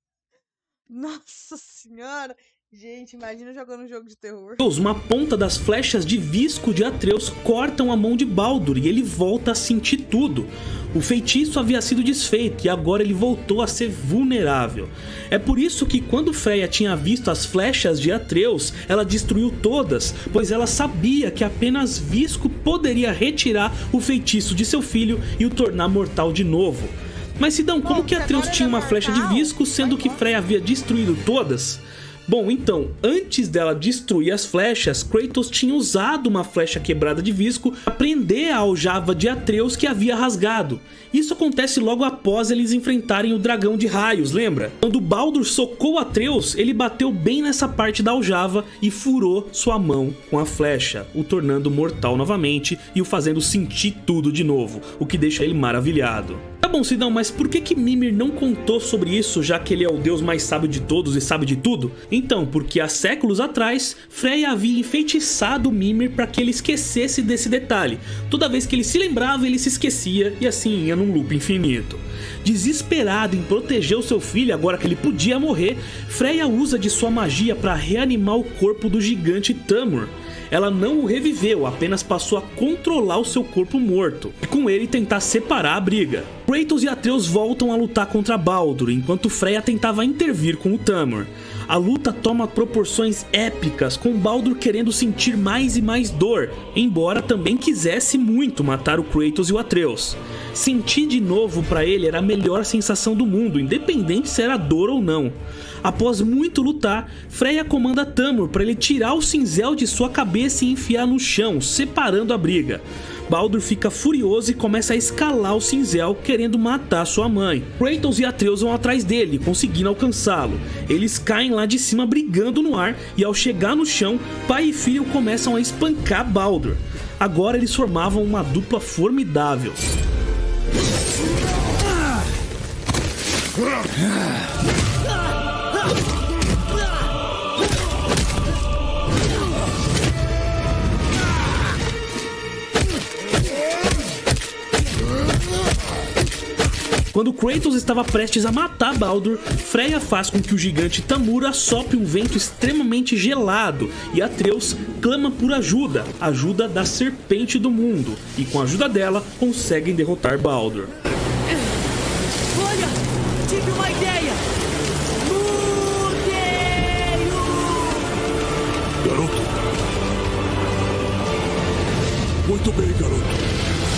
Nossa senhora. Gente, imagina jogando um jogo de terror. uma ponta das flechas de visco de Atreus cortam a mão de Baldur e ele volta a sentir tudo. O feitiço havia sido desfeito e agora ele voltou a ser vulnerável. É por isso que quando Freya tinha visto as flechas de Atreus, ela destruiu todas, pois ela sabia que apenas visco poderia retirar o feitiço de seu filho e o tornar mortal de novo. Mas Sidão, como que Atreus tinha uma flecha de visco, sendo que Freya havia destruído todas? Bom, então, antes dela destruir as flechas, Kratos tinha usado uma flecha quebrada de visco para prender a aljava de Atreus que havia rasgado. Isso acontece logo após eles enfrentarem o dragão de raios, lembra? Quando Baldur socou Atreus, ele bateu bem nessa parte da aljava e furou sua mão com a flecha, o tornando mortal novamente e o fazendo sentir tudo de novo, o que deixa ele maravilhado. Tá bom, Sidão, mas por que que Mimir não contou sobre isso, já que ele é o deus mais sábio de todos e sabe de tudo? Então, porque há séculos atrás, Freya havia enfeitiçado Mimir para que ele esquecesse desse detalhe. Toda vez que ele se lembrava, ele se esquecia e assim ia num loop infinito. Desesperado em proteger o seu filho agora que ele podia morrer, Freya usa de sua magia para reanimar o corpo do gigante Tamur. Ela não o reviveu, apenas passou a controlar o seu corpo morto e com ele tentar separar a briga. Kratos e Atreus voltam a lutar contra Baldur, enquanto Freya tentava intervir com o Tamur. A luta toma proporções épicas, com Baldur querendo sentir mais e mais dor, embora também quisesse muito matar o Kratos e o Atreus. Sentir de novo para ele era a melhor sensação do mundo, independente se era dor ou não. Após muito lutar, Freya comanda Tamur para ele tirar o cinzel de sua cabeça e enfiar no chão, separando a briga. Baldur fica furioso e começa a escalar o cinzel, querendo matar sua mãe. Kratos e Atreus vão atrás dele, conseguindo alcançá-lo. Eles caem lá de cima brigando no ar e ao chegar no chão, pai e filho começam a espancar Baldur. Agora eles formavam uma dupla formidável. Quando Kratos estava prestes a matar Baldur, Freya faz com que o gigante Tamur assopre um vento extremamente gelado e Atreus clama por ajuda, ajuda da serpente do mundo, e com a ajuda dela conseguem derrotar Baldur. Olha, tive uma ideia! Mudeiro! Garoto. Muito bem, garoto.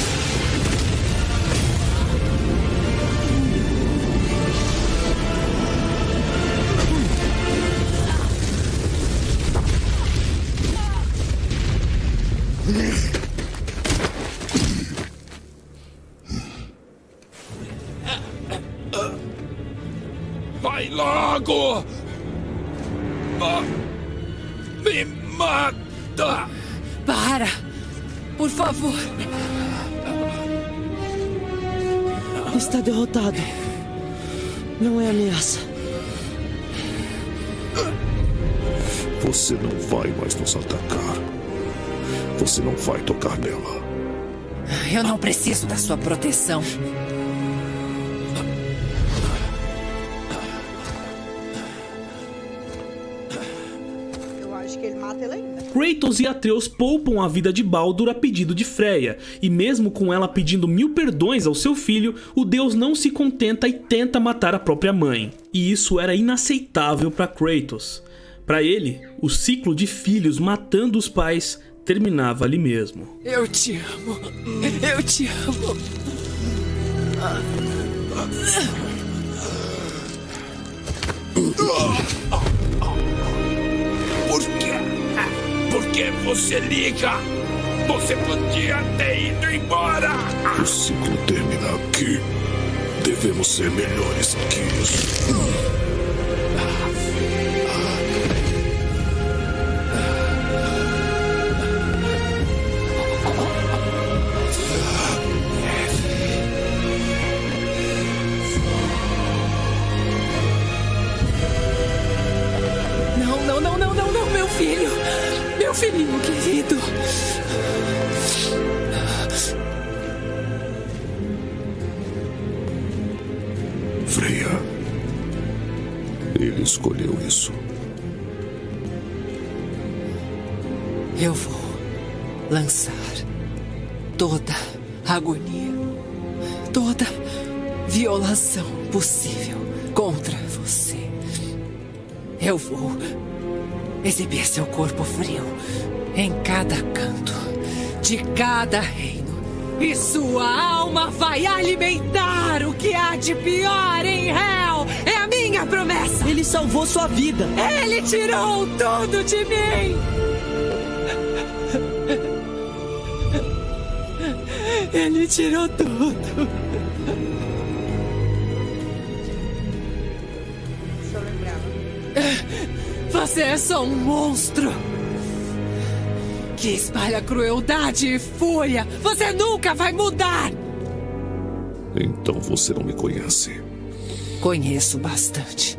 Vai logo! Ah, me mata! Para! Por favor! Está derrotado. Não é ameaça. Você não vai mais nos atacar. Você não vai tocar nela. Eu não preciso da sua proteção. Eu acho que ele mata ele ainda. Kratos e Atreus poupam a vida de Baldur a pedido de Freya, e mesmo com ela pedindo mil perdões ao seu filho, o deus não se contenta e tenta matar a própria mãe. E isso era inaceitável para Kratos. Para ele, o ciclo de filhos matando os pais terminava ali mesmo. Eu te amo. Eu te amo. Por quê? Por que você liga? Você podia ter ido embora. O ciclo termina aqui. Devemos ser melhores que isso. Não, não, não, não, não, não, meu filho. Meu filhinho querido. Freya. Ele escolheu isso. Eu vou lançar toda agonia, toda violação possível contra você. Eu vou exibir seu corpo frio em cada canto de cada reino. E sua alma vai alimentar o que há de pior em Hell. É a minha promessa. Ele salvou sua vida. Ele tirou tudo de mim. Ele tirou tudo. Se eu lembrava. Você é só um monstro que espalha crueldade e fúria. Você nunca vai mudar. Então você não me conhece. Conheço bastante.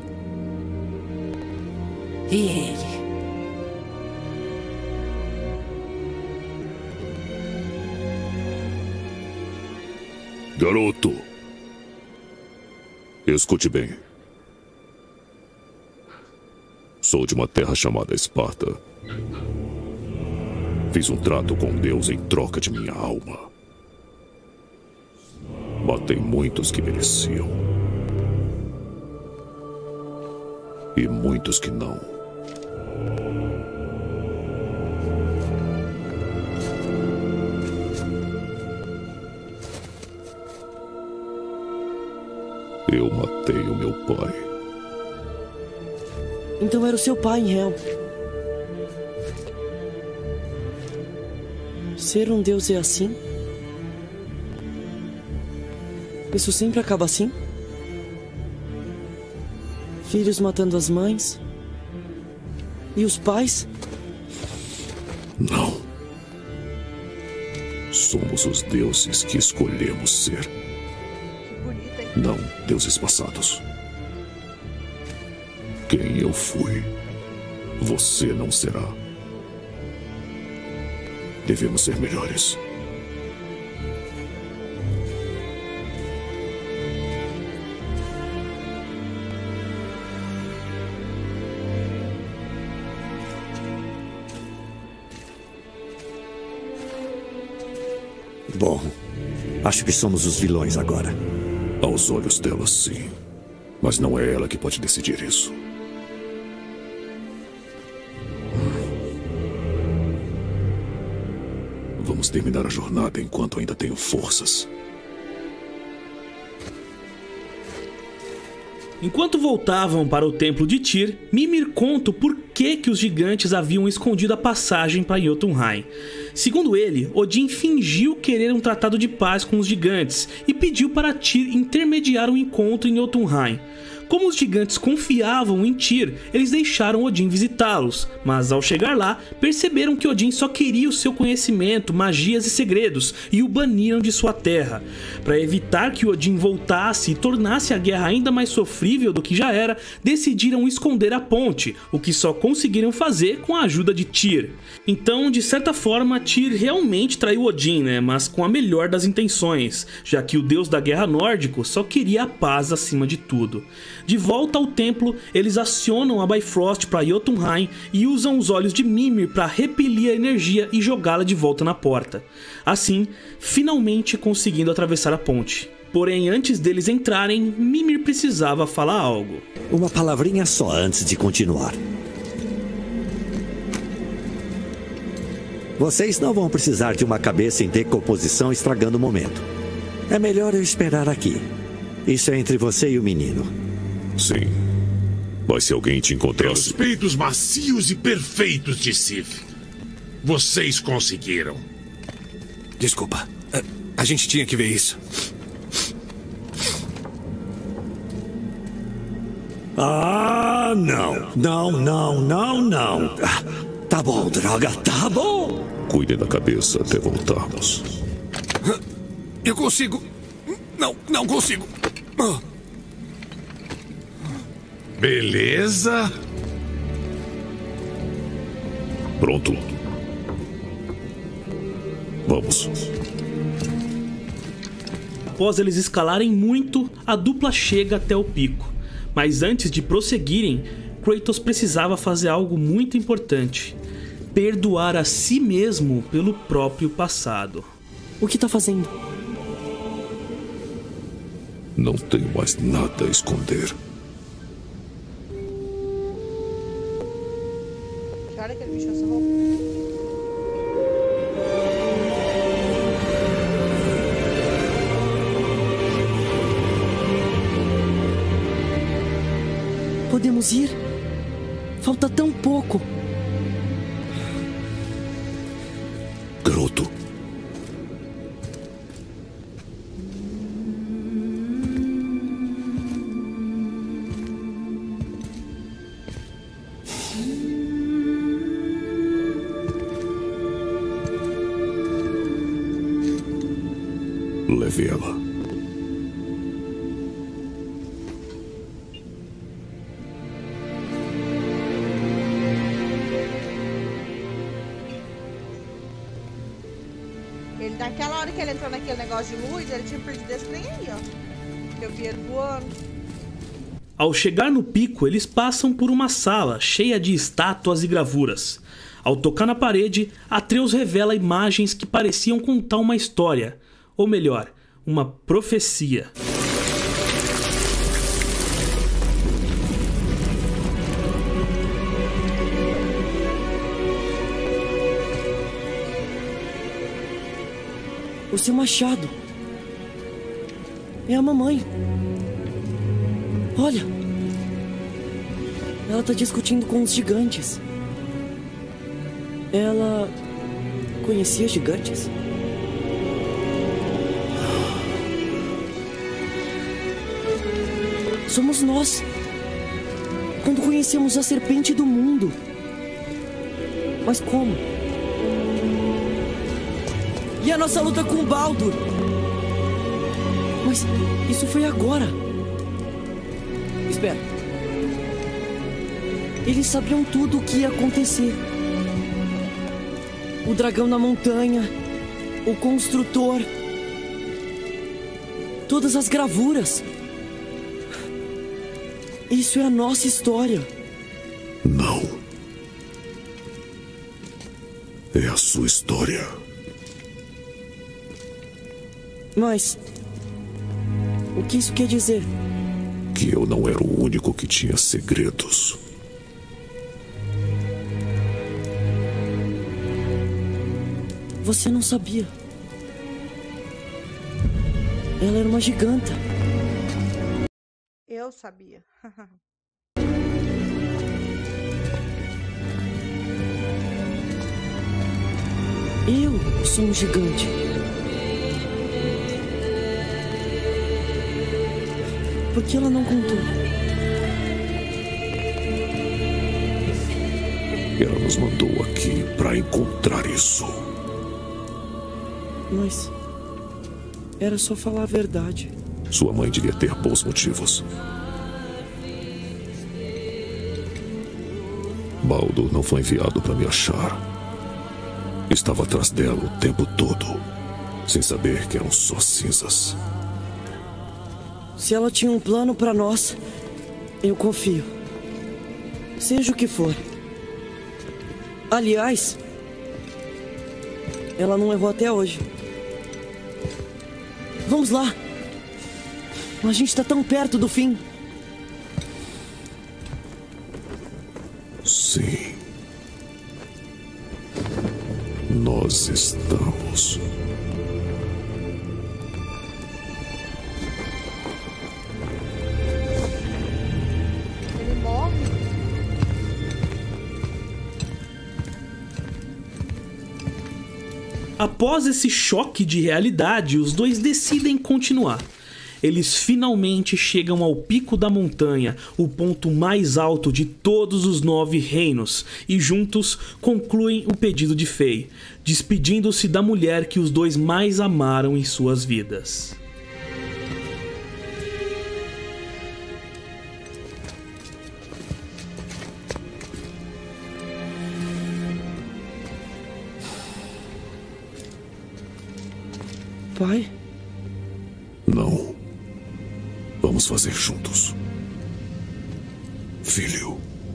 E ele? Garoto, escute bem. Sou de uma terra chamada Esparta. Fiz um trato com Deus em troca de minha alma. Matei muitos que mereciam. E muitos que não. Eu matei o meu pai. Então era o seu pai, em Hel. Ser um deus é assim? Isso sempre acaba assim? Filhos matando as mães? E os pais? Não. Somos os deuses que escolhemos ser. Não deuses passados. Quem eu fui, você não será. Devemos ser melhores. Bom, acho que somos os vilões agora. Aos olhos dela, sim. Mas não é ela que pode decidir isso. Vamos terminar a jornada enquanto ainda tenho forças. Enquanto voltavam para o templo de Tyr, Mimir conta o porquê que os gigantes haviam escondido a passagem para Jotunheim. Segundo ele, Odin fingiu querer um tratado de paz com os gigantes e pediu para Tyr intermediar um encontro em Jotunheim. Como os gigantes confiavam em Tyr, eles deixaram Odin visitá-los, mas ao chegar lá, perceberam que Odin só queria o seu conhecimento, magias e segredos, e o baniram de sua terra. Para evitar que Odin voltasse e tornasse a guerra ainda mais sofrível do que já era, decidiram esconder a ponte, o que só conseguiram fazer com a ajuda de Tyr. Então, de certa forma, Tyr realmente traiu Odin, né? Mas com a melhor das intenções, já que o deus da guerra nórdico só queria a paz acima de tudo. De volta ao templo, eles acionam a Bifrost para Jotunheim e usam os olhos de Mimir para repelir a energia e jogá-la de volta na porta. Assim, finalmente conseguindo atravessar a ponte. Porém, antes deles entrarem, Mimir precisava falar algo. Uma palavrinha só antes de continuar. Vocês não vão precisar de uma cabeça em decomposição estragando o momento. É melhor eu esperar aqui. Isso é entre você e o menino. Sim. Mas se alguém te encontrasse... Pelos peitos macios e perfeitos de Sif. Vocês conseguiram. Desculpa. A, a gente tinha que ver isso. Ah, não. Não, não, não, não. Tá bom, droga, tá bom. Cuide da cabeça até voltarmos. Eu consigo. Não, não consigo. Beleza. Pronto. Vamos. Após eles escalarem muito, a dupla chega até o pico. Mas antes de prosseguirem, Kratos precisava fazer algo muito importante: perdoar a si mesmo pelo próprio passado. O que tá fazendo? Não tenho mais nada a esconder. Que hora que ele mexeu essa roupa? Podemos ir? Falta tão pouco. Garoto. Leve ela. Ele, naquela hora que ele entrou naquele negócio de luz, ele tinha perdido esse trem aí, ó. Eu vi ele voando. Ao chegar no pico, eles passam por uma sala cheia de estátuas e gravuras. Ao tocar na parede, Atreus revela imagens que pareciam contar uma história. Ou melhor, uma profecia. O seu machado. É a mamãe. Olha. Ela tá discutindo com os gigantes. Ela conhecia gigantes? Somos nós. Quando conhecemos a serpente do mundo. Mas como? E a nossa luta com o Baldur? Mas isso foi agora. Espera. Eles sabiam tudo o que ia acontecer. O dragão na montanha, o construtor, todas as gravuras. Isso é a nossa história. Não. É a sua história. Mas o que isso quer dizer? Que eu não era o único que tinha segredos. Você não sabia. Ela era uma giganta. Eu sabia. Eu sou um gigante. Por que ela não contou? Ela nos mandou aqui para encontrar isso. Mas era só falar a verdade. Sua mãe devia ter bons motivos. Baldur não foi enviado para me achar. Estava atrás dela o tempo todo, sem saber que eram só cinzas. Se ela tinha um plano para nós, eu confio. Seja o que for. Aliás, ela não errou até hoje. Vamos lá. A gente tá tão perto do fim. Sim. Nós estamos. Ele morre? Após esse choque de realidade, os dois decidem continuar. Eles finalmente chegam ao pico da montanha, o ponto mais alto de todos os nove reinos, e juntos concluem o pedido de Fei, despedindo-se da mulher que os dois mais amaram em suas vidas. Pai? Não. Vamos fazer juntos. Filho.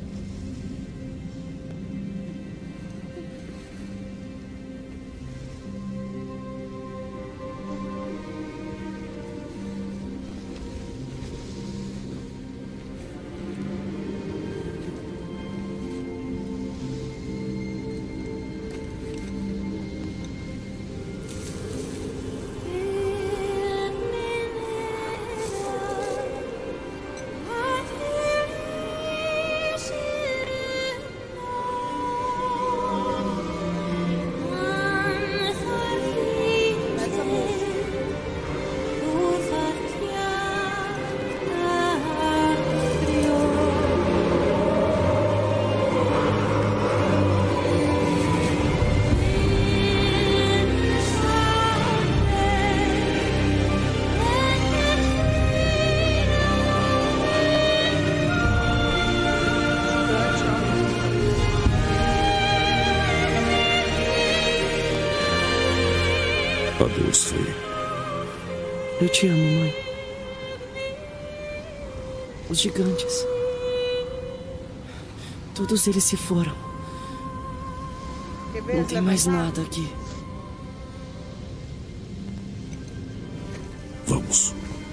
Adeus, Fei. Eu te amo, mãe. Os gigantes. Todos eles se foram. Não tem mais nada aqui. Vamos.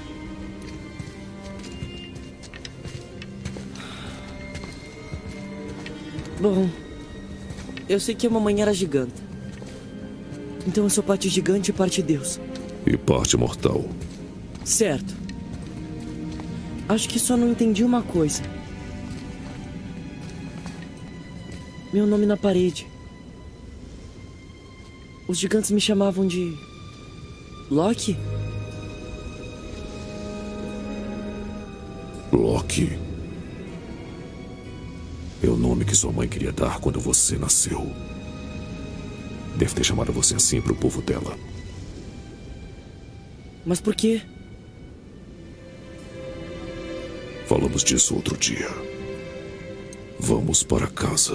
Bom, eu sei que a mamãe era giganta. Então eu sou parte gigante e parte Deus. E parte mortal. Certo. Acho que só não entendi uma coisa. Meu nome na parede. Os gigantes me chamavam de... Loki? Loki. É o nome que sua mãe queria dar quando você nasceu. Deve ter chamado você assim para o povo dela. Mas por quê? Falamos disso outro dia. Vamos para casa.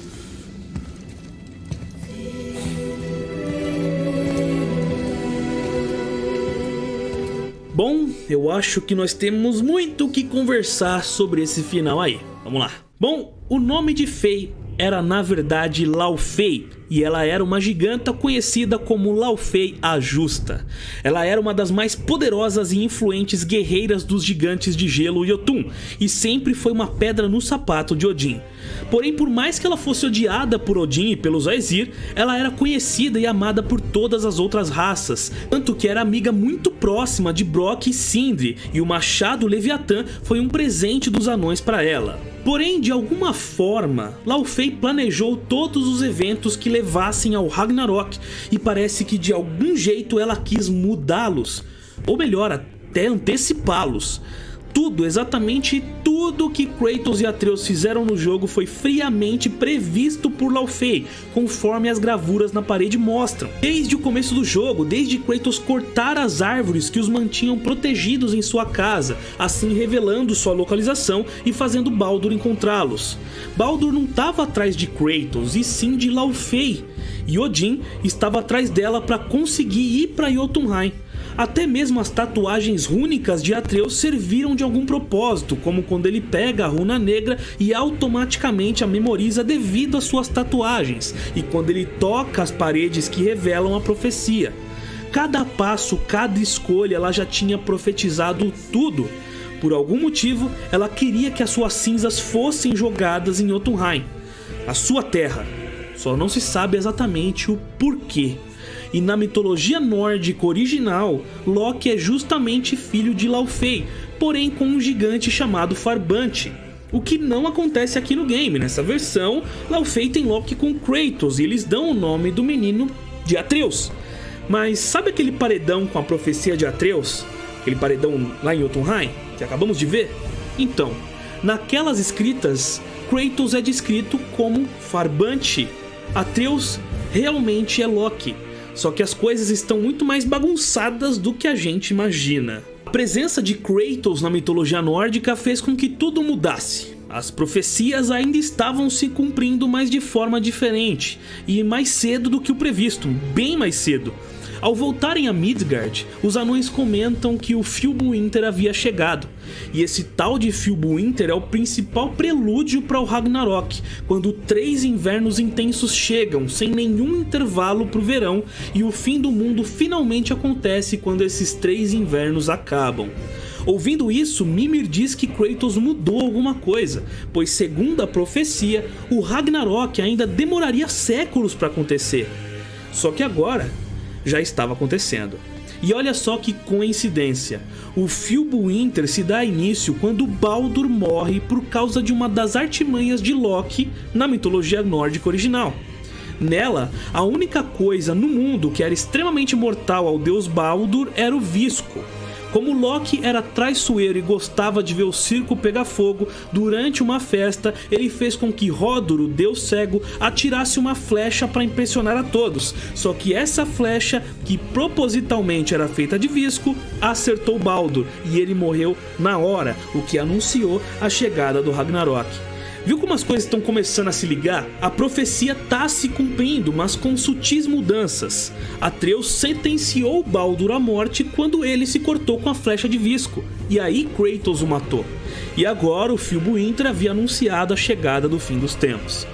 Bom, eu acho que nós temos muito o que conversar sobre esse final aí. Vamos lá. Bom, o nome de Fei era na verdade Laufey, e ela era uma giganta conhecida como Laufey a Justa. Ela era uma das mais poderosas e influentes guerreiras dos gigantes de gelo Jotun, e sempre foi uma pedra no sapato de Odin. Porém, por mais que ela fosse odiada por Odin e pelos Aesir, ela era conhecida e amada por todas as outras raças, tanto que era amiga muito próxima de Brock e Sindri, e o machado Leviatã foi um presente dos anões para ela. Porém, de alguma forma, Laufey planejou todos os eventos que levassem ao Ragnarok, e parece que de algum jeito ela quis mudá-los, ou melhor, até antecipá-los. Tudo, exatamente tudo que Kratos e Atreus fizeram no jogo foi friamente previsto por Laufey, conforme as gravuras na parede mostram. Desde o começo do jogo, desde Kratos cortar as árvores que os mantinham protegidos em sua casa, assim revelando sua localização e fazendo Baldur encontrá-los. Baldur não estava atrás de Kratos, e sim de Laufey, e Odin estava atrás dela para conseguir ir para Jotunheim. Até mesmo as tatuagens rúnicas de Atreus serviram de algum propósito, como quando ele pega a runa negra e automaticamente a memoriza devido às suas tatuagens, e quando ele toca as paredes que revelam a profecia. Cada passo, cada escolha, ela já tinha profetizado tudo. Por algum motivo, ela queria que as suas cinzas fossem jogadas em Jotunheim, a sua terra. Só não se sabe exatamente o porquê. E na mitologia nórdica original, Loki é justamente filho de Laufey, porém com um gigante chamado Farbante. O que não acontece aqui no game. Nessa versão, Laufey tem Loki com Kratos e eles dão o nome do menino de Atreus. Mas sabe aquele paredão com a profecia de Atreus? Aquele paredão lá em Jotunheim, que acabamos de ver? Então, naquelas escritas, Kratos é descrito como Farbante. Atreus realmente é Loki. Só que as coisas estão muito mais bagunçadas do que a gente imagina. A presença de Kratos na mitologia nórdica fez com que tudo mudasse. As profecias ainda estavam se cumprindo, mas de forma diferente, e mais cedo do que o previsto, bem mais cedo. Ao voltarem a Midgard, os anões comentam que o Fimbulwinter havia chegado, e esse tal de Fimbulwinter é o principal prelúdio para o Ragnarok, quando três invernos intensos chegam, sem nenhum intervalo para o verão, e o fim do mundo finalmente acontece quando esses três invernos acabam. Ouvindo isso, Mimir diz que Kratos mudou alguma coisa, pois segundo a profecia, o Ragnarok ainda demoraria séculos para acontecer. Só que agora já estava acontecendo. E olha só que coincidência, o Fimbulwinter se dá início quando Baldur morre por causa de uma das artimanhas de Loki na mitologia nórdica original. Nela, a única coisa no mundo que era extremamente mortal ao deus Baldur era o visco. Como Loki era traiçoeiro e gostava de ver o circo pegar fogo, durante uma festa ele fez com que Hodur, o deus cego, atirasse uma flecha para impressionar a todos. Só que essa flecha, que propositalmente era feita de visco, acertou Baldur e ele morreu na hora, o que anunciou a chegada do Ragnarok. Viu como as coisas estão começando a se ligar? A profecia tá se cumprindo, mas com sutis mudanças. Atreus sentenciou Baldur à morte quando ele se cortou com a flecha de visco, e aí Kratos o matou. E agora o Fimbulwinter havia anunciado a chegada do fim dos tempos.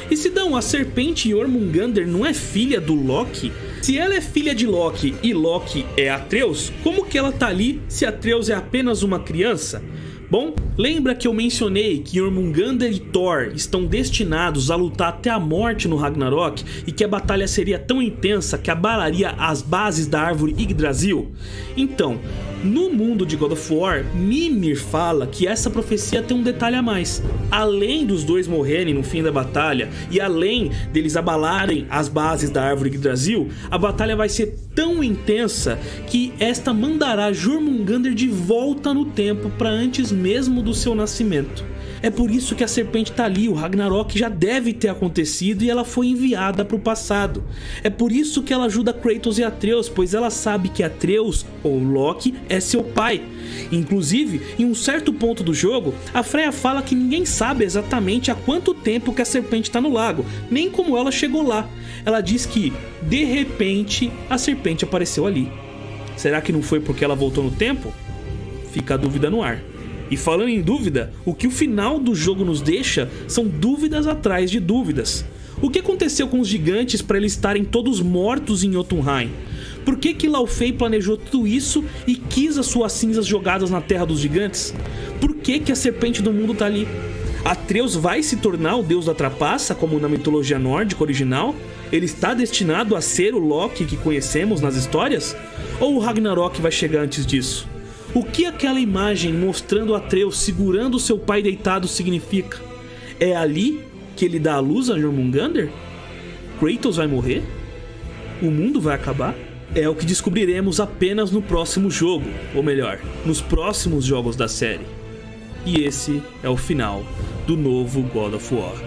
E Sidão, a serpente Jormungandr não é filha do Loki? Se ela é filha de Loki e Loki é Atreus, como que ela tá ali se Atreus é apenas uma criança? Bom, lembra que eu mencionei que Jormungandr e Thor estão destinados a lutar até a morte no Ragnarok e que a batalha seria tão intensa que abalaria as bases da árvore Yggdrasil? Então, no mundo de God of War, Mimir fala que essa profecia tem um detalhe a mais. Além dos dois morrerem no fim da batalha e além deles abalarem as bases da árvore Yggdrasil, a batalha vai ser tão intensa que esta mandará Jormungandr de volta no tempo para antes mesmo do seu nascimento. É por isso que a serpente tá ali, o Ragnarok já deve ter acontecido e ela foi enviada para o passado. É por isso que ela ajuda Kratos e Atreus, pois ela sabe que Atreus, ou Loki, é seu pai. Inclusive, em um certo ponto do jogo, a Freya fala que ninguém sabe exatamente há quanto tempo que a serpente está no lago, nem como ela chegou lá. Ela diz que, de repente, a serpente apareceu ali. Será que não foi porque ela voltou no tempo? Fica a dúvida no ar. E falando em dúvida, o que o final do jogo nos deixa são dúvidas atrás de dúvidas. O que aconteceu com os gigantes para eles estarem todos mortos em Jotunheim? Por que que Laufey planejou tudo isso e quis as suas cinzas jogadas na terra dos gigantes? Por que que a serpente do mundo tá ali? Atreus vai se tornar o deus da trapaça, como na mitologia nórdica original? Ele está destinado a ser o Loki que conhecemos nas histórias? Ou o Ragnarok vai chegar antes disso? O que aquela imagem mostrando Atreus segurando seu pai deitado significa? É ali que ele dá a luz a Jormungandr? Kratos vai morrer? O mundo vai acabar? É o que descobriremos apenas no próximo jogo, ou melhor, nos próximos jogos da série. E esse é o final do novo God of War.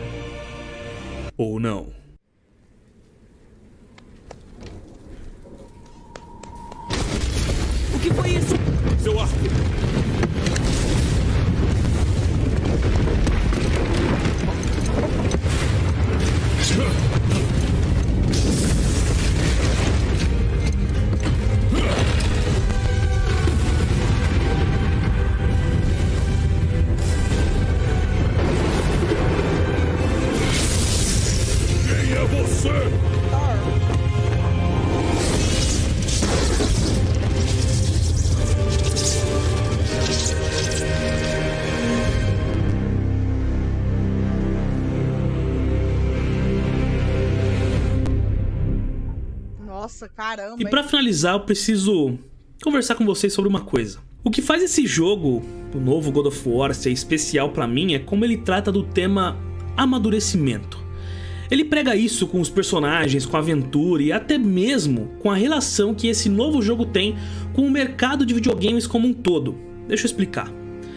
Ou não. O que foi isso? Seu arco! Quem é você? Nossa, caramba. E pra finalizar, eu preciso conversar com vocês sobre uma coisa. O que faz esse jogo, o novo God of War, ser especial pra mim é como ele trata do tema amadurecimento. Ele prega isso com os personagens, com a aventura e até mesmo com a relação que esse novo jogo tem com o mercado de videogames como um todo. Deixa eu explicar.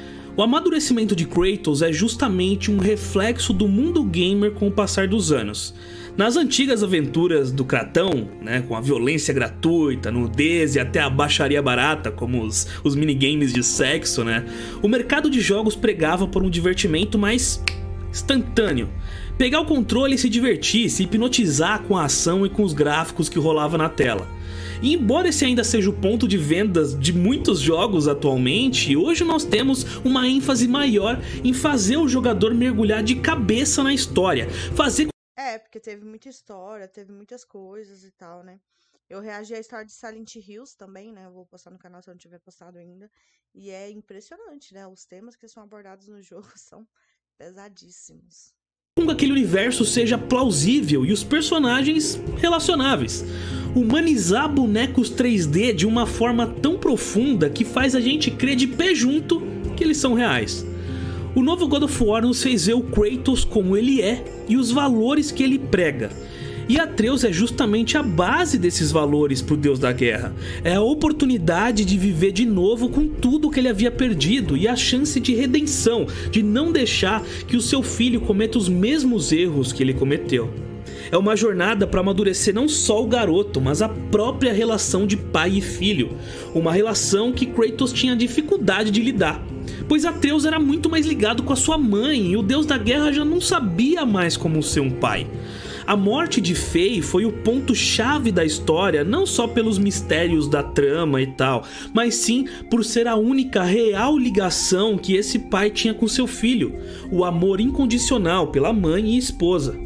O amadurecimento de Kratos é justamente um reflexo do mundo gamer com o passar dos anos. Nas antigas aventuras do Kratão, né, com a violência gratuita, nudez e até a baixaria barata, como os, os minigames de sexo, né, o mercado de jogos pregava por um divertimento mais instantâneo. Pegar o controle e se divertir, se hipnotizar com a ação e com os gráficos que rolava na tela. E embora esse ainda seja o ponto de vendas de muitos jogos atualmente, hoje nós temos uma ênfase maior em fazer o jogador mergulhar de cabeça na história, fazer... É, porque teve muita história, teve muitas coisas e tal, né? Eu reagi à história de Silent Hills também, né? Eu vou postar no canal se eu não tiver postado ainda. E é impressionante, né? Os temas que são abordados no jogo são pesadíssimos. Com que aquele universo seja plausível e os personagens relacionáveis. Humanizar bonecos três D de uma forma tão profunda que faz a gente crer de pé junto que eles são reais. O novo God of War nos fez ver o Kratos como ele é e os valores que ele prega. E Atreus é justamente a base desses valores para o Deus da Guerra. É a oportunidade de viver de novo com tudo que ele havia perdido e a chance de redenção, de não deixar que o seu filho cometa os mesmos erros que ele cometeu. É uma jornada para amadurecer não só o garoto, mas a própria relação de pai e filho. Uma relação que Kratos tinha dificuldade de lidar, pois Atreus era muito mais ligado com a sua mãe e o Deus da Guerra já não sabia mais como ser um pai. A morte de Fei foi o ponto-chave da história, não só pelos mistérios da trama e tal, mas sim por ser a única real ligação que esse pai tinha com seu filho, o amor incondicional pela mãe e esposa.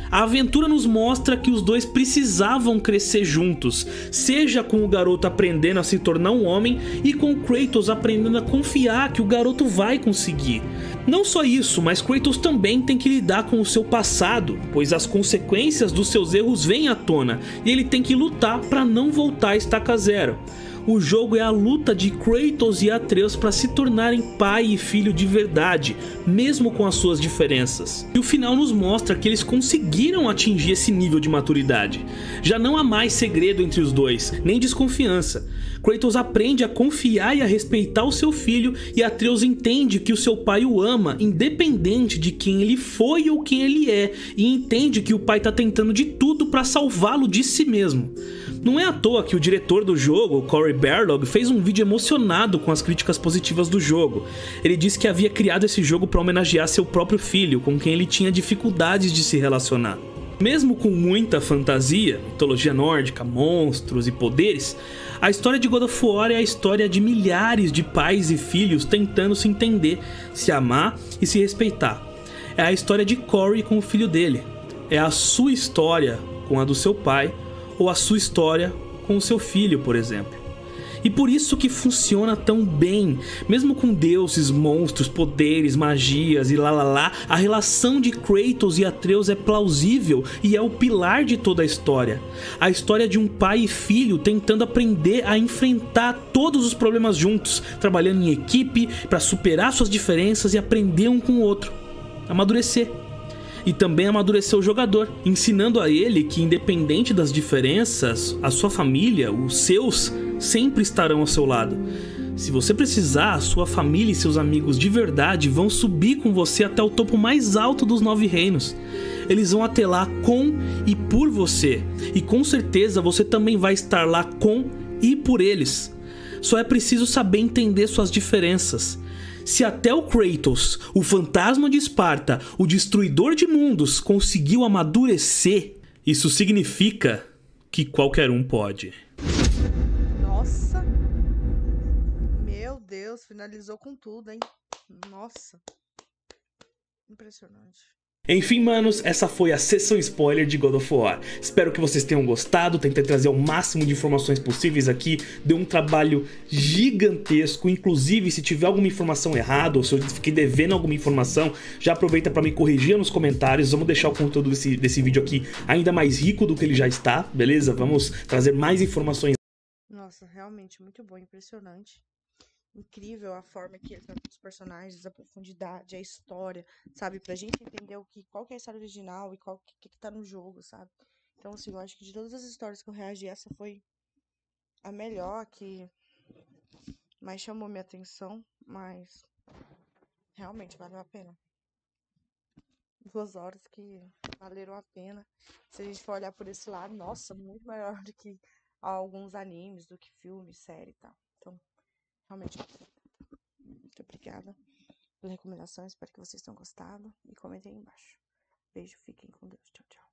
A aventura nos mostra que os dois precisavam crescer juntos, seja com o garoto aprendendo a se tornar um homem e com o Kratos aprendendo a confiar que o garoto vai conseguir. Não só isso, mas Kratos também tem que lidar com o seu passado, pois as consequências dos seus erros vêm à tona e ele tem que lutar para não voltar a estaca zero. O jogo é a luta de Kratos e Atreus para se tornarem pai e filho de verdade, mesmo com as suas diferenças. E o final nos mostra que eles conseguiram atingir esse nível de maturidade. Já não há mais segredo entre os dois, nem desconfiança. Kratos aprende a confiar e a respeitar o seu filho, e Atreus entende que o seu pai o ama, independente de quem ele foi ou quem ele é, e entende que o pai está tentando de tudo para salvá-lo de si mesmo. Não é à toa que o diretor do jogo, Cory Barlog, fez um vídeo emocionado com as críticas positivas do jogo. Ele disse que havia criado esse jogo para homenagear seu próprio filho, com quem ele tinha dificuldades de se relacionar. Mesmo com muita fantasia, mitologia nórdica, monstros e poderes, a história de God of War é a história de milhares de pais e filhos tentando se entender, se amar e se respeitar. É a história de Cory com o filho dele. É a sua história com a do seu pai, ou a sua história com o seu filho, por exemplo. E por isso que funciona tão bem, mesmo com deuses, monstros, poderes, magias e lá lá lá, a relação de Kratos e Atreus é plausível e é o pilar de toda a história. A história de um pai e filho tentando aprender a enfrentar todos os problemas juntos, trabalhando em equipe para superar suas diferenças e aprender um com o outro, amadurecer. E também amadurecer o jogador, ensinando a ele que, independente das diferenças, a sua família, os seus, sempre estarão ao seu lado. Se você precisar, a sua família e seus amigos de verdade vão subir com você até o topo mais alto dos nove reinos. Eles vão até lá com e por você, e com certeza você também vai estar lá com e por eles. Só é preciso saber entender suas diferenças. Se até o Kratos, o fantasma de Esparta, o destruidor de mundos, conseguiu amadurecer, isso significa que qualquer um pode. Nossa! Meu Deus, finalizou com tudo, hein? Nossa! Impressionante. Enfim, manos, essa foi a sessão spoiler de God of War. Espero que vocês tenham gostado, tentei trazer o máximo de informações possíveis aqui, deu um trabalho gigantesco, inclusive se tiver alguma informação errada ou se eu fiquei devendo alguma informação, já aproveita para me corrigir nos comentários, vamos deixar o conteúdo desse, desse vídeo aqui ainda mais rico do que ele já está, beleza? Vamos trazer mais informações. Nossa, realmente muito bom, impressionante. Incrível a forma que ele trata os personagens, a profundidade, a história, sabe? Pra gente entender o que, qual que é a história original e qual que, que tá no jogo, sabe? Então, assim, eu acho que de todas as histórias que eu reagi, essa foi a melhor, que mais chamou minha atenção, mas realmente valeu a pena. Duas horas que valeram a pena. Se a gente for olhar por esse lado, nossa, muito melhor do que alguns animes, do que filmes, série e tal. Então, realmente, muito obrigada pela recomendação, espero que vocês tenham gostado e comentem aí embaixo. Beijo, fiquem com Deus, tchau, tchau.